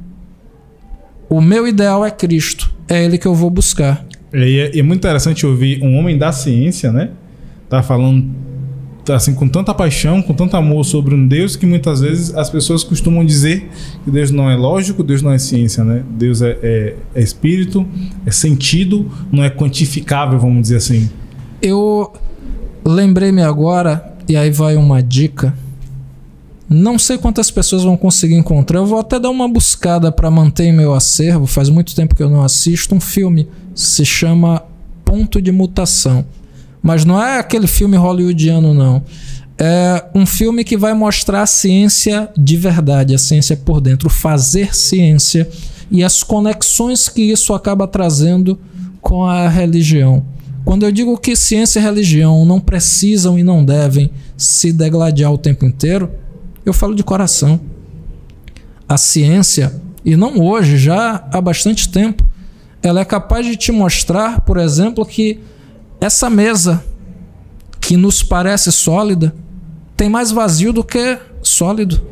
O meu ideal é Cristo. É Ele que eu vou buscar. É muito interessante ouvir um homem da ciência, né? Tá falando assim com tanta paixão, com tanto amor sobre um Deus que muitas vezes as pessoas costumam dizer que Deus não é lógico, Deus não é ciência, né? Deus é espírito, é sentido, não é quantificável, vamos dizer assim. Eu lembrei-me agora, e aí vai uma dica. Não sei quantas pessoas vão conseguir encontrar. Eu vou até dar uma buscada para manter em meu acervo. Faz muito tempo que eu não assisto um filme. Se chama Ponto de Mutação. Mas não é aquele filme hollywoodiano, não. É um filme que vai mostrar a ciência de verdade, a ciência por dentro, fazer ciência e as conexões que isso acaba trazendo com a religião. Quando eu digo que ciência e religião não precisam e não devem se degladiar o tempo inteiro, eu falo de coração. A ciência, e não hoje, já há bastante tempo, ela é capaz de te mostrar, por exemplo, que essa mesa, que nos parece sólida, tem mais vazio do que sólido.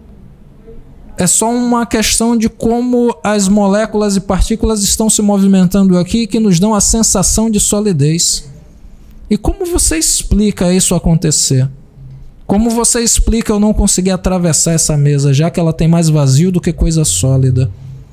É só uma questão de como as moléculas e partículas estão se movimentando aqui que nos dão a sensação de solidez. E como você explica isso acontecer? Como você explica eu não conseguir atravessar essa mesa, já que ela tem mais vazio do que coisa sólida?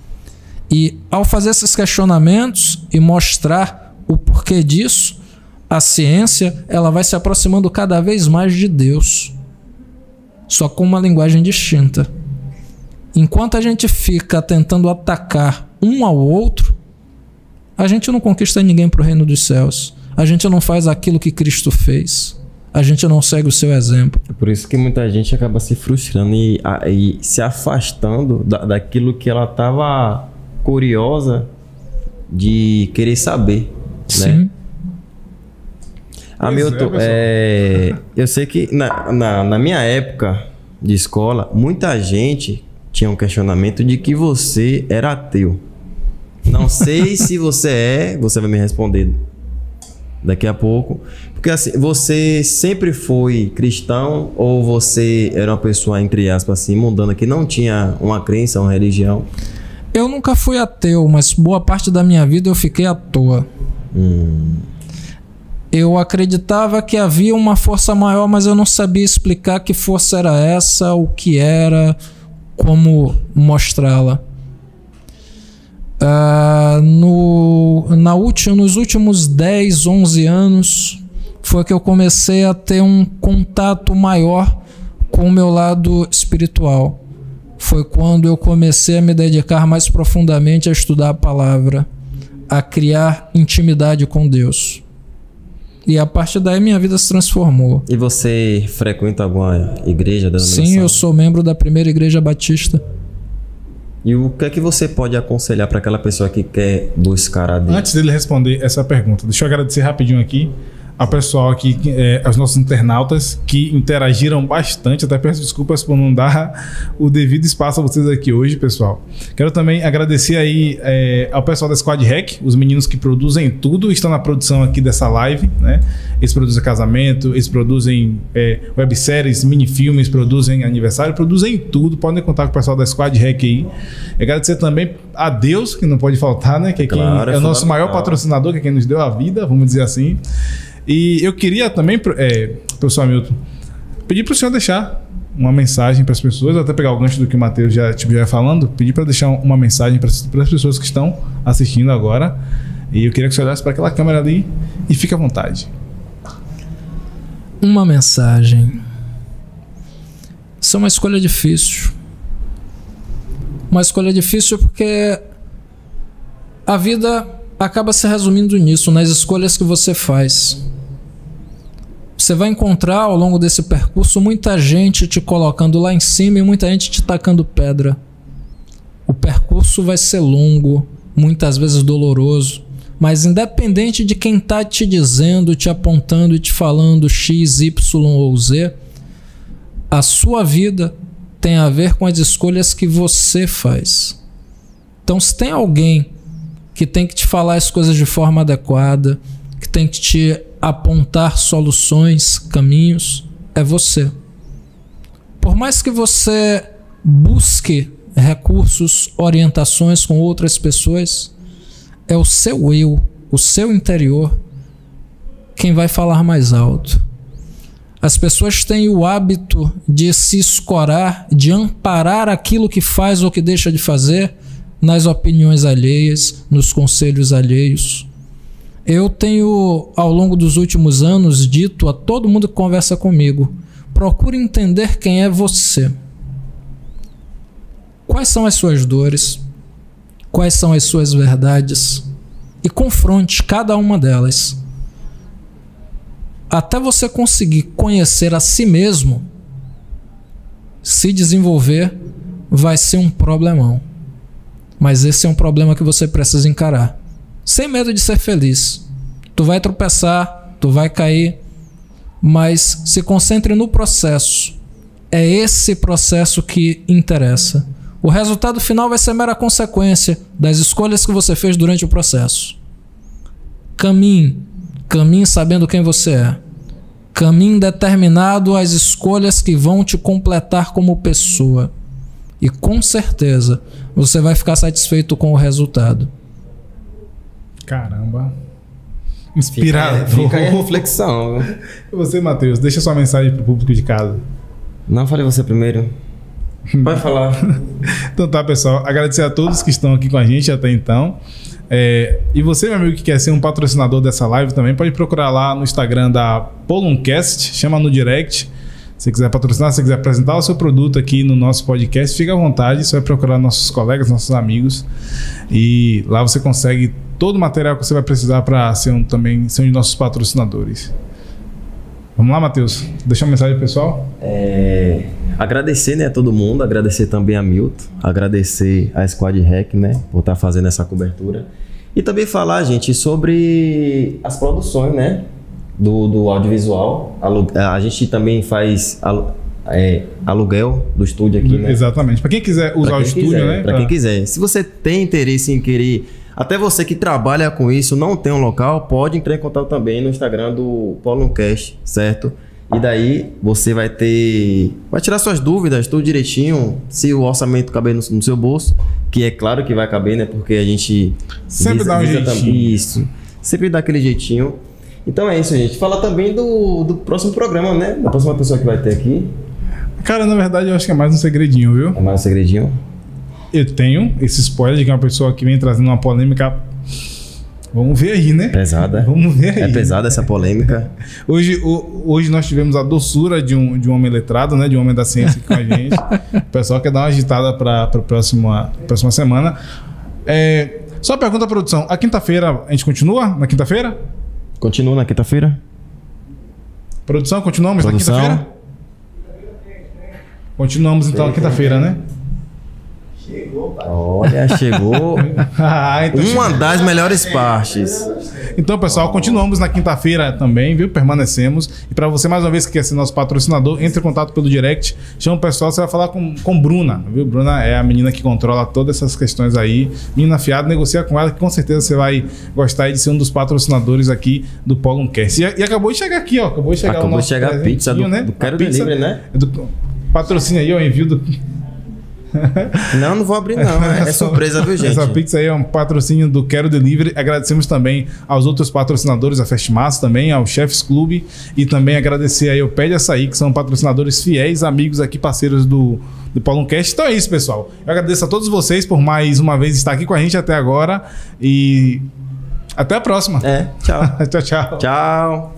E ao fazer esses questionamentos e mostrar o porquê disso, a ciência ela vai se aproximando cada vez mais de Deus, só com uma linguagem distinta. Enquanto a gente fica tentando atacar um ao outro, a gente não conquista ninguém para o reino dos céus. A gente não faz aquilo que Cristo fez. A gente não segue o seu exemplo. É por isso que muita gente acaba se frustrando e se afastando daquilo que ela estava curiosa de querer saber, Sim. né? Hamilton, eu sei que na minha época de escola, muita gente tinha um questionamento de que você era ateu. Não sei se você vai me responder daqui a pouco. Porque assim, você sempre foi cristão ou você era uma pessoa, entre aspas, assim, mundana, que não tinha uma crença, uma religião? Eu nunca fui ateu, mas boa parte da minha vida eu fiquei à toa. Eu acreditava que havia uma força maior, mas eu não sabia explicar que força era essa, o que era, como mostrá-la. Nos últimos 10, 11 anos, foi que eu comecei a ter um contato maior com o meu lado espiritual. Foi quando eu comecei a me dedicar mais profundamente a estudar a palavra, a criar intimidade com Deus. E a partir daí minha vida se transformou. E você frequenta alguma igreja da denominação? Sim, eu sou membro da primeira igreja batista. E o que é que você pode aconselhar para aquela pessoa que quer buscar a Deus? Antes dele responder essa pergunta, deixa eu agradecer rapidinho aqui ao pessoal aqui, aos nossos internautas que interagiram bastante. Até peço desculpas por não dar o devido espaço a vocês aqui hoje, pessoal. Quero também agradecer aí ao pessoal da Squad Hack, os meninos que produzem tudo, estão na produção aqui dessa live, né? Eles produzem casamento, eles produzem webséries, minifilmes, produzem aniversário, produzem tudo. Podem contar com o pessoal da Squad Hack aí. Agradecer também a Deus, que não pode faltar, né? Que é, claro, é o nosso maior patrocinador, que é quem nos deu a vida, vamos dizer assim. E eu queria também, professor Hamilton, pedir para o senhor deixar uma mensagem para as pessoas, até pegar o gancho do que o Matheus já ia falando, pedir para deixar uma mensagem para as pessoas que estão assistindo agora. E eu queria que o senhor olhasse para aquela câmera ali e fique à vontade. Uma mensagem. Isso é uma escolha difícil. Uma escolha difícil porque a vida acaba se resumindo nisso, nas escolhas que você faz. Você vai encontrar ao longo desse percurso muita gente te colocando lá em cima e muita gente te tacando pedra. O percurso vai ser longo, muitas vezes doloroso, mas independente de quem está te dizendo, te apontando e te falando X, Y ou Z, a sua vida tem a ver com as escolhas que você faz. Então, se tem alguém que tem que te falar as coisas de forma adequada, que tem que te apontar soluções, caminhos, é você. Por mais que você busque recursos, orientações com outras pessoas, é o seu eu, o seu interior, quem vai falar mais alto. As pessoas têm o hábito de se escorar, de amparar aquilo que faz ou que deixa de fazer nas opiniões alheias, nos conselhos alheios. Eu tenho, ao longo dos últimos anos, dito a todo mundo que conversa comigo, procure entender quem é você. Quais são as suas dores? Quais são as suas verdades? E confronte cada uma delas. Até você conseguir conhecer a si mesmo, se desenvolver, vai ser um problemão. Mas esse é um problema que você precisa encarar. Sem medo de ser feliz. Tu vai tropeçar, tu vai cair, mas se concentre no processo. É esse processo que interessa. O resultado final vai ser mera consequência das escolhas que você fez durante o processo. Caminhe sabendo quem você é. Caminhe determinado às escolhas que vão te completar como pessoa. E com certeza você vai ficar satisfeito com o resultado. Caramba. Inspirador. Fica aí a reflexão. Viu? E você, Matheus, deixa sua mensagem pro público de casa. Não, falei você primeiro. Pode falar. Então tá, pessoal. Agradecer a todos que estão aqui com a gente até então. E você, meu amigo, que quer ser um patrocinador dessa live também, pode procurar lá no Instagram da Polumcast, chama no direct. Se quiser patrocinar, se quiser apresentar o seu produto aqui no nosso podcast, fica à vontade. Você vai procurar nossos colegas, nossos amigos. E lá você consegue todo o material que você vai precisar para também ser um de nossos patrocinadores. Vamos lá, Matheus. Deixa uma mensagem pessoal. Agradecer, né, a todo mundo. Agradecer também a Milton. Agradecer a Squad Rec, né, por estar fazendo essa cobertura. E também falar, gente, sobre as produções, né, do audiovisual. A gente também faz aluguel do estúdio aqui, né? Exatamente. Para quem quiser usar o estúdio, né? Para quem quiser. Se você tem interesse em querer, até você que trabalha com isso, não tem um local, pode entrar em contato também no Instagram do Polumcast, certo? E daí você vai tirar suas dúvidas, tudo direitinho, se o orçamento caber no seu bolso, que é claro que vai caber, né? Porque a gente sempre dá um jeitinho. Isso, sempre dá aquele jeitinho. Então é isso, gente. Fala também do próximo programa, né? Da próxima pessoa que vai ter aqui. Cara, na verdade, eu acho que é mais um segredinho, viu? É mais um segredinho? Eu tenho esse spoiler de que é uma pessoa que vem trazendo uma polêmica. Vamos ver aí, né? Pesada. Vamos ver aí. É pesada essa polêmica. Hoje nós tivemos a doçura de um homem letrado, né? De um homem da ciência aqui com a gente. O pessoal quer dar uma agitada para a próxima semana. Só pergunta, produção. A quinta-feira, a gente continua na quinta-feira? Continua na quinta-feira? Produção, continuamos na quinta-feira? Continuamos então na quinta-feira, né? Chegou, pai. Olha, chegou uma das melhores partes. Então, pessoal, continuamos na quinta-feira também, viu? Permanecemos. E para você, mais uma vez, que quer ser nosso patrocinador, entre em contato pelo direct. Chama o pessoal, você vai falar com Bruna, viu? Bruna é a menina que controla todas essas questões aí. Menina afiada, negocia com ela, que com certeza você vai gostar de ser um dos patrocinadores aqui do Polumcast. E acabou de chegar aqui, ó. Acabou de chegar a pizza do Quero Delivery, né? Patrocínio aí, ó, envio do... Não vou abrir não, é surpresa, viu, gente? Essa pizza aí é um patrocínio do Quero Delivery. Agradecemos também aos outros patrocinadores, a Festmassa também, ao Chefs Club, e também agradecer aí ao Pé de Açaí, que são patrocinadores fiéis, amigos aqui, parceiros do Polumcast. Então é isso, pessoal. Eu agradeço a todos vocês por mais uma vez estar aqui com a gente até agora e até a próxima. Tchau. Tchau, tchau. Tchau.